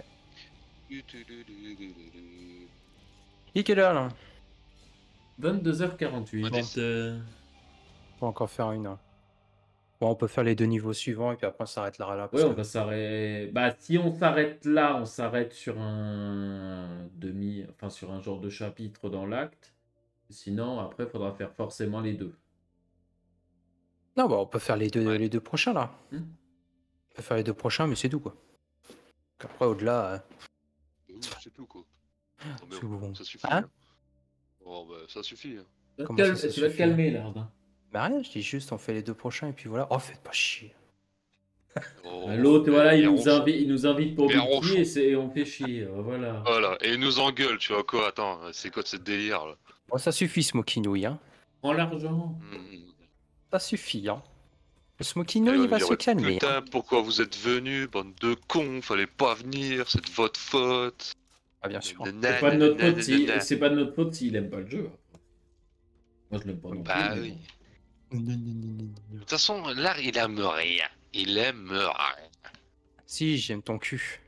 Il est quelle heure là? vingt-deux heures quarante-huit. Bon. Euh, On va encore faire une. hein. Bon, on peut faire les deux niveaux suivants et puis après on s'arrête là. là parce Ouais, on que- va s'arrêter. Bah, si on s'arrête là, on s'arrête sur un demi, enfin sur un genre de chapitre dans l'acte. Sinon, après, il faudra faire forcément les deux. Non, bah on peut faire les deux, Ouais. les deux prochains là. Hmm. On peut faire les deux prochains, mais c'est tout quoi. Après, au-delà. euh, Oui, c'est tout quoi. Non, mais C'est bon. ça suffit. Hein hein. Oh bah ça suffit. hein. Tu vas te Comment calmer- ça, ça tu vas te suffit calmer, là. Ardin. Bah rien, je dis juste on fait les deux prochains et puis voilà. Oh, faites pas chier. Oh, Ah, L'autre, voilà, il Pierre nous, Ronchon. invite, il nous invite pour Pierre Bulky Ronchon. et, c'est- et on fait chier. euh, Voilà. Voilà, et il nous engueule, tu vois quoi, attends, c'est quoi ce délire là? Bon, ça suffit, Smokinouille. Hein. Prends l'argent. Hmm. Ça suffit. Hein. Le Et Smokinouille, là, il va dire, se calmer. Putain, hein. pourquoi vous êtes venus, bande de cons, fallait pas venir, c'est de votre faute. Ah, bien sûr. C'est pas de notre faute si- c'est pas de notre faute s'il aime pas le jeu. Moi, je l'aime pas non Bah plus. mais oui. bon. De toute façon, là, il aime rien. Il aime rien. Si, j'aime ton cul.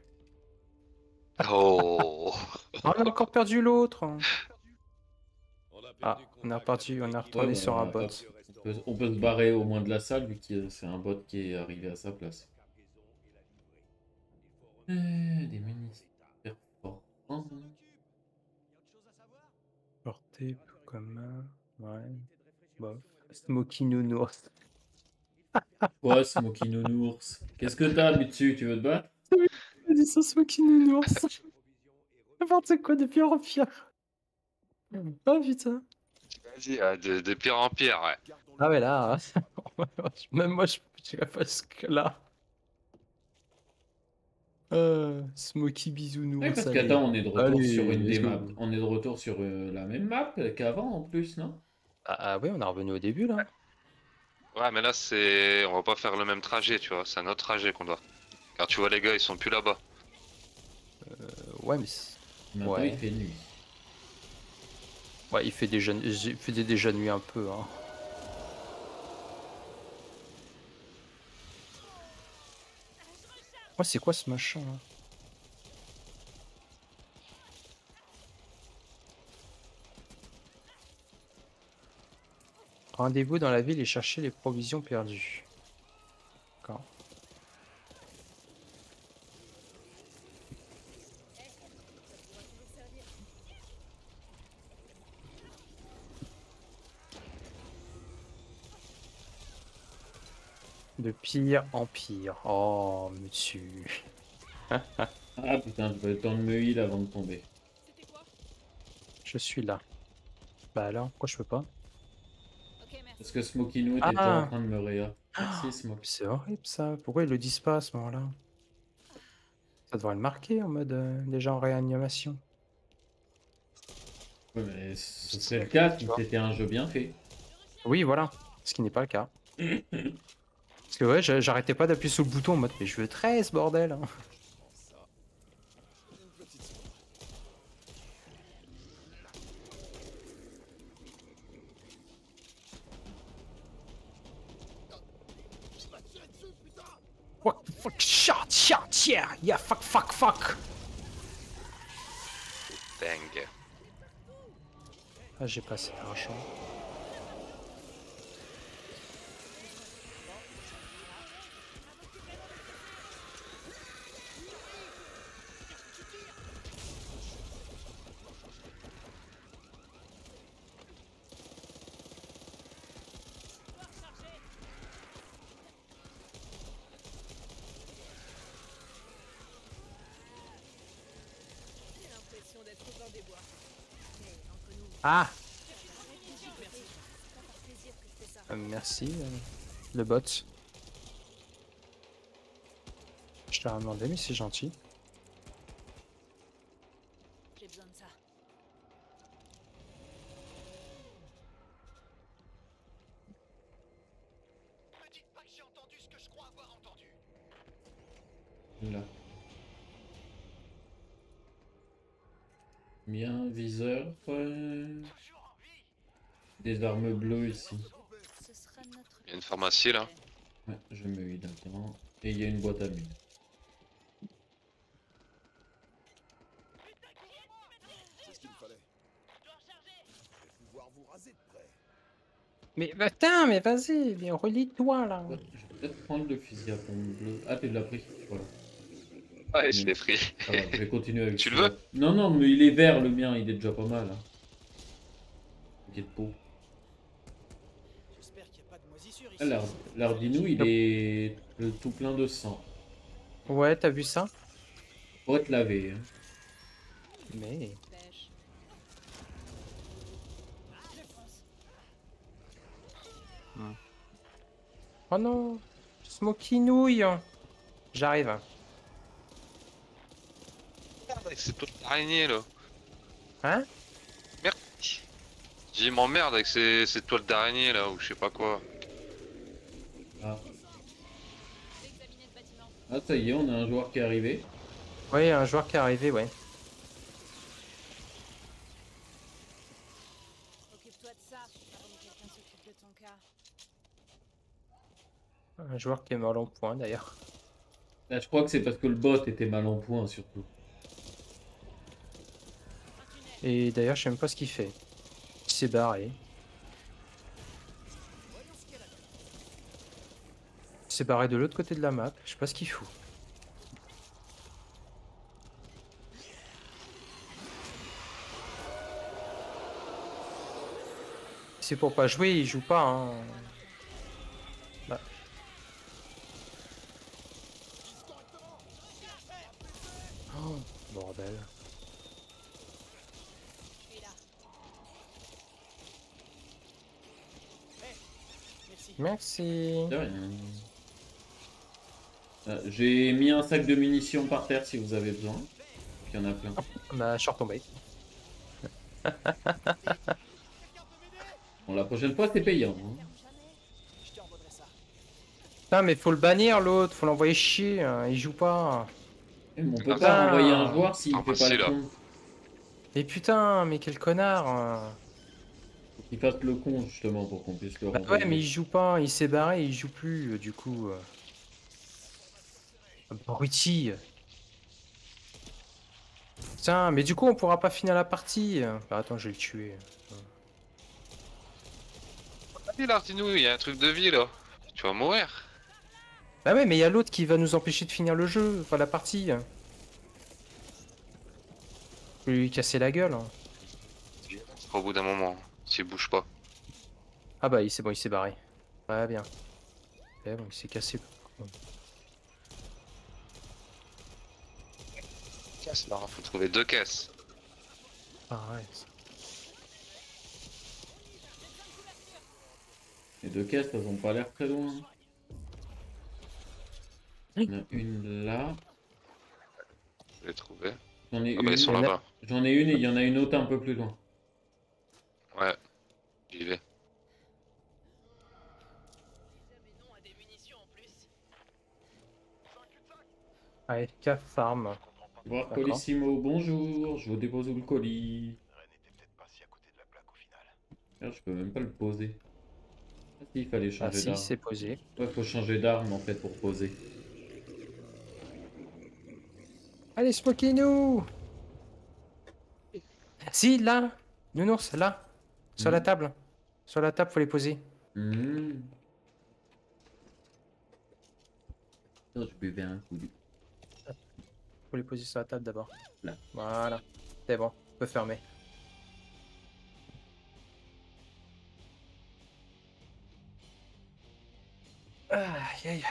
Oh. On a encore perdu l'autre. On a Ah, perdu on a contact reparti, avec on est le- retourné Ouais, sur bah, un bot. On peut, on peut se barrer au moins de la salle vu que c'est un bot qui est arrivé à sa place. Euh, des munitions perforantes. Porté commun. Ouais. Bof. Smoky Nounours. Ouais, Smoky Nounours. Qu'est-ce que t'as, Mitsu? Tu veux te battre? Il dit ça, Smoky Nounours. N'importe quoi de pire en pire. Oh putain. Vas-y, ah, de, de pire en pire, ouais. Gardons-le. Ah ouais, là. Même moi, je dirais parce que là. Euh, Smoky Bisounours. Oui, parce allez. qu'attends, on est de retour Allez, sur une des let's go. maps. On est de retour sur euh, la même map qu'avant en plus, non? Ah, ah ouais, on est revenu au début là. Ouais, mais là, c'est. On va pas faire le même trajet, tu vois, c'est un autre trajet qu'on doit. Car tu vois, les gars, ils sont plus là-bas. Euh, ouais, mais. c'est- Maintenant, Ouais. il fait nuit. Ouais, il fait déjà, il faisait déjà nuit un peu. Hein. Ouais, c'est quoi ce machin là? Rendez-vous dans la ville et cherchez les provisions perdues. D'accord. De pire en pire. Oh, monsieur. Ah putain, j'ai pas eu le temps de me heal avant de tomber. C'était quoi? Je suis là. Bah alors, pourquoi je peux pas? Ok, merci. Parce que Smoky Noot Ah. était en train de me réa. Merci Smoky. C'est horrible ça. Pourquoi ils le disent pas à ce moment-là? Ça devrait le marquer en mode euh, déjà en réanimation. Ouais, mais ce serait le cas si c'était un jeu bien fait. Oui, voilà. Ce qui n'est pas le cas. Parce que ouais, j'a- j'arrêtais pas d'appuyer sur le bouton en mode mais je veux treize bordel. Ça. Une petite seconde. Yeah, fuck, fuck, fuck. Dingue. Ah, j'ai pas assez d'argent. J'ai l'impression d'être dans des bois. Mais entre nous, Ah, c'est pas par plaisir que je fais ça. euh, merci, euh, le bot. Je t'ai rien demandé, mais c'est gentil. J'ai besoin de ça. Me dites pas que j'ai entendu ce que je crois avoir entendu. Là. Bien, viseur. Ouais. Toujours en vie. Des armes bleues ici. Ce sera notre. Il y a une pharmacie là. Ouais, je me mets là-dedans. Et il y a une boîte à mine. C'est ce qu'il me fallait. Je vais pouvoir vous raser de près. Mais putain, mais vas-y, viens, relis-toi là. Ouais, je vais peut-être prendre le fusil à pompe bleu. Ah, tu l'as pris. Voilà. Ouais, je l'ai pris. Ça va, je vais continuer avec Tu le celui-là. veux? Non, non, mais il est vert le mien, il est déjà pas mal. Hein. T'inquiète pas. J'espère qu'il n'y a pas de moisissure ici. Ah, l'ard- L'ardinou, il est euh, tout plein de sang. Ouais, t'as vu ça? Pour être lavé. Hein. Mais... Pêche. Je fonce. Oh non, Smoky nouille. J'arrive. Merde avec ces toiles d'araignée là. Hein? Merde. J'ai m'emmerde avec ces, ces toiles d'araignée là ou je sais pas quoi. Ah. J'ai examiné le bâtiment. ah, ça y est, on a un joueur qui est arrivé. Ouais, un joueur qui est arrivé, ouais. Occupe-toi de ça avant que quelqu'un s'occupe de ton cas. Un joueur qui est mort en point d'ailleurs. Là, je crois que c'est parce que le bot était mal en point, surtout. Et d'ailleurs, je sais même pas ce qu'il fait. Il s'est barré. Il s'est barré de l'autre côté de la map. Je sais pas ce qu'il fout. C'est pour pas jouer, il joue pas. Hein. Bah. Oh, bordel. Je suis là. Merci. Merci. De rien. Ah, j'ai mis un sac de munitions par terre si vous avez besoin. Il y en a plein. Bah, je suis retombé. Bon, la prochaine fois, c'est payant. Hein. Je te revaudrai ça. Putain, mais faut le bannir l'autre, faut l'envoyer chier. hein, Il joue pas. Eh, mais on peut Putain. pas envoyer un joueur s'il Ah, fait pas facile, le là. con. Mais putain, mais quel connard. hein. Faut qu'il fasse le con, justement, pour qu'on puisse le Bah renvoyer. ouais, mais il joue pas, il s'est barré, il joue plus, euh, du coup. euh. Abruti. Putain, mais du coup, on pourra pas finir la partie. Bah, attends, je vais le tuer. Allez l'artinou, il y a un truc de vie là. Tu vas mourir. Bah ouais, mais il y a l'autre qui va nous empêcher de finir le jeu, enfin la partie. Je vais lui casser la gueule. hein. Au bout d'un moment, s'il bouge pas. Ah bah, il c'est bon, il s'est barré. Ouais, bien. Ouais, bon, il s'est cassé. Caisse là, faut trouver deux caisses. Arrête. Les deux caisses, elles ont pas l'air très loin. Il y en a une là. Je l'ai trouvé. J'en ai Ah bah ils une. sont Il y en a- là-bas. J'en ai une et il y en a une autre un peu plus loin. Ouais. J'y vais. Jamais non à des munitions en plus. Allez, K farm. Voir D'accord. Colissimo, bonjour. Je vous dépose où le colis. Ren n'était peut-être pas si à côté de la plaque au final. Merde, je peux même pas le poser. Ah si, il fallait Ah changer si, d'arme. c'est posé. Ouais, faut changer d'arme en fait pour poser. Allez, Smokey-nous. Si, là. Nounours, là. Sur la Mhm. table. Sur la table, faut les poser. Mmh. Oh, je buvais un coup du. Faut les poser sur la table d'abord. Là. Voilà. C'est bon, on peut fermer. Aïe, aïe.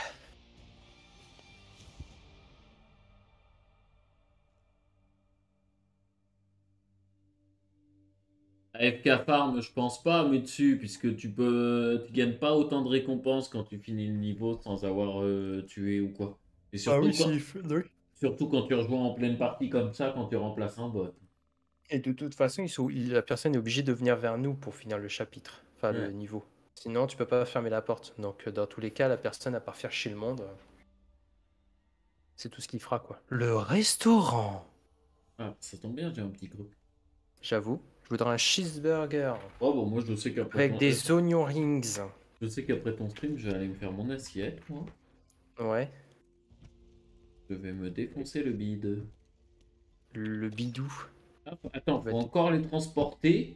A F K Farm, je pense pas, mais dessus, puisque tu peux, tu gagnes pas autant de récompenses quand tu finis le niveau sans avoir euh, tué ou quoi. Et surtout, quand, surtout quand tu rejoins en pleine partie comme ça, quand tu remplaces un bot. Et de toute façon, ils sont- il- la personne est obligée de venir vers nous pour finir le chapitre, enfin le Ouais. niveau. Sinon, tu peux pas fermer la porte. Donc, euh, dans tous les cas, la personne, à part faire chier le monde, euh, c'est tout ce qu'il fera, quoi. Le restaurant. Ah, ça tombe bien, j'ai un petit creux. J'avoue, je voudrais un cheeseburger Oh bon, moi je sais qu'après avec ton... des oignons rings. je sais qu'après ton stream, je vais aller me faire mon assiette, moi. Ouais, Je vais me défoncer le bide. le bidou. Ah, attends, Va faut être- encore les transporter.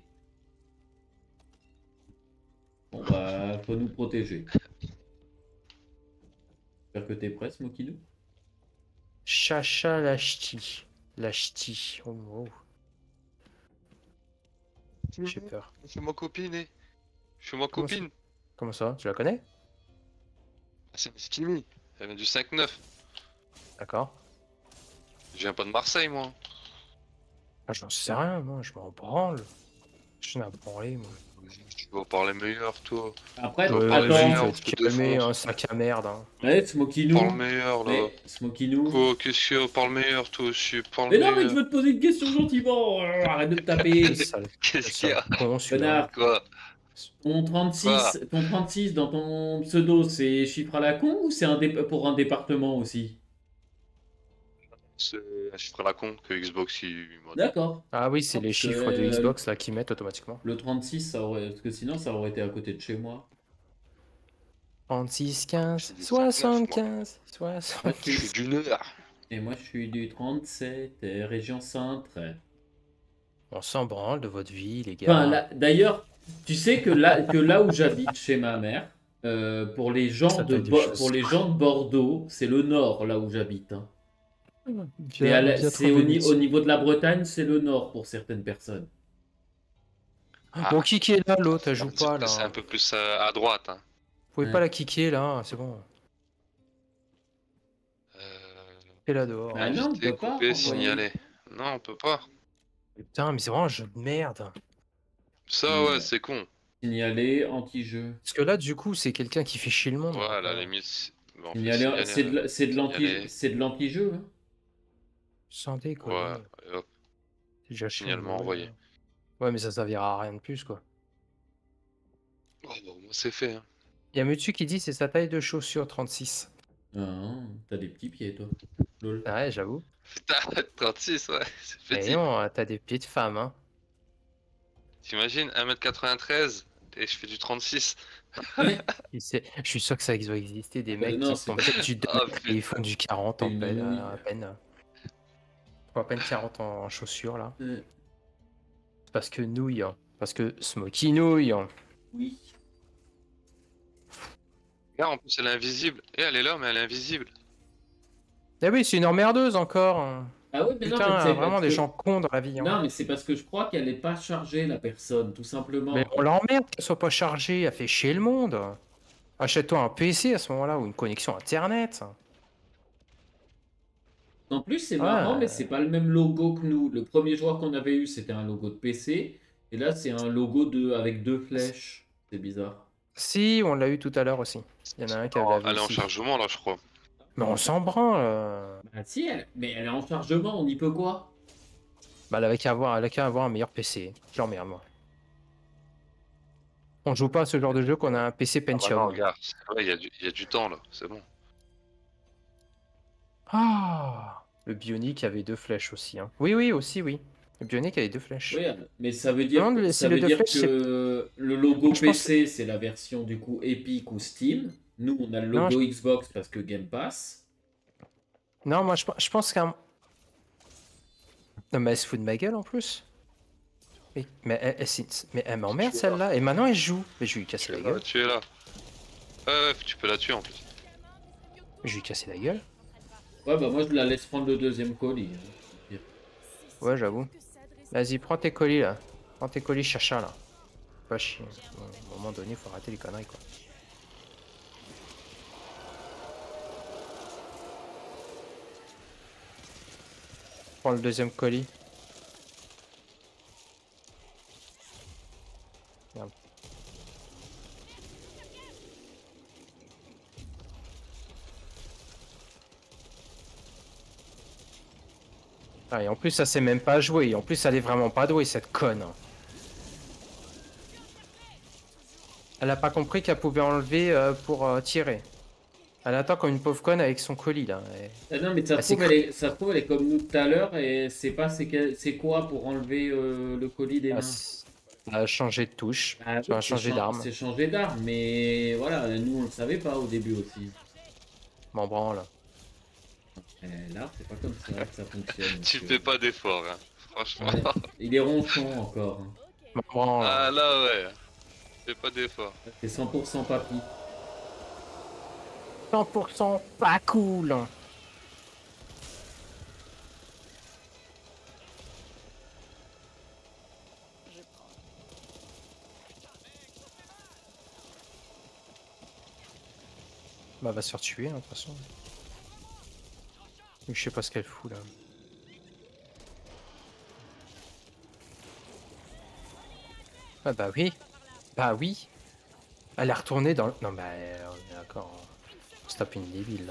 Bon bah, faut nous protéger. J'espère que t'es prêt, Smokinou. Chacha lachti. Lachti. Oh, oh. J'ai peur. C'est ma copine, eh. Je suis ma Comment copine. Comment ça? Tu la connais? Ah, c'est Miss Kimi. Elle vient du cinq neuf. D'accord. Je viens pas de Marseille, moi. Ah, j'en sais rien, moi, je m'en branle. Je suis à branler, moi. Tu vas parler meilleur, toi. Après, Ouais, Ouais, parler vas-y, meilleur, attends. tu vas on te te calmer, défonce. un sac à merde. Hein. Ouais, Parle Smokinou. meilleur, là. Mais, Smokinou. Quoi, qu'est-ce qu'il y a? Parle meilleur, toi aussi. Parle Mais non, mais meilleur. je veux te poser une question gentiment. Euh, Arrête de me taper. Sale, Qu'est-ce qu'il y sale a? con, celui-là. Connard. Quoi? Ton trente-six, ton trente-six dans ton pseudo, c'est chiffre à la con ou c'est un dé- pour un département aussi? C'est un chiffre à la con que Xbox il m'a dit. D'accord. Ah oui, c'est les Parce que, chiffres de euh, Xbox là qui mettent automatiquement. Le trente-six, ça aurait... parce que sinon, ça aurait été à côté de chez moi. trente-six, quinze, J'ai dit soixante-quinze, Moi, soixante. je Je suis- suis du Nord. Et moi, je suis du trente-sept, euh, région centre. On s'en branle de votre vie, les gars. Enfin, là- d'ailleurs, tu sais que là, que là où j'habite chez ma mère, euh, pour les gens Ça de fait des Bo- choses. pour les gens de Bordeaux, c'est le nord là où j'habite. hein. Bien- Et à la- bien c'est au, trouvé, ni- Mitch. au niveau de la Bretagne, c'est le nord pour certaines personnes. Bon, qui qui est là, l'autre? Elle Ça joue veut dire pas que là. C'est un peu plus euh, à droite. Hein. Vous pouvez Ouais. pas la kicker là, c'est bon. Euh... Et là dehors. Bah non, on invité, peut pas coupé, renvoyer. signalé. Non, on peut pas. Putain, mais c'est vraiment un jeu de merde. Ça, Ouais. ouais, c'est con. Signaler, anti-jeu. Parce que là, du coup, c'est quelqu'un qui fait chier le monde. Ouais, à la Ouais. limite. c'est- bon, on fait Signaler, signaler, c'est de, la- c'est de l'anti, signaler. c'est de l'anti-jeu. hein. Sans déconner. Ouais, et hop. C'est déjà chiant, signalement ouais. envoyé. Ouais, mais ça servira à rien de plus, quoi. Oh, bah, au moins, c'est fait. Hein. Il y a Mutu qui dit c'est sa taille de chaussure trente-six. Ah, t'as des petits pieds, toi. Lol. Ah ouais, j'avoue. Putain, trente-six, ouais, c'est Mais petit. non, t'as des pieds de femme, hein. T'imagines, un mètre quatre-vingt-treize et je fais du trente-six. Il sait- Je suis sûr que ça doit exister des Euh, mecs non, qui c'est font pas- peut-être du deux Ah, et ils font du quarante en Une peine, nouille. à peine. Ils font à peine quarante en, en chaussures là. Euh, Parce que nouille, hein. Parce que Smokey nouille. hein. oui. Regarde, en plus, elle est invisible. Et elle est là, mais elle est invisible. Eh oui, c'est une emmerdeuse encore. hein. Ah oui, mais non, Putain, mais c'est vraiment parce des que- gens cons dans la vie. hein. Non, mais c'est parce que je crois qu'elle n'est pas chargée, la personne, tout simplement. Mais on l'emmerde qu'elle soit pas chargée, elle fait chier le monde. Achète-toi un P C à ce moment-là ou une connexion internet. En plus, c'est Ouais. marrant, mais c'est pas le même logo que nous. Le premier joueur qu'on avait eu, c'était un logo de P C. Et là, c'est un logo de... avec deux flèches. C'est bizarre. Si, on l'a eu tout à l'heure aussi. Il y en a un qui Oh, l'avait elle est en aussi. chargement, là, je crois. Mais on s'en branle. euh. Bah si, elle... mais elle est en chargement, on y peut quoi? Bah, elle avait qu'à avoir, elle a qu'à avoir un meilleur P C. Je l'emmerde, moi. On joue pas à ce genre de jeu qu'on a un P C Ah bah Pentium. non, regarde. Ouais, il y, a du- il y a du temps, là. C'est bon. Ah, le Bionic avait deux flèches aussi. hein. Oui, oui, aussi, oui. Le Bionic avait deux flèches. Oui, mais ça veut dire, Non, que- le- ça c'est le veut deux dire flèches, que le logo Je pense- P C, c'est la version du coup Epic ou Steam. Nous, on a le Non, logo Xbox parce que Game Pass. Non, moi, je, je pense qu'un Non, mais elle se fout de ma gueule en plus. Mais, mais elle, elle, c'est- mais elle m'emmerde celle-là. Et maintenant elle joue. Mais je vais lui casser la Ah, gueule. tu es là. Ouais, ouais, tu peux la tuer en plus. Je vais lui casser la gueule. Ouais, bah moi je la laisse prendre le deuxième colis. hein. Ouais, j'avoue. Vas-y, prends tes colis là. Prends tes colis chacha là. Pas chier. Bon, à un moment donné, faut arrêter les conneries quoi. Prends le deuxième colis. Merde. Ah, et en plus, ça sait même pas jouer. Et en plus, elle est vraiment pas douée, cette conne. Elle a pas compris qu'elle pouvait enlever euh, pour euh, tirer. Elle attend comme une pauvre conne avec son colis là. Et... Ah non, mais ça Ah, se c'est trouve, cru- elle est, ça se trouve, elle est comme nous tout à l'heure et c'est pas c'est quel- c'est quoi pour enlever euh, le colis des Ah, mains. c'est- elle a changé de touche. Ah, Elle a oui, c'est changé chan- d'arme. c'est changer d'arme, mais voilà, nous on le savait pas au début aussi. M'en branle. Eh, Là, c'est pas comme ça que ça fonctionne. Tu monsieur. fais pas d'effort, hein. Franchement. Ouais. Il est ronchon encore. hein. M'en branle. Ah là, ouais. Fais pas d'effort. C'est cent pour cent papy. cent pour cent pas cool. Bah, elle va se faire tuer, hein, de toute façon. Mais je sais pas ce qu'elle fout là. Ah bah oui. Bah oui. Elle est retournée dans le... Non bah on est d'accord. On se tape une débile là.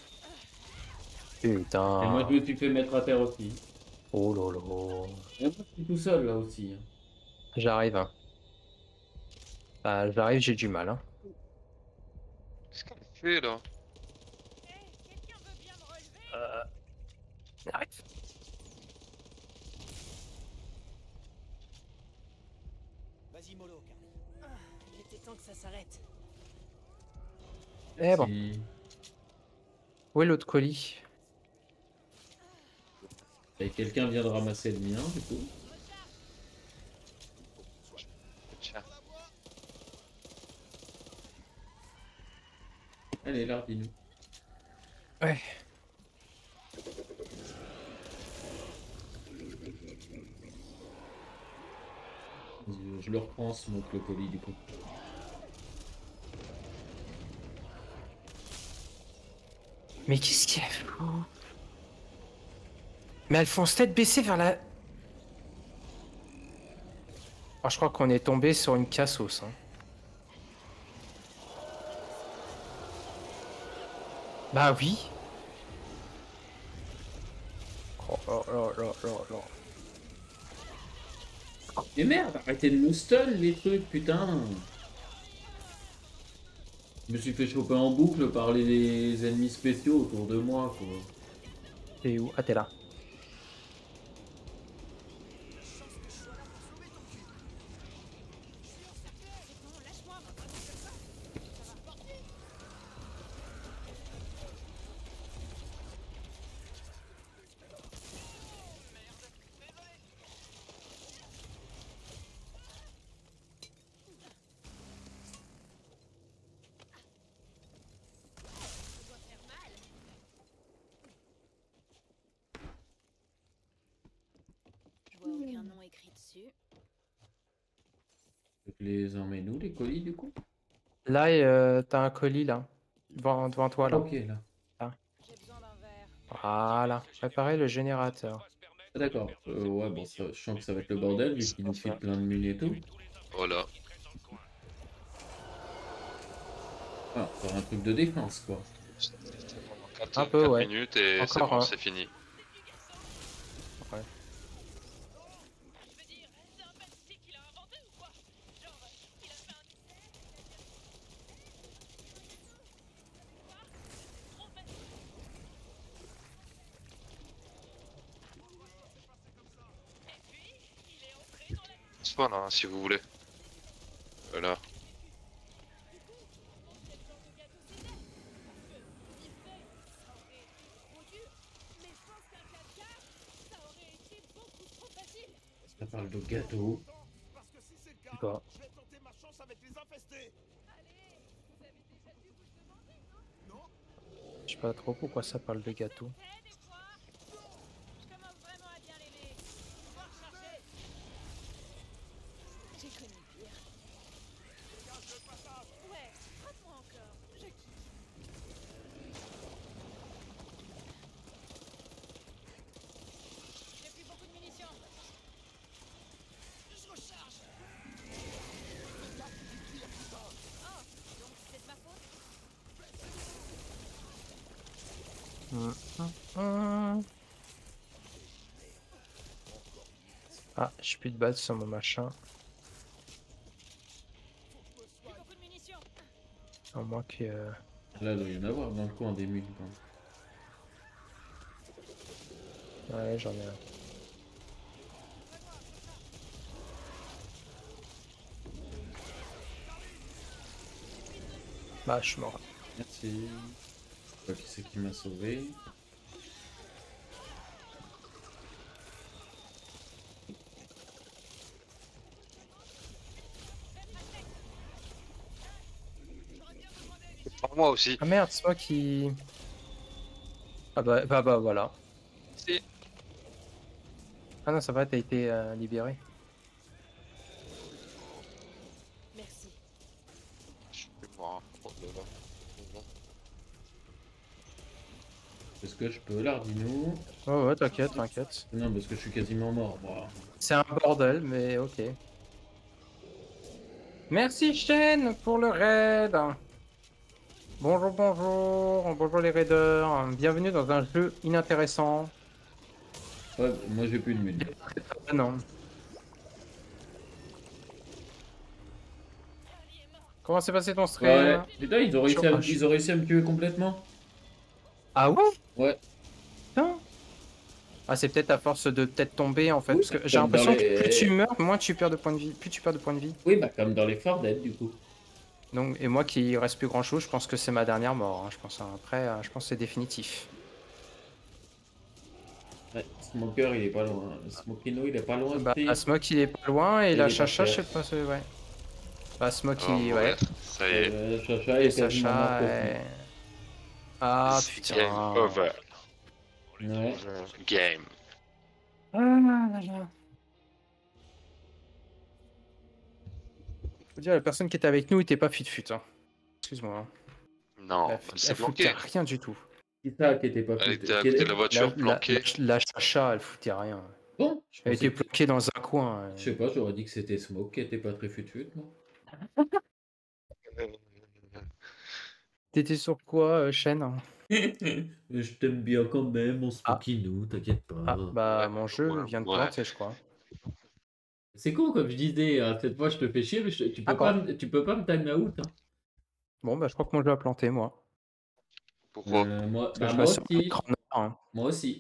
Putain. Et moi je me suis fait mettre à terre aussi. Oh lolo. Et moi je suis tout seul là aussi. hein. J'arrive. Hein. Bah j'arrive, j'ai du mal. Hein. Qu'est-ce qu'elle fait là? Euh... Arrête. Vas-y, mollo, Carly. Ah, il était temps que ça s'arrête. Eh bon. Si- Où est l'autre colis? Et quelqu'un vient de ramasser le mien du coup. Tiens. Allez, là, dis-nous. Ouais. Je, je le reprends ce montre le colis du coup. Mais qu'est-ce qu'elle fout? Mais elles font tête baissée vers la... Oh, je crois qu'on est tombé sur une cassos. Hein. Bah oui. Oh là là là là là. Mais merde, arrêtez de nous stun les trucs, putain. Je me suis fait choper en boucle par les ennemis spéciaux autour de moi, quoi. T'es où? Ah, t'es là. Je vois aucun nom écrit dessus. Je les emmène où les colis du coup? Là, euh, t'as un colis là. Devant, devant toi là. Ok, là. J'ai besoin d'un verre. Voilà. Préparez le générateur. Ah, d'accord. Euh, ouais, bon, ça, je sens que ça va être le bordel vu qu'il nous file plein de mules et tout. Voilà. Ah, faire un truc de défense, quoi. quatre, Un peu, quatre ouais. minutes et c'est Encore bon, un. c'est fini. Ouais. Je veux dire, c'est un pâtissier qui l'a inventé ou quoi? Genre, il a fait un Spawn, hein, si vous voulez. Voilà. Mais je pense qu'un quatre K, ça aurait été beaucoup parle de gâteau? Parce que si c'est le cas, D'accord. je vais tenter ma chance avec les infestés. Allez, vous avez déjà dû vous le demander, non? Non? Je sais pas trop pourquoi ça parle de gâteau. Eh, des fois, je commence vraiment à bien l'aimer. Va rechercher. J'ai connu pire. Dégage le passage. Ouais, frappe-moi encore. Je kiffe. J'ai plus beaucoup de munitions. Je recharge. Oh, donc c'est de ma faute? Hum, hum, hum. Ah, j'ai plus de balles sur mon machin. Plus beaucoup de munitions. À moins que... euh, Là, il doit y en avoir dans le coin des mules. Quoi. Ouais, j'en ai un. Bah, je suis mort. Merci. Je sais pas qui c'est qui m'a sauvé. Pour moi aussi. Ah merde, c'est moi qui... Ah bah, bah, bah voilà. Si. Ah non, ça va, t'as été euh, libéré. Merci. Je suis mort. Oh là là. Est-ce que je peux, Lardino? Ouais, ouais, t'inquiète, t'inquiète. Non, parce que je suis quasiment mort, moi. C'est un bordel, mais ok. Merci Shen pour le raid. Bonjour, bonjour, bonjour les raiders. Bienvenue dans un jeu inintéressant. Ouais, moi j'ai plus de mules. Ah non. Comment s'est passé ton stream? Ouais, putain, ils ont, réussi à, Ah, ils ont réussi à me tuer complètement. Ah ouais? Ouais. Putain. Ah, c'est peut-être à force de peut-être tomber en fait. Oui, Parce que j'ai comme dans l'impression les- que plus tu meurs, moins tu perds de points de vie. Plus tu perds de points de vie. Oui, bah comme dans les Fort Dead du coup. Donc, et moi qui reste plus grand chose, je pense que c'est ma dernière mort. hein. Je pense hein. Après, euh, je pense que c'est définitif. Ouais, Smoker il est pas loin. Smokino il est pas loin. Bah, aussi. Smoke il est pas loin et Et la il est Chacha, par je terre. sais pas, c'est ouais. Bah, Smoke Oh, il. Ouais. ça y est. Euh, Chacha Et est quasiment mort Sacha. aussi. est- Ah Game putain. over. Ouais. Game. Ah là là. Faut dire, la personne qui était avec nous était pas fut-fut. Hein. Excuse-moi. hein. Non, Elle, elle s'est elle foutait planquée. rien du tout. Qui ça qui était pas Elle foutu? était à Quel côté est- de la La, voiture la, planquée. la, la Chacha, elle foutait rien. Bon, je Elle pensais était que- planquée dans un coin. euh. Je sais pas, j'aurais dit que c'était Smoke qui était pas très fut moi. T'étais sur quoi, euh, Shen? Mais je t'aime bien quand même, on se Ah. Smokino, t'inquiète pas. Ah, bah Ouais, mon jeu ouais, vient de ouais. planter, je crois. C'est con comme je disais, hein, cette fois je te fais chier, mais je- tu, peux Ah, pas, bon. me- tu peux pas me time out. Hein. Bon, bah je crois que mon jeu a planté, moi. Pourquoi? Euh, moi, Parce que bah, je moi reste sur un aussi. écran noir, hein. Moi aussi.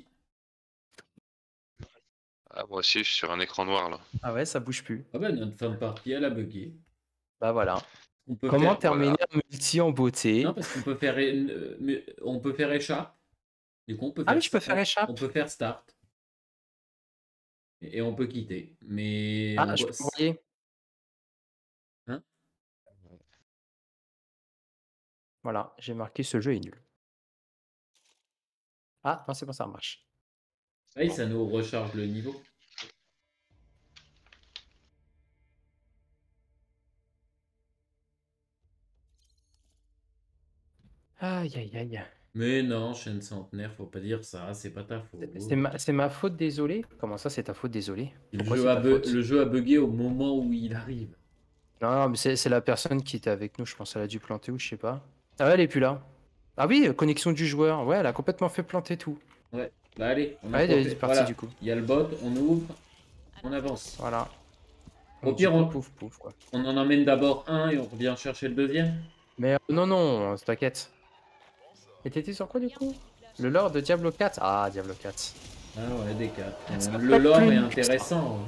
Ah, moi aussi, je suis sur un écran noir là. Ah ouais, ça bouge plus. Ah bah notre fin de partie, elle a bugué. Bah voilà. On peut Comment faire... terminer un multi en beauté? Non, parce qu'on peut faire, une- euh, mais on peut faire échappe. Du coup, on peut Ah faire oui, je peux faire échappe. On peut faire start. Et et on peut quitter. Mais Ah, on je doit- peux envoyer. Hein? Voilà, j'ai marqué ce jeu est nul. Ah, non, c'est bon, ça marche. Oui, ça nous recharge le niveau. Aïe, aïe, aïe. Mais non, chaîne centenaire, faut pas dire ça, c'est pas ta faute. C'est ma, c'est ma faute, désolé. Comment ça, c'est ta faute, désolé? Le Pourquoi jeu, c'est a ta bu- faute? le jeu a bugué au moment où il arrive. Non, non, mais c'est c'est la personne qui était avec nous, je pense. Elle a dû planter ou je sais pas. Ah ouais, elle est plus là. Ah oui, euh, connexion du joueur. Ouais, elle a complètement fait planter tout. Ouais, bah allez, on a Ouais, elle est planté. partie Voilà. du coup. Il y a le bot, on ouvre, on avance. Voilà. Au Donc, pire, du coup, on- pouf, pouf, quoi. On en emmène d'abord un et on revient chercher le deuxième. Mais euh, non, non, euh, t'inquiète. Et t'étais sur quoi du coup? Le lore de Diablo quatre. Ah, Diablo quatre. Ah ouais, des quatre. Ça va Le pas être lore plus est nul que ça. intéressant.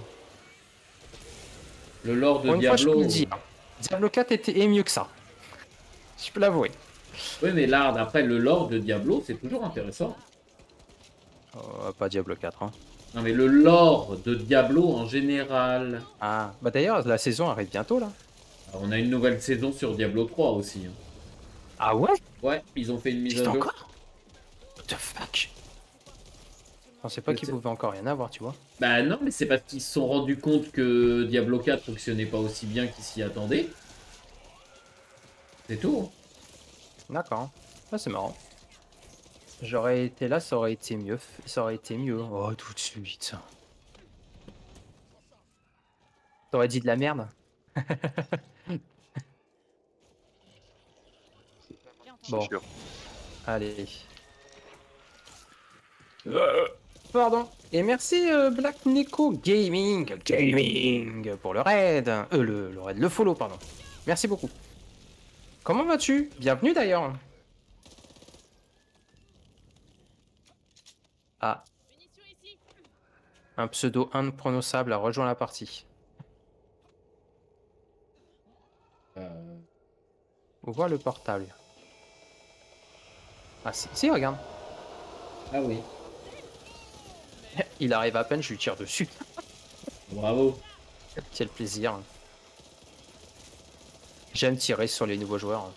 Le lore de Pour une fois, je Diablo. peux le dire. Diablo quatre était est mieux que ça. Je peux l'avouer. Oui, mais là, après, le lore de Diablo, c'est toujours intéressant. Oh, pas Diablo quatre, hein. Non mais le lore de Diablo en général. Ah, bah d'ailleurs, la saison arrive bientôt là. Alors, on a une nouvelle saison sur Diablo trois aussi. Hein. Ah ouais? Ouais, ils ont fait une mise Existe à jour. encore? What the fuck? Je pensais pas qu'il pouvait encore rien avoir, tu vois. Bah non, mais c'est parce qu'ils se sont rendus compte que Diablo quatre fonctionnait pas aussi bien qu'ils s'y attendaient. C'est tout. D'accord. Ah, c'est marrant. J'aurais été là, ça aurait été mieux. Ça aurait été mieux. Oh, tout de suite. T'aurais dit de la merde? Bon, Sûr. allez. Euh, Pardon. Et merci euh, Black Neko Gaming, Gaming pour le raid. Euh, le, le raid, le follow, pardon. Merci beaucoup. Comment vas-tu? Bienvenue d'ailleurs. Ah. Un pseudo imprononçable a rejoint la partie. Euh... Ouvre le portable. Ah si, si, regarde. Ah oui. Il arrive à peine, je lui tire dessus. Bravo. Quel plaisir. J'aime tirer sur les nouveaux joueurs.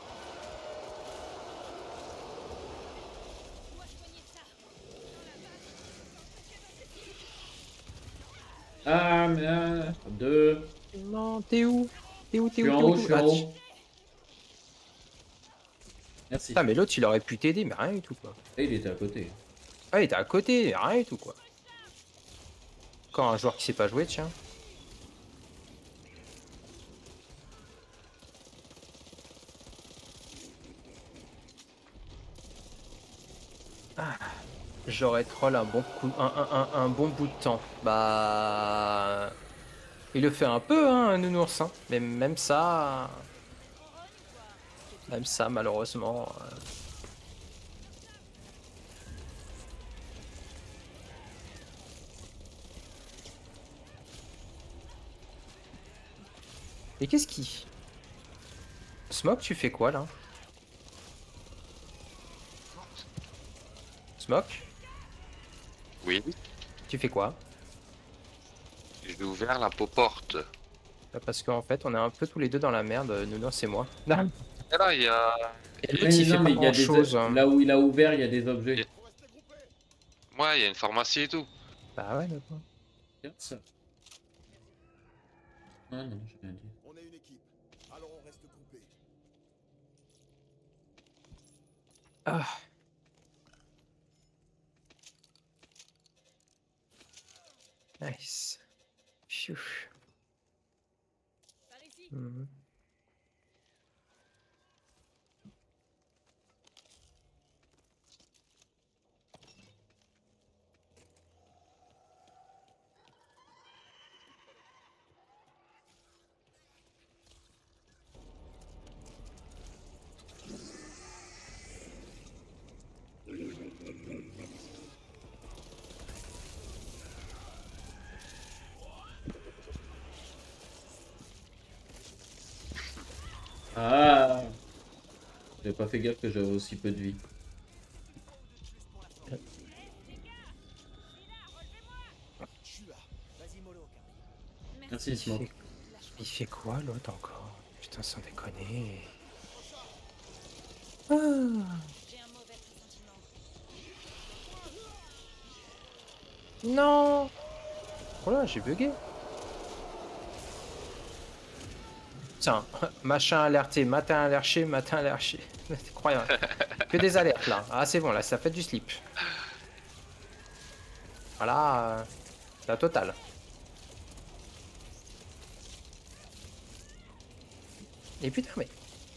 Ah, mais... Euh, deux. Non, t'es où? T'es où? T'es Je suis où? en T'es où? haut, je suis en haut. Merci. Ah mais l'autre il aurait pu t'aider, mais rien du tout quoi. Et il était à côté. Ah il était à côté, rien du tout quoi. Quand un joueur qui sait pas jouer, tiens. Ah, j'aurais troll un bon coup, un, un, un, un bon bout de temps. Bah, il le fait un peu, hein, un nounours. Hein. Mais même ça, même ça, malheureusement. Euh... Et qu'est-ce qui... Smoke, tu fais quoi là? Smoke? Oui. Tu fais quoi? J'ai ouvert la porte. Parce qu'en fait, on est un peu tous les deux dans la merde, Nounours et moi. Et là, il y a... Et l'autre, il fait pas grand chose. Des... Là où il a ouvert, il y a des objets. Ouais, il y a une pharmacie et tout. Bah ouais, d'accord. Regarde ça. Ah non, j'ai rien dit. On est une équipe, alors on reste groupés. Ah. Nice. Phew. Mmh. Ah, j'avais pas fait gaffe que j'avais aussi peu de vie. Merci, Smoke. Il fait quoi l'autre encore? Putain, sans déconner. Ah. Non. Oh là, j'ai bugué. Tiens, machin alerté, matin alerché, matin alerché. C'est incroyable. Que des alertes là. Ah c'est bon, là ça fait du slip. Voilà, euh, la totale. Et putain mais...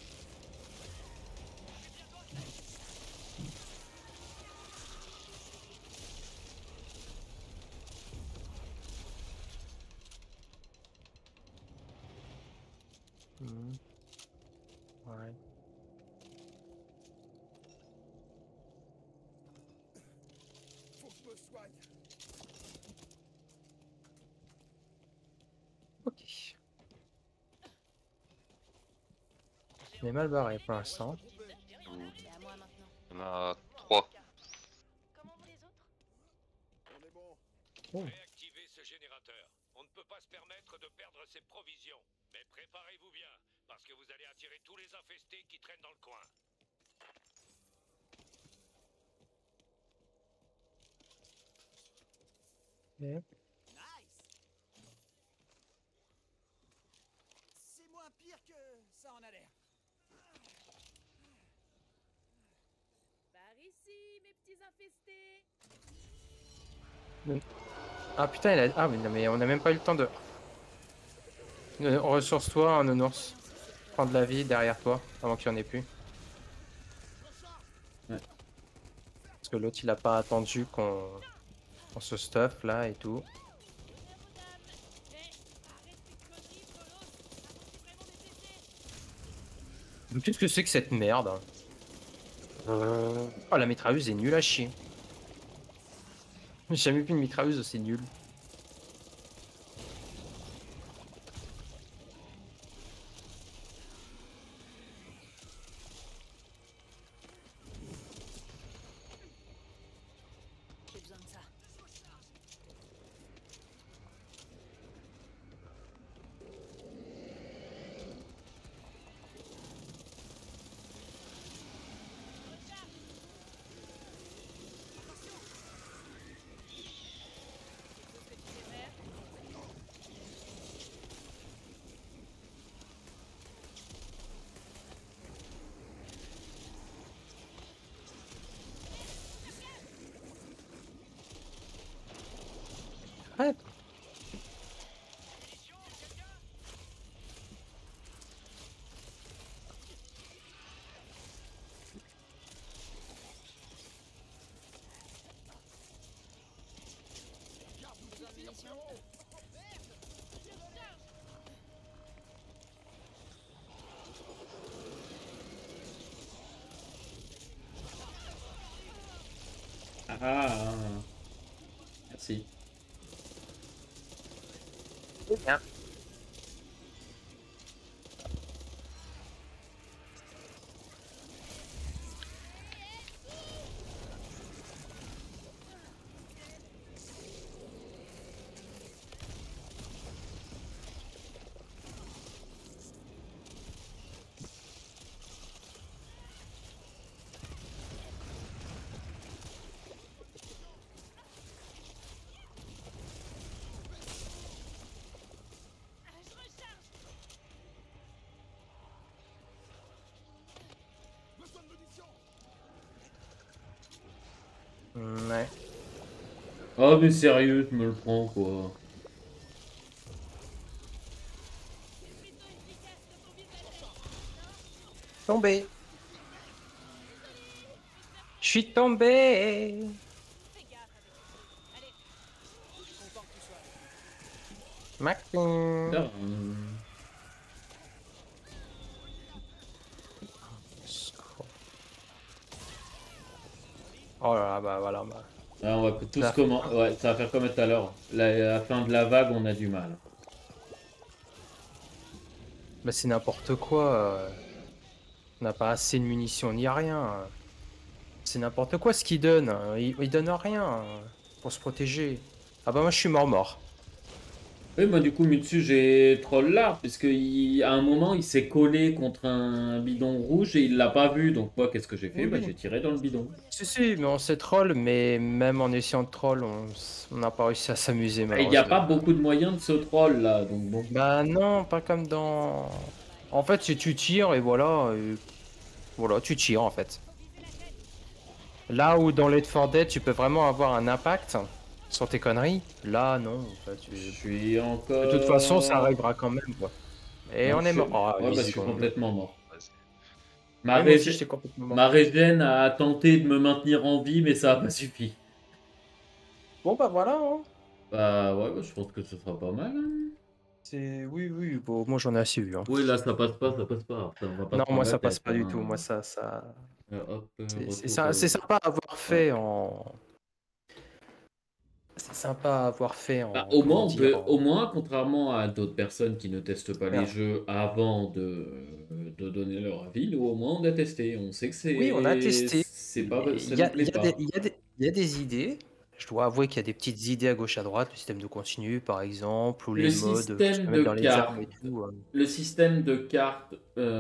Mmh. Ouais. Faut que je me soigne. Ok. On est mal barré pour l'instant. Il y en a trois. Comment vont les autres? On est bon. Oh. Réactivez ce générateur. On ne peut pas se permettre de perdre ses provisions. Mais préparez-vous bien, parce que vous allez attirer tous les infestés qui traînent dans le coin. Yeah. C'est moins pire que ça en a l'air. Par ici, mes petits infestés. Ah putain, il a... Ah mais non, mais on a même pas eu le temps de... Euh, Ressource-toi, un nounours. Prends de la vie derrière toi, avant qu'il n'y en ait plus. Ouais. Parce que l'autre, il a pas attendu qu'on qu'on se stuff là et tout. Mais qu'est-ce que c'est que cette merde? euh... Oh, la mitrailleuse est nulle à chier. J'ai jamais vu une mitrailleuse aussi nulle. J'ai besoin de ça. Ouais. Ah, ah, merci. Bien. Ouais. Oh mais sérieux, je me le prends quoi. Tombé. Je suis tombé. Macron. Ah, Oh là là, bah voilà. Bah. ah, on va tous Ça- comment. Ouais, ça va faire comme tout à l'heure. La, la fin de la vague, on a du mal. Bah c'est n'importe quoi. euh. On n'a pas assez de munitions ni rien. C'est n'importe quoi ce qu'ils donnent. Ils, ils donnent rien euh, pour se protéger. Ah bah moi je suis mort mort. Oui, moi du coup, Mitsu, j'ai troll là, puisque il- à un moment, il s'est collé contre un bidon rouge et il l'a pas vu. Donc moi, qu'est-ce que j'ai fait? Oui, Bah, oui. j'ai tiré dans le bidon. Si si, mais on s'est troll, mais même en essayant de troll, on s- on n'a pas réussi à s'amuser Et il n'y a pas malheureusement. beaucoup de moyens de se troll là, donc bon. Bah non, pas comme dans... En fait, si tu tires et voilà, et voilà, tu tires en fait. Là où dans Left four Dead, tu peux vraiment avoir un impact sur tes conneries, là non. En fait, tu- Je suis encore. De toute façon, ça arrivera quand même quoi. Et Non, on je est suis- mort. Oh, Ouais, huit bah, je suis secondes. complètement mort. Vas-y. Ma, Ouais, moi aussi, rég- j'étais complètement mort. Ma régène a tenté de me maintenir en vie, mais ça a pas suffi. Bon bah voilà. Hein. Bah ouais, bah, je pense que ce sera pas mal. hein. C'est oui oui. Bon, moi j'en ai assez vu. Hein. Oui, là, ça passe pas, ça passe pas. Ça, on va pas Non, se prendre moi la ça passe tête, pas du hein. tout. Moi ça ça. Euh, hop, euh, C'est c'est retour, ça- c'est euh, sympa à avoir fait en. C'est sympa à avoir fait en. Bah, au moins, Comment on dire, peut, en- au moins, contrairement à d'autres personnes qui ne testent pas les Merde. jeux avant de, de donner leur avis, nous, au moins, on a testé. On sait que c'est. Oui, on a testé. C'est pas. Il Ça y a, nous plaît il y a pas. des- il y a des- il y a des idées. Je dois avouer qu'il y a des petites idées à gauche à droite, le système de continu par exemple, ou Le les modes que tu système peux de mettre dans les armes et cartes, tout. euh. le système de cartes,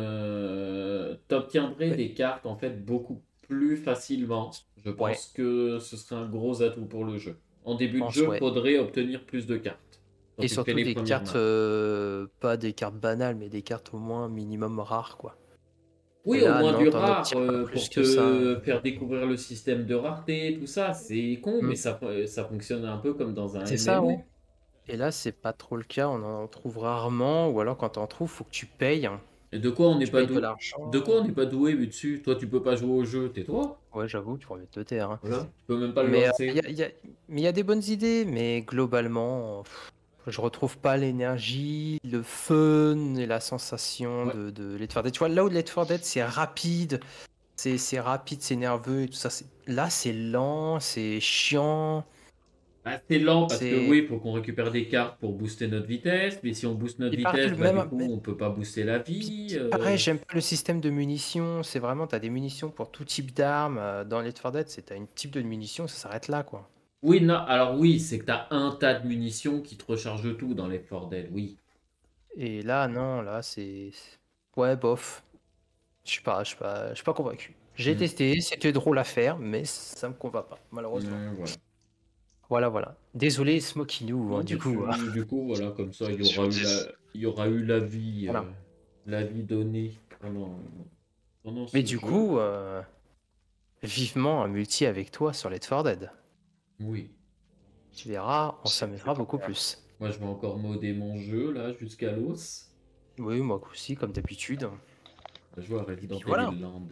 euh, t'obtiendrais Ouais. des cartes en fait beaucoup plus facilement. Je Ouais, pense que ce serait un gros atout pour le jeu. En je début de pense, jeu, ouais. faudrait obtenir plus de cartes. Quand Et tu te fais surtout les des premières cartes, maps. euh, pas des cartes banales, mais des cartes au moins minimum rares, quoi. Et Oui, au là, moins non, du t'en rare obtiens pas euh, plus pour que ça. te faire découvrir le système de rareté, tout ça. C'est con, mais Mm. ça, ça fonctionne un peu comme dans un C'est ça, ouais. M M O. Et là, c'est pas trop le cas, on en trouve rarement, ou alors quand t'en trouves, faut que tu payes. hein. Et de quoi on n'est Tu pas payes de doué? l'argent. De quoi on n'est pas doué dessus? Toi, tu peux pas jouer au jeu, tais-toi. Ouais, j'avoue, tu pourrais te taire. hein. Voilà. Tu peux même pas le Mais euh, lancer. il y a, il y a- mais il y a des bonnes idées, mais globalement, pff, je retrouve pas l'énergie, le fun et la sensation Ouais. de, de Left four Dead. Tu vois, là où Left four Dead, c'est rapide, c'est c'est rapide, c'est nerveux et tout ça. c'est- Là, c'est lent, c'est chiant. Ah, c'est lent parce que C'est oui, il faut qu'on récupère des cartes pour booster notre vitesse. Mais si on booste notre et pareil, vitesse, le bah, du même, coup, même- on peut pas booster la puis- vie. puis euh. pareil, j'aime pas le système de munitions. C'est vraiment, t'as des munitions pour tout type d'armes. euh, Dans Left four Dead, c'est t'as une type de munition, ça s'arrête là, quoi. Oui, non, alors oui, c'est que t'as un tas de munitions qui te rechargent tout dans les Left four Dead, oui. Et là, non, là, c'est ouais, bof. Je suis pas, je suis pas, je suis pas convaincu. J'ai Mm. testé, c'était drôle à faire, mais ça me convainc pas, malheureusement. Euh, voilà. Voilà, voilà. Désolé, Smoky Nous, Non, hein, du mais coup. tu- du coup, voilà, comme ça, il y Sur aura eu dix. la, il y aura eu la vie, Voilà. euh, la vie donnée pendant, pendant Mais ce du jeu. coup, euh, vivement un multi avec toi sur Left four Dead. Oui. Tu verras, on C'est s'amusera plus beaucoup tard. plus. Moi, je vais encore modder mon jeu, là, jusqu'à l'os. Oui, moi aussi, comme d'habitude. Je joue à Resident puis voilà. Evil Land.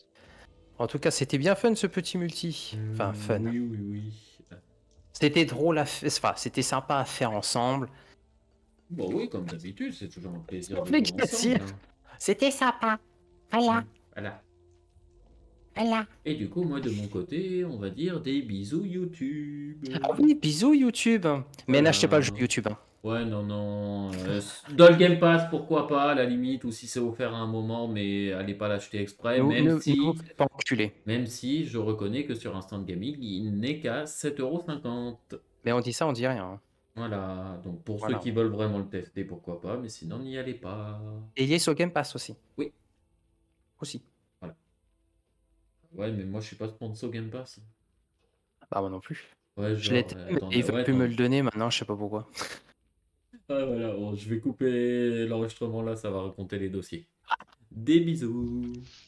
En tout cas, c'était bien fun ce petit multi. Enfin, Euh, fun. Oui, oui, oui. C'était drôle à faire, enfin, c'était sympa à faire ensemble. Bon, oui, comme d'habitude, c'est toujours un plaisir de Mais jouer qu'à dire ensemble. C'était sympa. Voilà, hein. Voilà. voilà. Et du coup, moi, de mon côté, on va dire des bisous YouTube. Ah oui, bisous YouTube. Mais Voilà. n'achetez pas le jeu YouTube. hein. Ouais, non, non. euh, dans le Game Pass, pourquoi pas, à la limite, ou si c'est offert à un moment, mais allez pas l'acheter exprès, Ne, même ne- si, ne vous faites pas enculer. même si je reconnais que sur Instant Gaming, il n'est qu'à sept euros cinquante. Mais on dit ça, on dit rien. hein. Voilà, donc pour Voilà. ceux qui veulent vraiment le tester, pourquoi pas, mais sinon, n'y allez pas. Et il est sur Game Pass aussi. Oui. Aussi. Ouais, mais moi, je suis pas sponsor Game Pass. Bah, moi non plus. Ouais, Je genre, l'étais, euh, mais attends, il veut ouais, plus me attends. le donner maintenant, je sais pas pourquoi. Ah, voilà, bon, je vais couper l'enregistrement là, ça va raconter les dossiers. Des bisous.